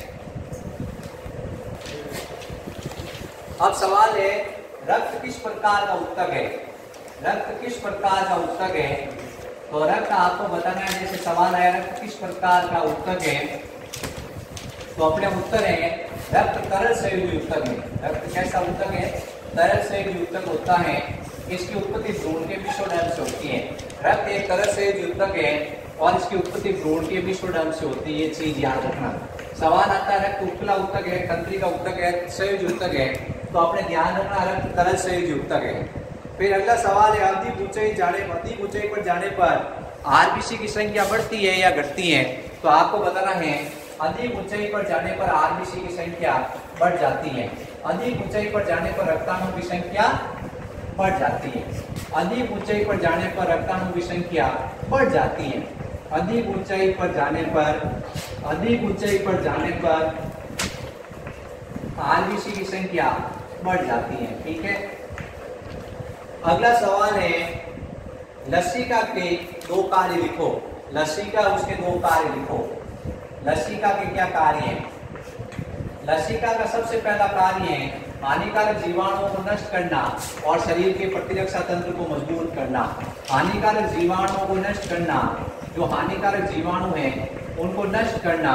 S1: अब सवाल है, रक्त किस प्रकार का उत्तक है? रक्त किस प्रकार का उत्तक है? तो रक्त आपको बताना है। जैसे सवाल आया रक्त किस प्रकार का उत्तक है, तो अपने उत्तर है रक्त तरल संयोजी उत्तक है। रक्त कैसा उत्तक है? तरल संयोजी उत्तक होता है। इसकी उत्पत्ति भ्रूण के विषोडर्म से होती है। रक्त एक तरल संयोजी उत्तक है और इसकी उत्पत्ति भ्रूण के विषोडर्म से होती है। ये चीज याद रखना। सवाल आता है रक्त उपला उत्तक है, तंत्रिका उत्तक है, संयोजी उत्तक है, तो आपने ध्यान रखना रक्त तरल संयोजी उत्तक है। फिर अगला सवाल है, अधिक ऊंचाई जाने अधिक ऊंचाई पर जाने पर आरबीसी की संख्या बढ़ती है या घटती है? तो आपको बताना है अधिक ऊंचाई पर जाने पर आरबीसी की संख्या बढ़ जाती है। अधिक ऊंचाई पर जाने पर रक्ताणु की संख्या बढ़ जाती है। अधिक ऊंचाई पर जाने पर रक्ताणु की संख्या बढ़ जाती है। अधिक ऊंचाई पर जाने पर अधिक ऊंचाई पर जाने पर आरबीसी की संख्या बढ़ जाती है। ठीक है, अगला सवाल है, लसिका के दो कार्य लिखो। लसिका उसके दो कार्य लिखो। लसिका के क्या कार्य हैं? लसिका का सबसे पहला कार्य है हानिकारक जीवाणुओं को नष्ट करना और शरीर के प्रतिरक्षा तंत्र को मजबूत करना। हानिकारक जीवाणुओं को नष्ट करना, जो हानिकारक जीवाणु हैं उनको नष्ट करना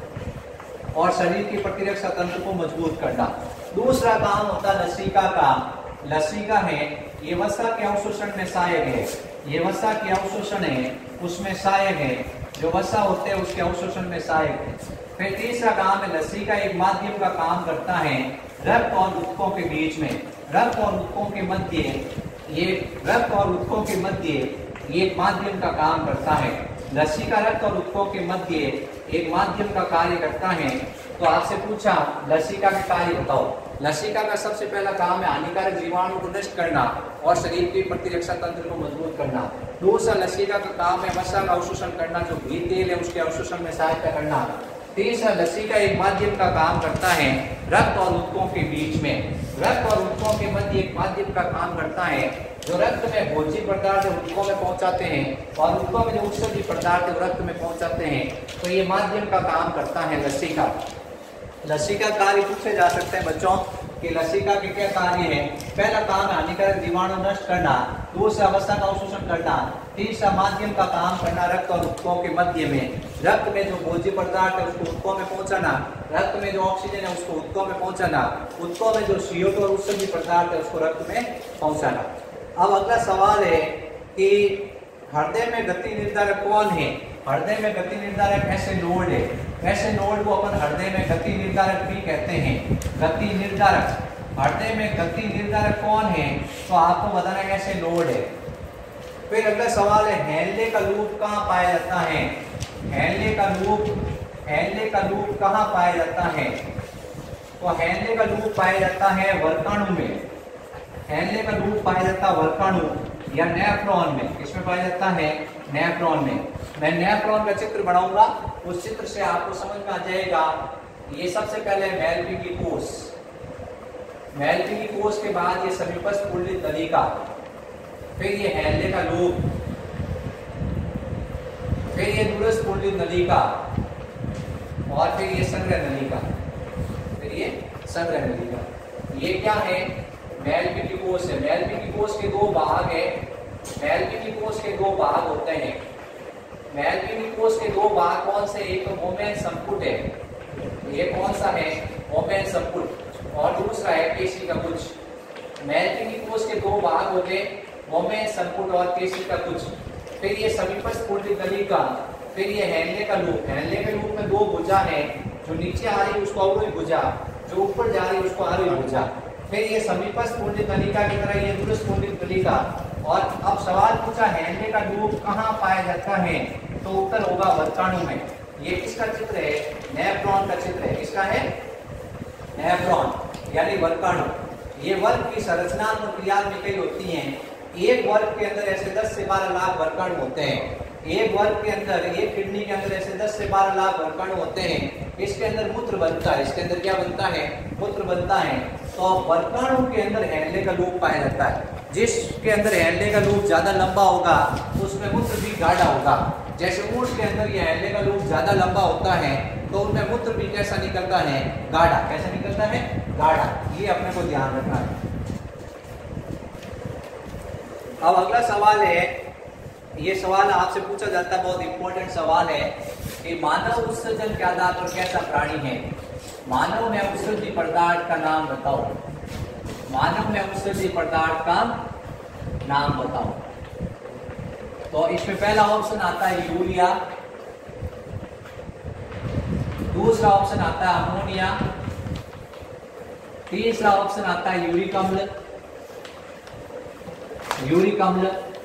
S1: और शरीर के प्रतिरक्षा तंत्र को मजबूत करना। दूसरा काम होता है लसिका का। लसिका है ये वसा के अवशोषण में सहायक है। ये वसा के अवशोषण है उसमें सहायक है। जो वसा होते हैं उसके अवशोषण में सहायक है। फिर तीसरा काम है लसिका एक माध्यम का काम करता है रक्त और ऊतकों के बीच में। रक्त और ऊतकों के मध्य ये रक्त और ऊतकों के मध्य ये एक माध्यम का काम करता है। लसिका रक्त और ऊतकों के मध्य एक माध्यम का कार्य करता है। तो आपसे पूछा लसिका के कार्य बताओ। लसिका का सबसे पहला काम है हानिकारक जीवाणु को नष्ट करना और शरीर के प्रतिरक्षा तंत्र को मजबूत करना। दूसरा लसिका का काम है वसा का अवशोषण करना, जो घी तेल है उसके अवशोषण में सहायता करना। तीसरा लसिका एक माध्यम का काम करता है रक्त और ऊतकों के बीच में। रक्त और ऊतकों के मध्य एक माध्यम का काम करता है जो रक्त में भोज्य पदार्थ ऊतकों में पहुंचाते हैं और ऊतकों में जो उत्सर्जित पदार्थ रक्त में पहुंचाते हैं। तो ये माध्यम का काम करता है लसिका। लसिका कार्य पूछे जा सकते हैं बच्चों कि लसिका के क्या कार्य है। पहला काम है हानिकारक जीवाणु नष्ट करना, दूसरा वसा का अवशोषण करना, तीसरा माध्यम का काम करना रक्त और ऊतकों के मध्य में। रक्त में जो भोज्य पदार्थ है उसको ऊतकों में पहुंचाना, रक्त में जो ऑक्सीजन है उसको ऊतकों में पहुंचाना, ऊतकों में जो सी ओ टू और उत्सर्जित पदार्थ है उसको रक्त में पहुंचाना। अब अगला सवाल है कि हृदय में गति निर्धारक कौन है? हृदय में गति निर्धारक ऐसे नोड है। ऐसे नोड को अपन हृदय में गति निर्धारक भी कहते हैं। गति निर्धारक हृदय में गति निर्धारक कौन है? तो आपको बताना है ऐसे नोड है। फिर अगला सवाल है हेनले का लूप कहाँ पाया जाता है? हेनले का लूप हेनले का लूप कहाँ पाया जाता है? तो हेनले का लूप पाया जाता है वर्काणु में। हेनले का लूप पाया जाता है वर्काणु या नेफ्रॉन में। किसमें पाया जाता है? नेफ्रॉन में। मैं नेफ्रॉन का चित्र बनाऊंगा, उस चित्र से आपको समझ में आ जाएगा। ये सबसे पहले मैलपीकी कोष, मैलपीकी कोष के बाद ये समीपस्थ पुंडलिक नलिका, फिर ये हेनले का लूप, फिर ये दूरस्थ पुंडलिक नलिका, और फिर ये संग्रह नलिका, फिर ये संग्रह नलिका। ये क्या है? मैलपीली कोश है। मैलपीली कोश के दो भाग है। मैलपीली कोश के दो भाग होते हैं। मैलपीली कोश के दो भाग कौन से? एक तो मोमेन संपुट है, ये कौन सा है? मोमेन संपुट, और दूसरा है केशिका कुछ। मैलपीली कोश के दो भाग हो गए, मोमेन संपुट और केशिका कुछ। फिर ये समीपस्थ पुंडित नलिका, फिर ये हैंडले का लूप। हैंडले के लूप में दो भुजा है, जो नीचे आ रही है उसको अवरोही भुजा, जो ऊपर जा रही है उसको आरोही भुजा। फिर ये समीपस्थ पुंडित नलिका की तरह ये दूरस्थ पुंडित नलिका। और अब सवाल पूछा हैंडले का लूप कहाँ पाया जाता है, तो उत्तर होगा वर्ताणु में। ये किसका चित्र है? नेफ्रॉन का चित्र है। किसका है? नेफ्रॉन यानी वर्ताणु। ये वर्ग की संरचनात्मक क्रियात्मक होती हैं। एक वर्ग के अंदर ऐसे दस से बारह लाख वर्गाणु होते हैं। एक वर्ग के अंदर, एक किडनी के अंदर ऐसे दस से बारह लाख वर्गाणु होते हैं। इसके अंदर मूत्र बनता है। इसके अंदर क्या बनता है? मूत्र बनता है। तो वर्गाणु के अंदर हैंडले का लूप पाया जाता है। जिसके अंदर हैंडले का लूप ज्यादा लंबा होगा उसमें मूत्र भी गाढ़ा होगा। जैसे ऊंट के अंदर ये हैंडले का लूप ज्यादा लंबा होता है तो उनमें मूत्र भी कैसा निकलता है? गाढ़ा। कैसा निकलता है? गाढ़ा। ये अपने को ध्यान रखना है। अब अगला सवाल है, ये सवाल आपसे पूछा जाता है, बहुत इंपॉर्टेंट सवाल है कि मानव उत्सर्जन के आधार पर कैसा प्राणी है? मानव में उत्सर्जित पदार्थ का नाम बताओ। मानव में उत्सर्जित पदार्थ का नाम बताओ। तो इसमें पहला ऑप्शन आता है यूरिया, दूसरा ऑप्शन आता है अमोनिया, तीसरा ऑप्शन आता है यूरिक अम्ल, यूरिक अम्ल,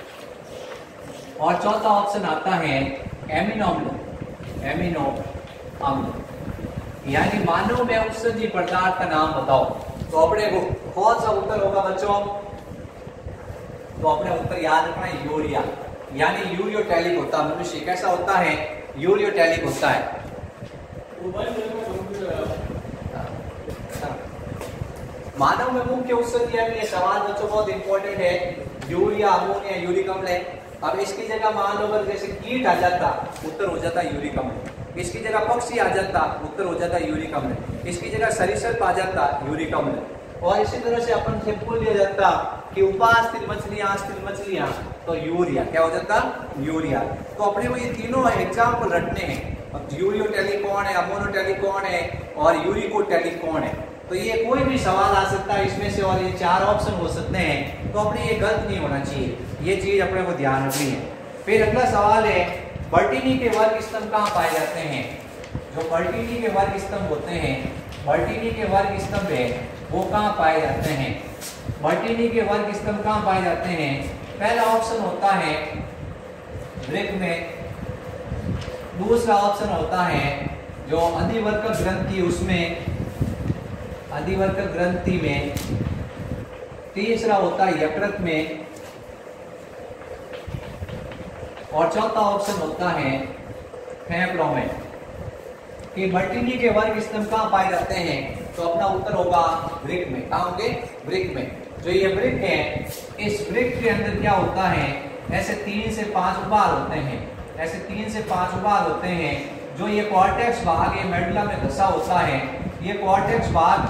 S1: और चौथा ऑप्शन आता है एमिनो अम्ल, एमिनो अम्ल। यानी मानव में उत्सर्जित पदार्थ का नाम बताओ। तो अपने को कौन सा उत्तर होगा बच्चों? तो अपने उत्तर याद रखना है यूरिया, यानी यूरियोटैलिक होता है मनुष्य। कैसा होता है? यूरियोटैलिक होता है। मानव में मुख्य उत्सर्जन है, ये सवाल बच्चों बहुत इंपॉर्टेंट है। यूरिया, अमोनिया, यूरिक अम्ल है। अब इसकी जगह मान लो अगर जैसे कीट आ जाता, उत्तर हो जाता यूरिक अम्ल। इसकी जगह पक्षी आ जाता, उत्तर हो जाता यूरिक अम्ल। इसकी जगह सरीसृप आ जाता, यूरिक अम्ल। और इसी तरह से अपन से पूछ लिया जाता कि उपास्थित मछलियां, स्थिर मछलियां, तो यूरिया क्या हो जाता? यूरिया। तो अपने को ये तीनों एग्जाम्पल रखने हैं। अब यूरियोटैलिक कौन है, अमोनोटैलिक कौन है और यूरिकोटैलिक कौन है। तो ये कोई भी सवाल आ सकता है इसमें से, और ये चार ऑप्शन हो सकते हैं। तो अपने ये गलत नहीं होना चाहिए, ये चीज अपने को ध्यान रखनी है। फिर अगला सवाल है, बर्टीनी के वर्ग स्तंभ कहाँ पाए जाते हैं? जो बर्टीनी के वर्ग स्तंभ होते हैं, बर्टीनी के वर्ग स्तंभ है वो कहाँ पाए जाते हैं? बर्टीनी के वर्ग स्तंभ कहाँ पाए जाते हैं? पहला ऑप्शन होता है वृक्क में, दूसरा ऑप्शन होता है जो अधिवर्तक ग्रंथि उसमें, अधिवर्तक ग्रंथि में, तीसरा होता है यकृत में, और चौथा ऑप्शन होता है फेफड़ों में। कि बर्टीनी के वर्ग स्तंभ कहाँ पाए जाते हैं? तो अपना उत्तर होगा वृक्क में। कहाँ होंगे? वृक्क में। जो ये वृक्क है, इस वृक्क के अंदर क्या होता है? ऐसे तीन से पांच उबाल होते हैं, ऐसे तीन से पांच उबाल होते हैं। जो ये कॉर्टेक्स भाग, ये मेडुला में धंसा होता है। ये कॉर्टेक्स भाग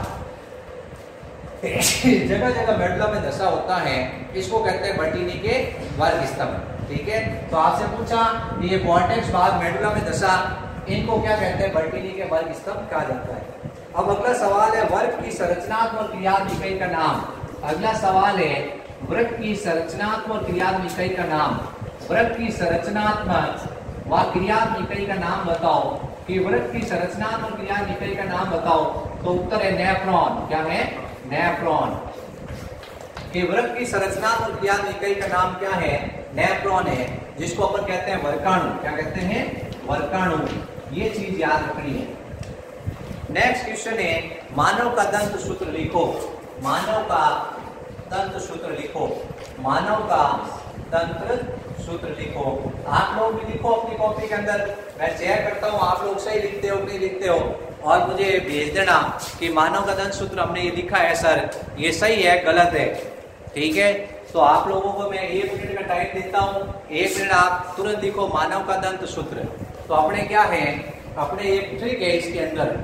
S1: जगह जगह मेडुला में धंसा होता है, इसको कहते हैं बर्टीनी के वर्ग स्तंभ। ठीक है, तो आपसे पूछा कि ये कॉर्टेक्स भाग मेडुला में धंसा, इनको क्या कहते हैं? बर्टीनी के वर्ग स्तंभ कहा जाता है। अब अगला सवाल है वर्ग की संरचनात्मक क्रियात्मक इकाई का नाम। अगला सवाल है वृक्क की संरचनात्मक क्रियात्मक इकाई का नाम। वृक्क की संरचनात्मक व क्रियात्मक इकाई का नाम बताओ। कि वृक्क की संरचनात्मक क्रियात्मक इकाई का नाम बताओ। तो उत्तर है नेफ्रॉन। क्या है? नेफ्रॉन। कि वृक्क की संरचनात्मक क्रियात्मक इकाई का नाम क्या है? नेफ्रॉन है, जिसको अपन कहते हैं वर्गाणु। क्या कहते हैं? वर्गाणु। ये चीज याद रखनी है। नेक्स्ट क्वेश्चन है, मानव का दंत सूत्र लिखो। मानव का दंत सूत्र लिखो। मानव का तंत्र सूत्र लिखो। आप लोग भी लिखो अपनी कॉपी के अंदर। मैं चेक करता हूँ आप लोग सही लिखते हो नहीं लिखते हो, और मुझे भेज देना कि मानव का दंत सूत्र हमने ये लिखा है सर, ये सही है गलत है। ठीक है, तो आप लोगों को मैं एक मिनट का टाइम देता हूँ। एक मिनट आप तुरंत लिखो मानव का दंत सूत्र। तो अपने क्या है, अपने एक ट्रिक है इसके अंदर।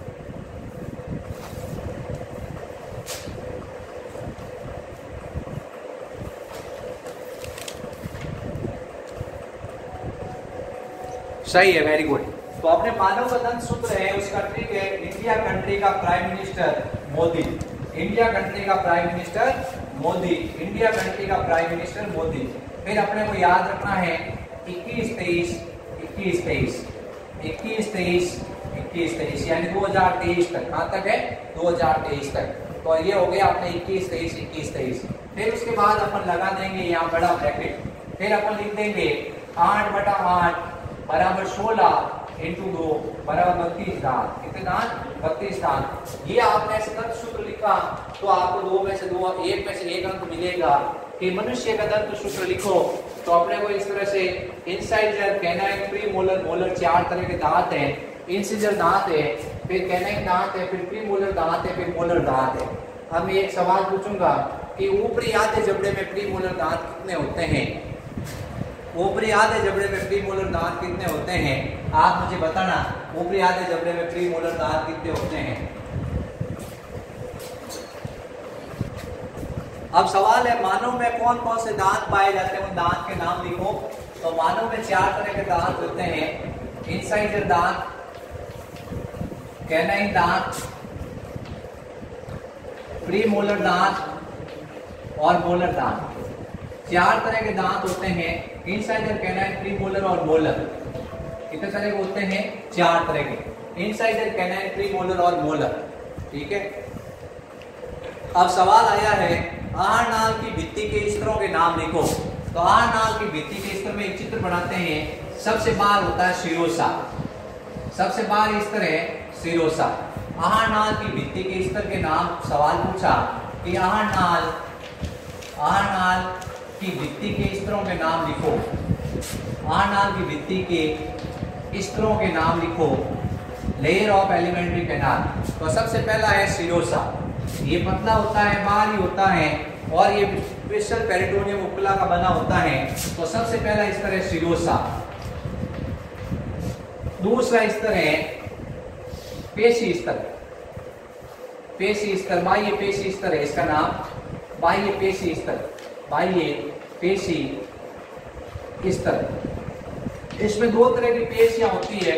S1: सही है, वेरी गुड। तो अपने मानव का दंत सूत्र है, उसका ट्रिक है इंडिया कंट्री का prime minister Modi. India country का prime minister Modi. India country का प्राइम मिनिस्टर मोदी। फिर अपने को याद रखना है इक्कीस तेईस इक्कीस तेईस इक्कीस तेईस इक्कीस तेईस यानी दो हजार तेईस तक। कहां तक है? दो हजार तेईस तक। तो ये हो गया अपने इक्कीस तेईस इक्कीस तेईस। फिर उसके बाद अपन लगा देंगे यहाँ बड़ा ब्रैकेट। फिर अपन लिख देंगे आठ बटा आठ बराबर सोलह इंटू दो बराबर बत्तीस दांत। कितने दांत? बत्तीस दांत। ये आपने ऐसे दंत सूत्र लिखा तो आपको दो में से दो एक में से एक अंक मिलेगा कि मनुष्य का दंत सूत्र लिखो तो अपने को इस तरह से incisor, canine, premolar, molar चार तरह के दांत हैं। इंसिजर दांत है, फिर कैनाइन दांत है, फिर प्री मोलर दांत है, फिर मोलर दांत है। अब मैं एक सवाल पूछूंगा कि ऊपरी आधे जबड़े में प्री मोलर दांत कितने होते हैं? ऊपरी आधे जबड़े में प्री मोलर दांत कितने होते हैं? आप मुझे बताना, ऊपरी आधे जबड़े में प्री मोलर दांत कितने होते हैं? अब सवाल है मानव में कौन कौन से दांत पाए जाते हैं, उन दांत के नाम लिखो। तो मानव में चार तरह के दांत होते हैं, इंसाइजर दांत, कैनाइन दांत, प्री मोलर दांत और मोलर दांत। चार तरह के दांत होते हैं, इंसाइजर, कैनाइन, प्री मोलर और मोलर। कितने तरह के होते हैं? चार तरह के, इंसाइजर, कैनाइन, प्री मोलर और मोलर। ठीक है। अब सवाल आया है आहार नाल की भित्ति के स्तरों के नाम लिखो। तो आहार नाल की भित्ति के स्तर में एक चित्र बनाते हैं। सबसे बाहर होता है शिरोसा, सबसे बाहर स्तर है शिरोसा। आहार नाल की भित्ति के स्तर के नाम, सवाल पूछा कि आहार नाल आहार नाल की भित्ति के स्तरों के नाम लिखो। आहार नाल की भित्ति के स्तरों के नाम लिखो। Layer of alimentary canal. तो सबसे पहला है शिरोसा, ये पतला होता है, बाहर ही होता है और ये स्पेशल पेरिटोनियम उपकला का बना होता है। तो सबसे पहला स्तर है शिरोसा। दूसरा स्तर है पेशी स्तर। पेशी स्तर, बाह्य पेशी स्तर है इसका नाम, बाह्य पेशी स्तर, बाह्य पेशी स्तर। इसमें दो तरह की पेशियां होती है।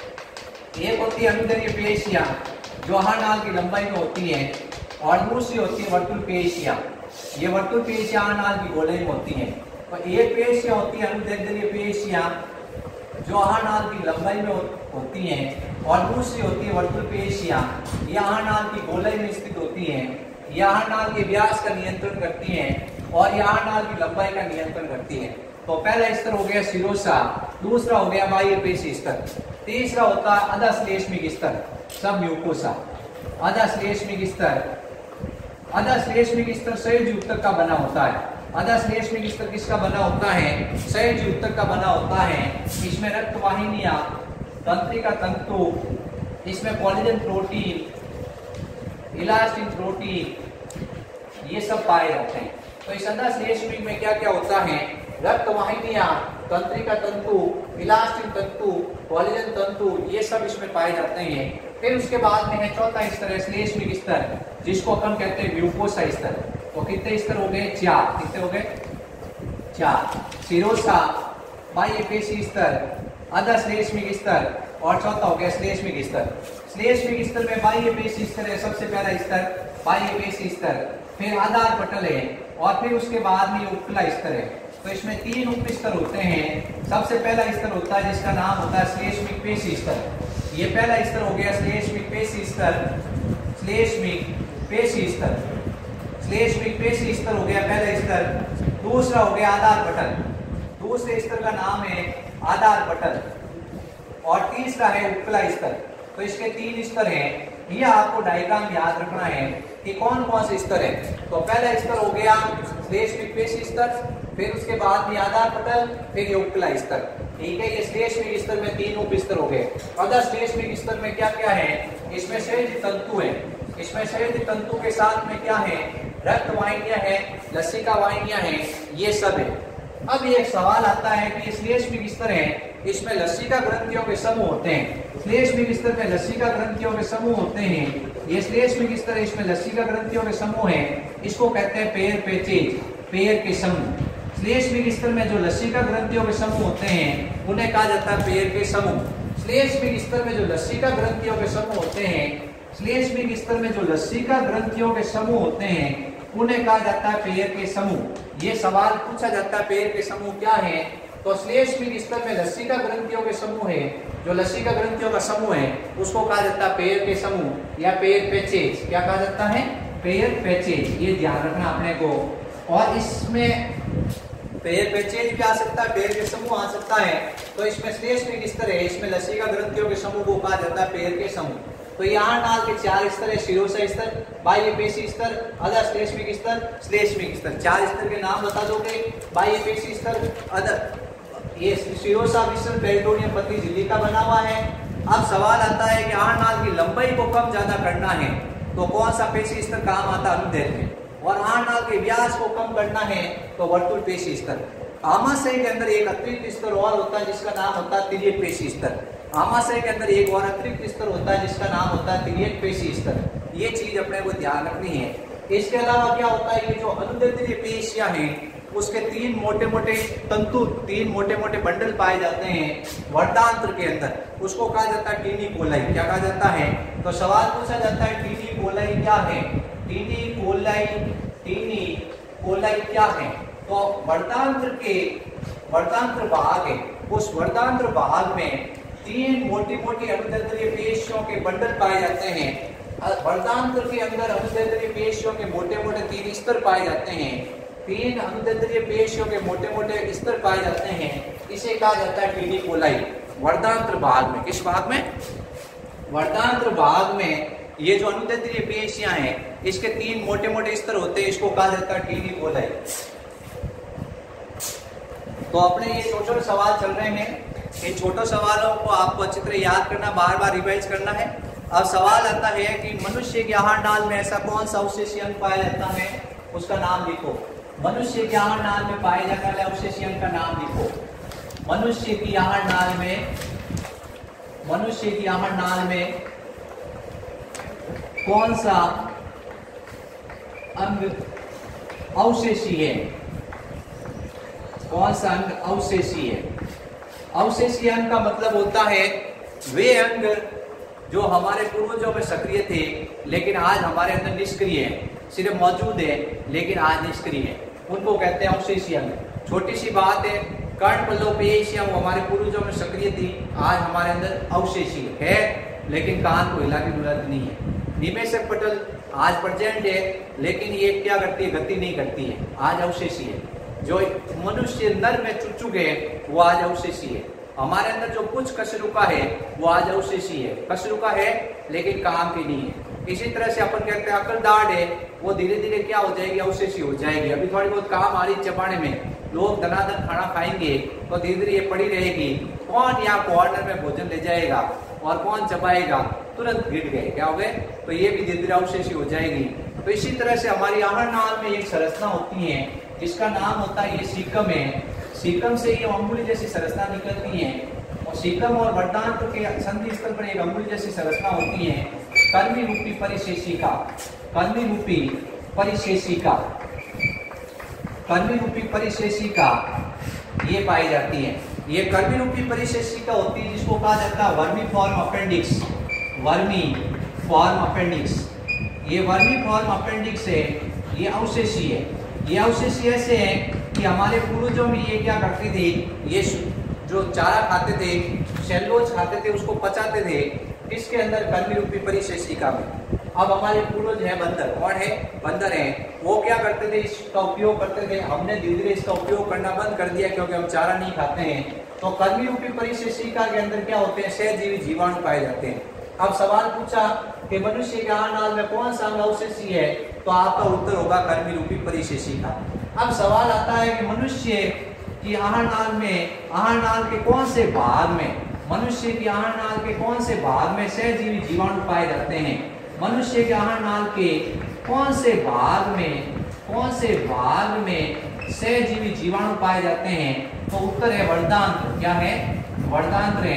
S1: एक होती है अनुदैर्घ्य पेशियां जो आहार नाल की लंबाई में होती है और दूसरी होती है वर्तुल पेशियां। ये वर्तुल पेशियां आहार नाल की गोलाई में होती हैं। तो एक पेशियां होती है अनुदैर्घ्य पेशियां जो आहार नाल की लंबाई में होती हैं और दूसरी होती है वर्तुल पेशियां, ये आहार नाल की गोलाई में स्थित होती हैं। ये आहार नाल के व्यास का नियंत्रण करती हैं और ये आहार नाल की लंबाई का नियंत्रण करती हैं। तो पहला स्तर हो गया शिरोसा, दूसरा हो गया बाह्य पेशी स्तर, तीसरा होता है अधश्लेष्मिक स्तर, सब म्यूकोसा। अधश्लेष्मिक स्तर, अधश्लेष्मिक स्तर सहज ऊतक का बना होता है। अधश्लेष्मिक स्तर किसका बना होता है? सहज ऊतक का बना होता है। इसमें रक्त वाहिनियां, तंत्रिका तंतु, इसमें कोलेजन प्रोटीन, इलास्टिन प्रोटीन, ये सब पाए जाते हैं। तो इस अधश्लेष्मिक में क्या क्या होता है? रक्त वाहिनियां, तंत्रिका तंतु, इलास्टिन तंतु, कोलेजन तंतु, ये सब इसमें पाए जाते हैं। फिर उसके बाद में है चौथा स्तर है श्लेष्मिक स्तर, जिसको हम कहते हैं म्यूकोसा स्तर। तो कितने स्तर हो गए? चार। कितने हो गए? चार। शिरोसा, बाह्य पेशी स्तर, अधश्लेष्मिक स्तर और चौथा हो गया श्लेष्मिक स्तर। श्लेष्मिक स्तर में बाह्य पेशी स्तर है, सबसे पहला स्तर बाह्य पेशी स्तर, फिर आधार पटल है और फिर उसके बाद में उपकला स्तर है। तो इसमें तीन उप स्तर होते हैं। सबसे पहला स्तर होता है जिसका नाम होता है श्लेष्मिक पेशी स्तर। ये पहला स्तर हो गया श्लेष्मिक पेशी स्तर, श्लेष्मिक पेशी स्तर, श्लेष्मिक पेशी स्तर हो गया पहला स्तर। दूसरा हो गया आधार पटल, दूसरे स्तर का नाम है आधार पटल और तीसरा है उपकला स्तर। तो इसके तीन स्तर हैं। ये आपको डायग्राम याद रखना है कि कौन कौन से स्तर है। तो पहला स्तर हो गया श्लेष्मिक पेशी स्तर, फिर उसके बाद भी आधार पटल, फिर ये उपकला स्तर। ठीक है, ये श्लेष्मिक स्तर में तीन उप स्तर हो गए। अधश्लेष्मिक स्तर में क्या क्या है? इसमें सहज तंतु है, इसमें सहज तंतु के साथ में क्या है? रक्त वाहिनियां है, लसिका वाहिनियां हैं, ये सब है। अब ये एक सवाल आता है कि श्लेष्मिक स्तर है, इसमें लसिका ग्रंथियों के समूह होते हैं। श्लेष्मिक स्तर में लसिका ग्रंथियों के समूह होते हैं, ये श्लेष्मिक स्तर है, इसमें लसिका ग्रंथियों के समूह है, इसको कहते हैं पेयर पेचेज, पेयर के समूह। श्लेष्मिक स्तर में जो लसिका ग्रंथियों के समूह होते हैं उन्हें कहा जाता है पेयर के समूह। श्लेष्मिक स्तर में जो लसिका ग्रंथियों के समूह होते हैं, श्लेष्मिक स्तर में जो लसिका ग्रंथियों के समूह होते हैं उन्हें कहा जाता है पेयर के समूह। ये सवाल पूछा जाता है पेयर के समूह क्या है, तो श्लेष्मिक स्तर में लसिका ग्रंथियों के समूह है, जो लसिका ग्रंथियों का समूह है उसको कहा जाता है पेयर के समूह या पेयर पेचेज। क्या कहा जाता है? Peyer's patches. ये ध्यान रखना अपने को। और इसमें पेयर पेचेज भी आ सकता है, पेयर के समूह आ सकता है। तो इसमें श्लेष्मिक स्तर है, इसमें लसिका ग्रंथियों के समूह को कहा जाता है पेयर के समूह। तो यहाँ नाल के चार स्तर है, शिरोसा स्तर, बाह्य पेशी स्तर, अधर श्लेष्मिक स्तर, श्लेष्मिक स्तर। चार स्तर के नाम बता दोगे, बाह्य पेशी स्तर, अधर, ये शिरोसा मिश्रण पेरिटोनियम पतली झिल्ली का बना हुआ है। अब सवाल आता है कि आहार नाल की लंबाई को कम ज्यादा करना है तो कौन सा पेशी स्तर काम आता है? अनुदैर्ध्य। और आहार नाल के व्यास को कम करना है तो वर्तुल पेशी स्तर। आमाशय के अंदर एक अतिरिक्त स्तर और होता है जिसका नाम होता है तिर्यक पेशी स्तर। आमाशय के अंदर एक और अतिरिक्त स्तर होता है जिसका नाम होता है तिर्यक पेशी स्तर। ये चीज अपने को ध्यान रखनी है। इसके अलावा क्या होता है, ये जो अनुदैर्ध्य पेशियां हैं उसके तीन मोटे मोटे तंतु, तीन मोटे मोटे बंडल पाए जाते हैं वर्धांत्र के अंदर, उसको कहा जाता है टीनी कोलाई। क्या कहा जाता है? तो सवाल पूछा जाता है टीनी कोलाई क्या है? टीनी कोलाई, टीनी कोलाई क्या है? तो वर्धांत्र के वर्धांत्र भाग है, उस वर्धांत्र भाग में तीन मोटी मोटी अनुदैर्ध्य पेशियों के बंडल पाए जाते हैं। वर्धांत्र के अंदर अनुदैर्ध्य पेशियों के मोटे मोटे तीन स्तर पाए जाते हैं, तीन अनुदैर्ध्य पेशियों के मोटे मोटे स्तर पाए जाते हैं। इसे कहा जाता है टीनी कोलाई। वर्धांत्र भाग में, किस भाग में? वर्धांत्र भाग में ये जो अनुदैर्ध्य पेशियां हैं इसके तीन मोटे मोटे स्तर होते हैं, इसको कहा जाता है टीनी कोलाई। तो अपने ये छोटे छोटे सवाल चल रहे हैं, इन छोटे सवालों को आपको अच्छी तरह याद करना, बार बार रिवाइज करना है। अब सवाल आता है कि मनुष्य के आहार नाल में ऐसा कौन सा अवशेषीय अंग पाया जाता है, उसका नाम लिखो। मनुष्य के आहार नाल में पाए जाने वाले अवशेषीय अंग का नाम लिखो। मनुष्य की आहार नाल में मनुष्य की आहार नाल में कौन सा अंग अवशेषीय है? कौन सा अंग अवशेषीय है? अवशेषीय अंग का मतलब होता है वे अंग जो हमारे पूर्वजों में सक्रिय थे लेकिन आज हमारे अंदर निष्क्रिय है, सिर्फ मौजूद है लेकिन आज निष्क्रिय है, उनको कहते हैं अवशेषीय अंग। छोटी सी बात है, कर्ण पल्लव पेशियां वो हमारे पूर्वजों में सक्रिय थी, आज हमारे अंदर अवशेषीय है लेकिन कान को हिला की जरूरत नहीं है। निमेषक पटल आज प्रेजेंट है लेकिन ये क्या करती है? गति नहीं करती है, आज अवशेषीय है। जो मनुष्य नर में चुच चुके हैं वो आज अवशेषीय है। हमारे अंदर जो कुछ कशरुका है वो आज अवशेषीय है, कशरुका है लेकिन काम की नहीं है। इसी तरह से अपन कहते हैं अकल दाढ़ है, वो धीरे धीरे क्या हो जाएगी? अवशेषीय हो जाएगी। अभी थोड़ी बहुत काम आ रही चबाने में, लोग धनाधन खाना खाएंगे तो धीरे धीरे ये पड़ी रहेगी। कौन यहाँ कॉर्नर में भोजन ले जाएगा और कौन चबाएगा? तुरंत गिर गए, क्या हो गए? तो ये भी धीरे धीरे अवशेषीय हो जाएगी। तो इसी तरह से हमारी आहार नाल में एक संरचना होती है जिसका नाम होता है ये सीकम है। सीकम से ये अंगुली जैसी संरचना निकलती है और सीकम और वर्धांत्र के संधि स्थल पर एक अंगुली जैसी संरचना होती है, कर्मी रूपी परिशेषिका। कर्मी रूपी परिशेषिका कर्मी रूपी परिशेषिका ये पाई जाती है। ये कर्मी रूपी परिशेषिका होती है जिसको कहा जाता है vermiform appendix. Vermiform appendix ये वर्मी फॉर्म अपेंडिक्स है, ये अवशेषीय है। ये अवशेषीय ऐसे है कि हमारे पूर्वजों में ये क्या करते थे, ये जो चारा खाते थे, सेलुलोज खाते थे, उसको पचाते थे इसके अंदर कर्मी रूपी परिशेषिका में। अब हमारे पूर्वज है बंदर, कौन है? बंदर हैं। वो क्या करते थे? इसका उपयोग करते थे। हमने धीरे धीरे इसका उपयोग करना बंद कर दिया क्योंकि हम चारा नहीं खाते हैं। तो कर्मी रूपी परिशेषिका के अंदर क्या होते हैं? सहजीवी जीवाणु पाए जाते हैं। अब सवाल पूछा कि मनुष्य के आहार नाल में कौन सा अंग अवशेषीय है, तो आपका उत्तर होगा कर्मी रूपी परिशेषिका। अब सवाल आता है कि मनुष्य की आहार नाल में आहार नाल के कौन से भाग में मनुष्य की आहार नाल के कौन से भाग में सहजीवी जीवाणु पाए जाते हैं? मनुष्य के आहार नाल के कौन से भाग में कौन से भाग में सहजीवी जीवाणु पाए जाते हैं? तो उत्तर है वर्धांत्र। क्या है? वर्धांत्र है।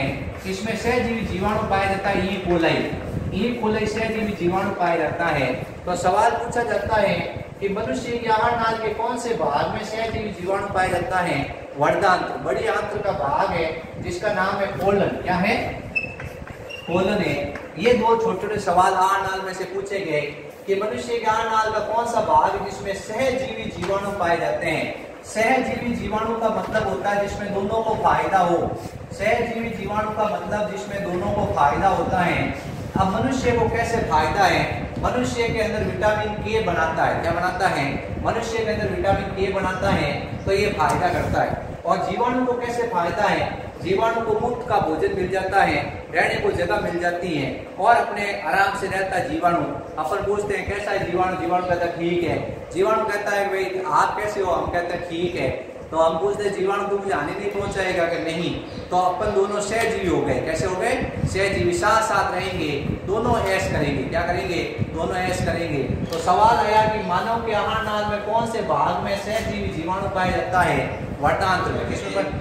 S1: इसमें सहजीवी जीवाणु पाया जाता है ई कोलाई। ई कोलाई सहजीवी जीवाणु पाया जाता है। तो सवाल पूछा जाता है कि मनुष्य के आहार नाल के कौन से भाग में सहजीवी जीवाणु पाया जाता है? वर्धांत्र, बड़ी आंत्र का भाग है जिसका नाम है कोलन। क्या है? कोलन है। ये दो छोटे छोटे सवाल आहार नाल में से पूछे गए कि मनुष्य के आहार नाल का कौन सा भाग है जिसमें सहजीवी जीवाणु पाए जाते हैं। सहजीवी जीवाणु का मतलब होता है जिसमें दोनों को फायदा हो। सहजीवी जीवाणु का मतलब जिसमें दोनों को फायदा होता है। अब मनुष्य को कैसे फायदा है? मनुष्य के अंदर विटामिन के बनाता है। क्या बनाता है? मनुष्य के अंदर विटामिन के बनाता है, तो ये फायदा करता है। और जीवाणु को कैसे फायदा है? जीवाणु को मुफ्त का भोजन मिल जाता है, रहने को जगह मिल जाती है और अपने आराम से रहता है जीवाणु। अपन पूछते हैं कैसा है जीवाणु? जीवाणु कहता है ठीक है। जीवाणु कहता है भाई आप कैसे हो? हम कहते हैं ठीक है। तो हम पूछते हैं जीवाणु तुम मुझे हानि नहीं पहुंचाएगा कि नहीं? तो अपन दोनों सहजीवी हो गए। कैसे हो गए? सहजीवी, साथ साथ रहेंगे, दोनों ऐश करेंगे। क्या करेंगे? दोनों ऐश करेंगे। तो सवाल आया कि मानव के आहार नाल में कौन से भाग में सहजीवी जीवाणु पाया जाता है? वर्धांत्र में। किसमें?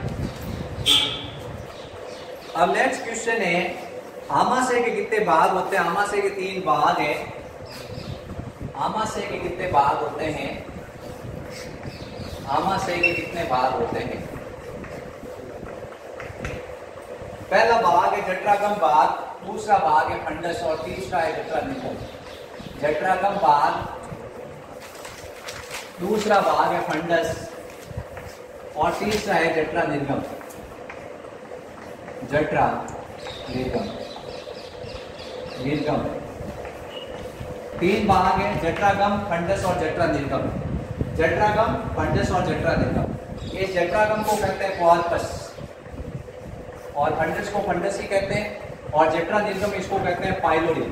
S1: अब नेक्स्ट क्वेश्चन है आमाशय के कितने भाग होते हैं? आमाशय के तीन भाग है। आमाशय के कितने भाग होते हैं? आमाशय के कितने भाग होते हैं? पहला भाग है जठरागम भाग, दूसरा भाग है फंडस और तीसरा है जठरानिर्गम। जठरागम भाग, दूसरा भाग है फंडस और तीसरा है जठरानिर्गम। जठरा निर्गम, निर्गम तीन भाग है, जठरागम, फंडस और जठरानिर्गम। जठरागम, फंडस और जठरानिर्गम। इस जठरागम को कहते हैं कॉर्पस और फंडस को फंडस ही कहते हैं और जठरानिर्गम इसको कहते हैं पाइलोरी।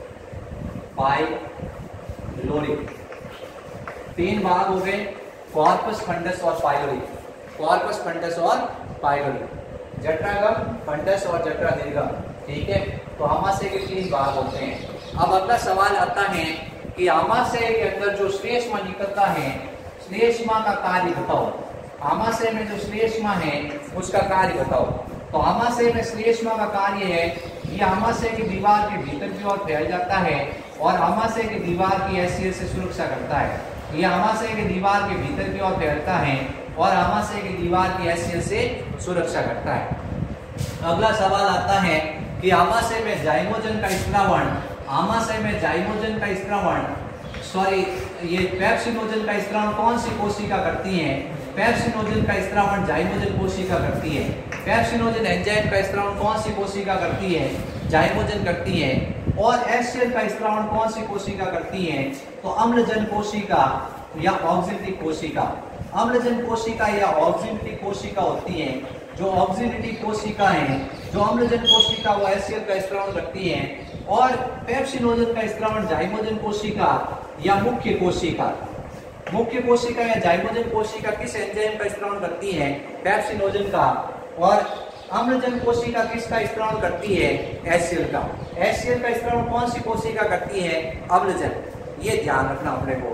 S1: पाइलोरी तीन भाग हो गए, कॉर्पस, फंडस और पाइलोरी। कॉर्पस, फंडस और पाइलोरी, जठरागम, फंडस और जठरानिर्गम। ठीक है, तो आमाशय के तीन भाग होते हैं। अब अगला सवाल आता है कि आमाशय के अंदर जो श्लेष्मा निकलता है, श्लेष्मा का कार्य बताओ। आमाशय में जो श्लेष्मा है उसका कार्य बताओ। तो आमाशय में श्लेष्मा का कार्य है, ये आमाशय की दीवार के भीतर की ओर फैल जाता है और आमाशय की दीवार की हैसियत से सुरक्षा करता है। ये आमाशय की दीवार के भीतर की ओर फैलता है और आमाशय की दीवार की हैसियत से सुरक्षा करता है। अगला सवाल आता है कि आमाशय में जाइमोजन का स्त्रावण, आमाशय में जाइमोजन का स्त्रावण सॉरी ये पेप्सिनोजन का स्त्रावण कौन सी कोशिका करती है? पेप्सिनोजन का स्त्रावण जाइमोजन कोशिका करती है। पेप्सिनोजन एंजाइम का स्त्रावण कौन सी कोशिका करती है? जाइमोजन करती है। और एचसीएल का स्त्रावण कौन सी कोशिका करती है? तो अम्लजन कोशिका या ऑक्सिलिटी कोशिका। अम्लजन कोशिका या ऑक्सिलिटी कोशिका होती है। जो ऑक्सिलिटी कोशिका है, जो अम्लजन कोशिका वो एचसीएल का स्त्रावण करती है और पेप्सिनोजन का स्त्रावण जाइमोजन कोशिका या मुख्य कोशिका। मुख्य कोशिका या जाइमोजन कोशिका किस एंजाइम का स्त्रावण करती है? पेप्सिनोजन का। और अम्लजन कोशिका किसका स्त्रावण करती है? एचसीएल का। एचसीएल का स्त्रावण कौन सी कोशिका करती है? अम्लजन। ये ध्यान रखना अपने को।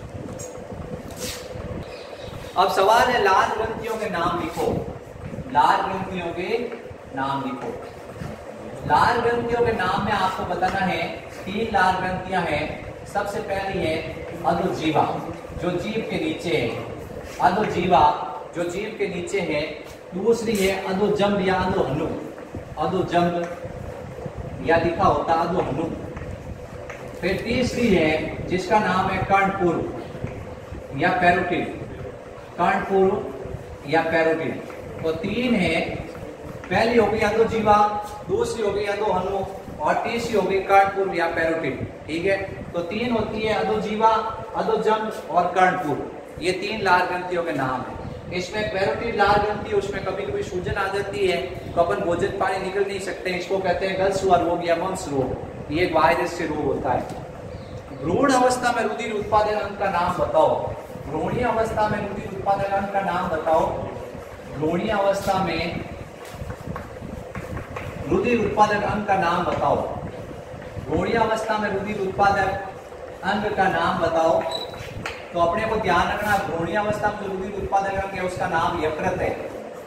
S1: अब सवाल है लाल ग्रंथियों के नाम लिखो। लाल ग्रंथियों के नाम लिखो। लाल ग्रंथियों के नाम में आपको बताना है तीन लाल ग्रंथियां हैं। सबसे पहली है अधोजीवा, जो जीभ के नीचे है। अधोजीवा जो जीभ के नीचे है। दूसरी है अधोजंब या अधोहनु। अधोजंब या लिखा होता अधोहनु। फिर तीसरी है जिसका नाम है कर्णपूर्व या पैरोटिड। कर्णपूर्व या पैरोटिड। तो तीन है, पहली हो गई अधोजीवा, दूसरी हो गई अधोहनु और तीसरी हो गई कर्णपूर्व या पैरोटिड। ठीक है, तो तीन होती है अधोजीवा, अधोजंब और कर्णपूर्व। ये तीन लाल ग्रंथियों के नाम है। इसमें पैरोटिड लाल ग्रंथि, उसमें कभी कभी सूजन आ जाती है तो अपन भोजन पानी निकल नहीं सकते, इसको कहते हैं गलसुआ रोग या मंस रोग। ये वायरस से रोग होता है। भ्रूण अवस्था में रुधिर उत्पादन अंग का नाम बताओ। भ्रूणीय अवस्था में रुधिर उत्पादन अंग का नाम बताओ। भ्रूणीय अवस्था में रुधिर उत्पादक अंग का नाम बताओ। भ्रूणीय अवस्था में रुधिर उत्पादक अंग का नाम बताओ। तो अपने को ध्यान रखना, भ्रूणीय अवस्था में जो रुधिर उत्पादक अंग है उसका नाम यकृत है।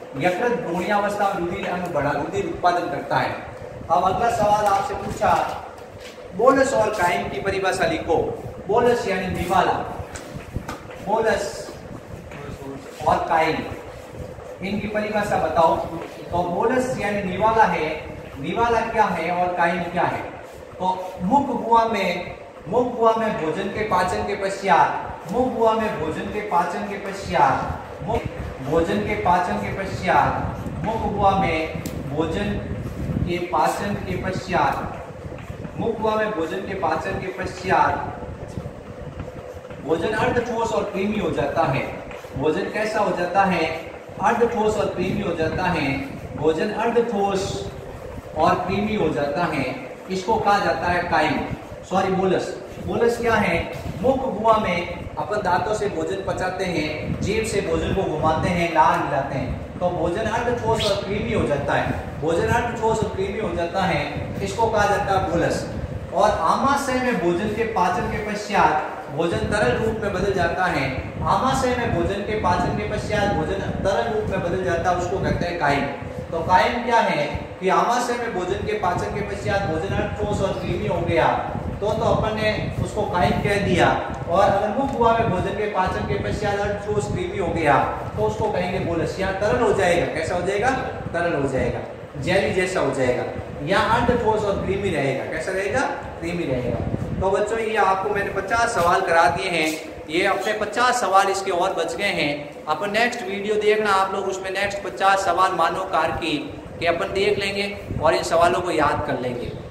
S1: यकृत भ्रूणावस्था में रुधिर अणु बढ़ा रुधिर उत्पादन करता है। अब अगला सवाल आपसे पूछा, बोलस और काइम की परिभाषा लिखो। बोलस यानी निवाला, बोलस और काइम इनकी परिभाषा बताओ। तो बोलस यानी निवाला है, निवाला क्या है और काइम क्या है? तो मुख गुहा में मुख गुहा में भोजन के पाचन के पश्चात मुख गुहा में भोजन के पाचन के पश्चात मुख भोजन के पाचन के पश्चात मुख गुहा में भोजन के पाचन के पश्चात मुख गुहा में भोजन के पाचन के पश्चात भोजन अर्ध ठोस और क्रीमी हो जाता है। भोजन कैसा हो जाता है? अर्ध ठोस और क्रीमी हो जाता है। भोजन अर्ध ठोस और क्रीमी हो जाता है, इसको कहा जाता है काइम, सॉरी बोलस। बोलस क्या है? मुख गुहा में अपन दांतों से भोजन पचाते हैं, जीभ से भोजन को घुमाते हैं, लार मिलाते हैं, तो भोजन अर्ध ठोस और क्रीमी हो जाता है। भोजन अर्ध ठोस और क्रीमी हो जाता है, इसको कहा जाता है बोलस। और आमाशय में भोजन के पाचन के पश्चात भोजन तरल रूप में बदल जाता है। आमाशय में भोजन के पाचन के पश्चात भोजन तरल रूप में बदल जाता है, उसको कहते हैं काइम। तो काइम क्या है कि आमाशय में भोजन के पाचन के पश्चात भोजन अर्ध ठोस और क्रीमी हो गया तो तो अपन ने उसको काइम कह दिया। और अगर मुख गुहा में भोजन के पाचन के पश्चात अर्ध ठोस क्रीमी हो गया तो उसको कहेंगे बोलस। यहाँ तरल हो जाएगा, कैसा हो जाएगा? तरल हो जाएगा, जेली जैसा हो जाएगा। यहाँ अर्ध ठोस और क्रीमी रहेगा, कैसा रहेगा? क्रीमी रहेगा। तो बच्चों ये आपको मैंने पचास सवाल करा दिए हैं, ये अपने पचास सवाल इसके और बच गए हैं। अपन नेक्स्ट वीडियो देखना आप लोग, उसमें नेक्स्ट पचास सवाल मानव कार की के अपन देख लेंगे और इन सवालों को याद कर लेंगे।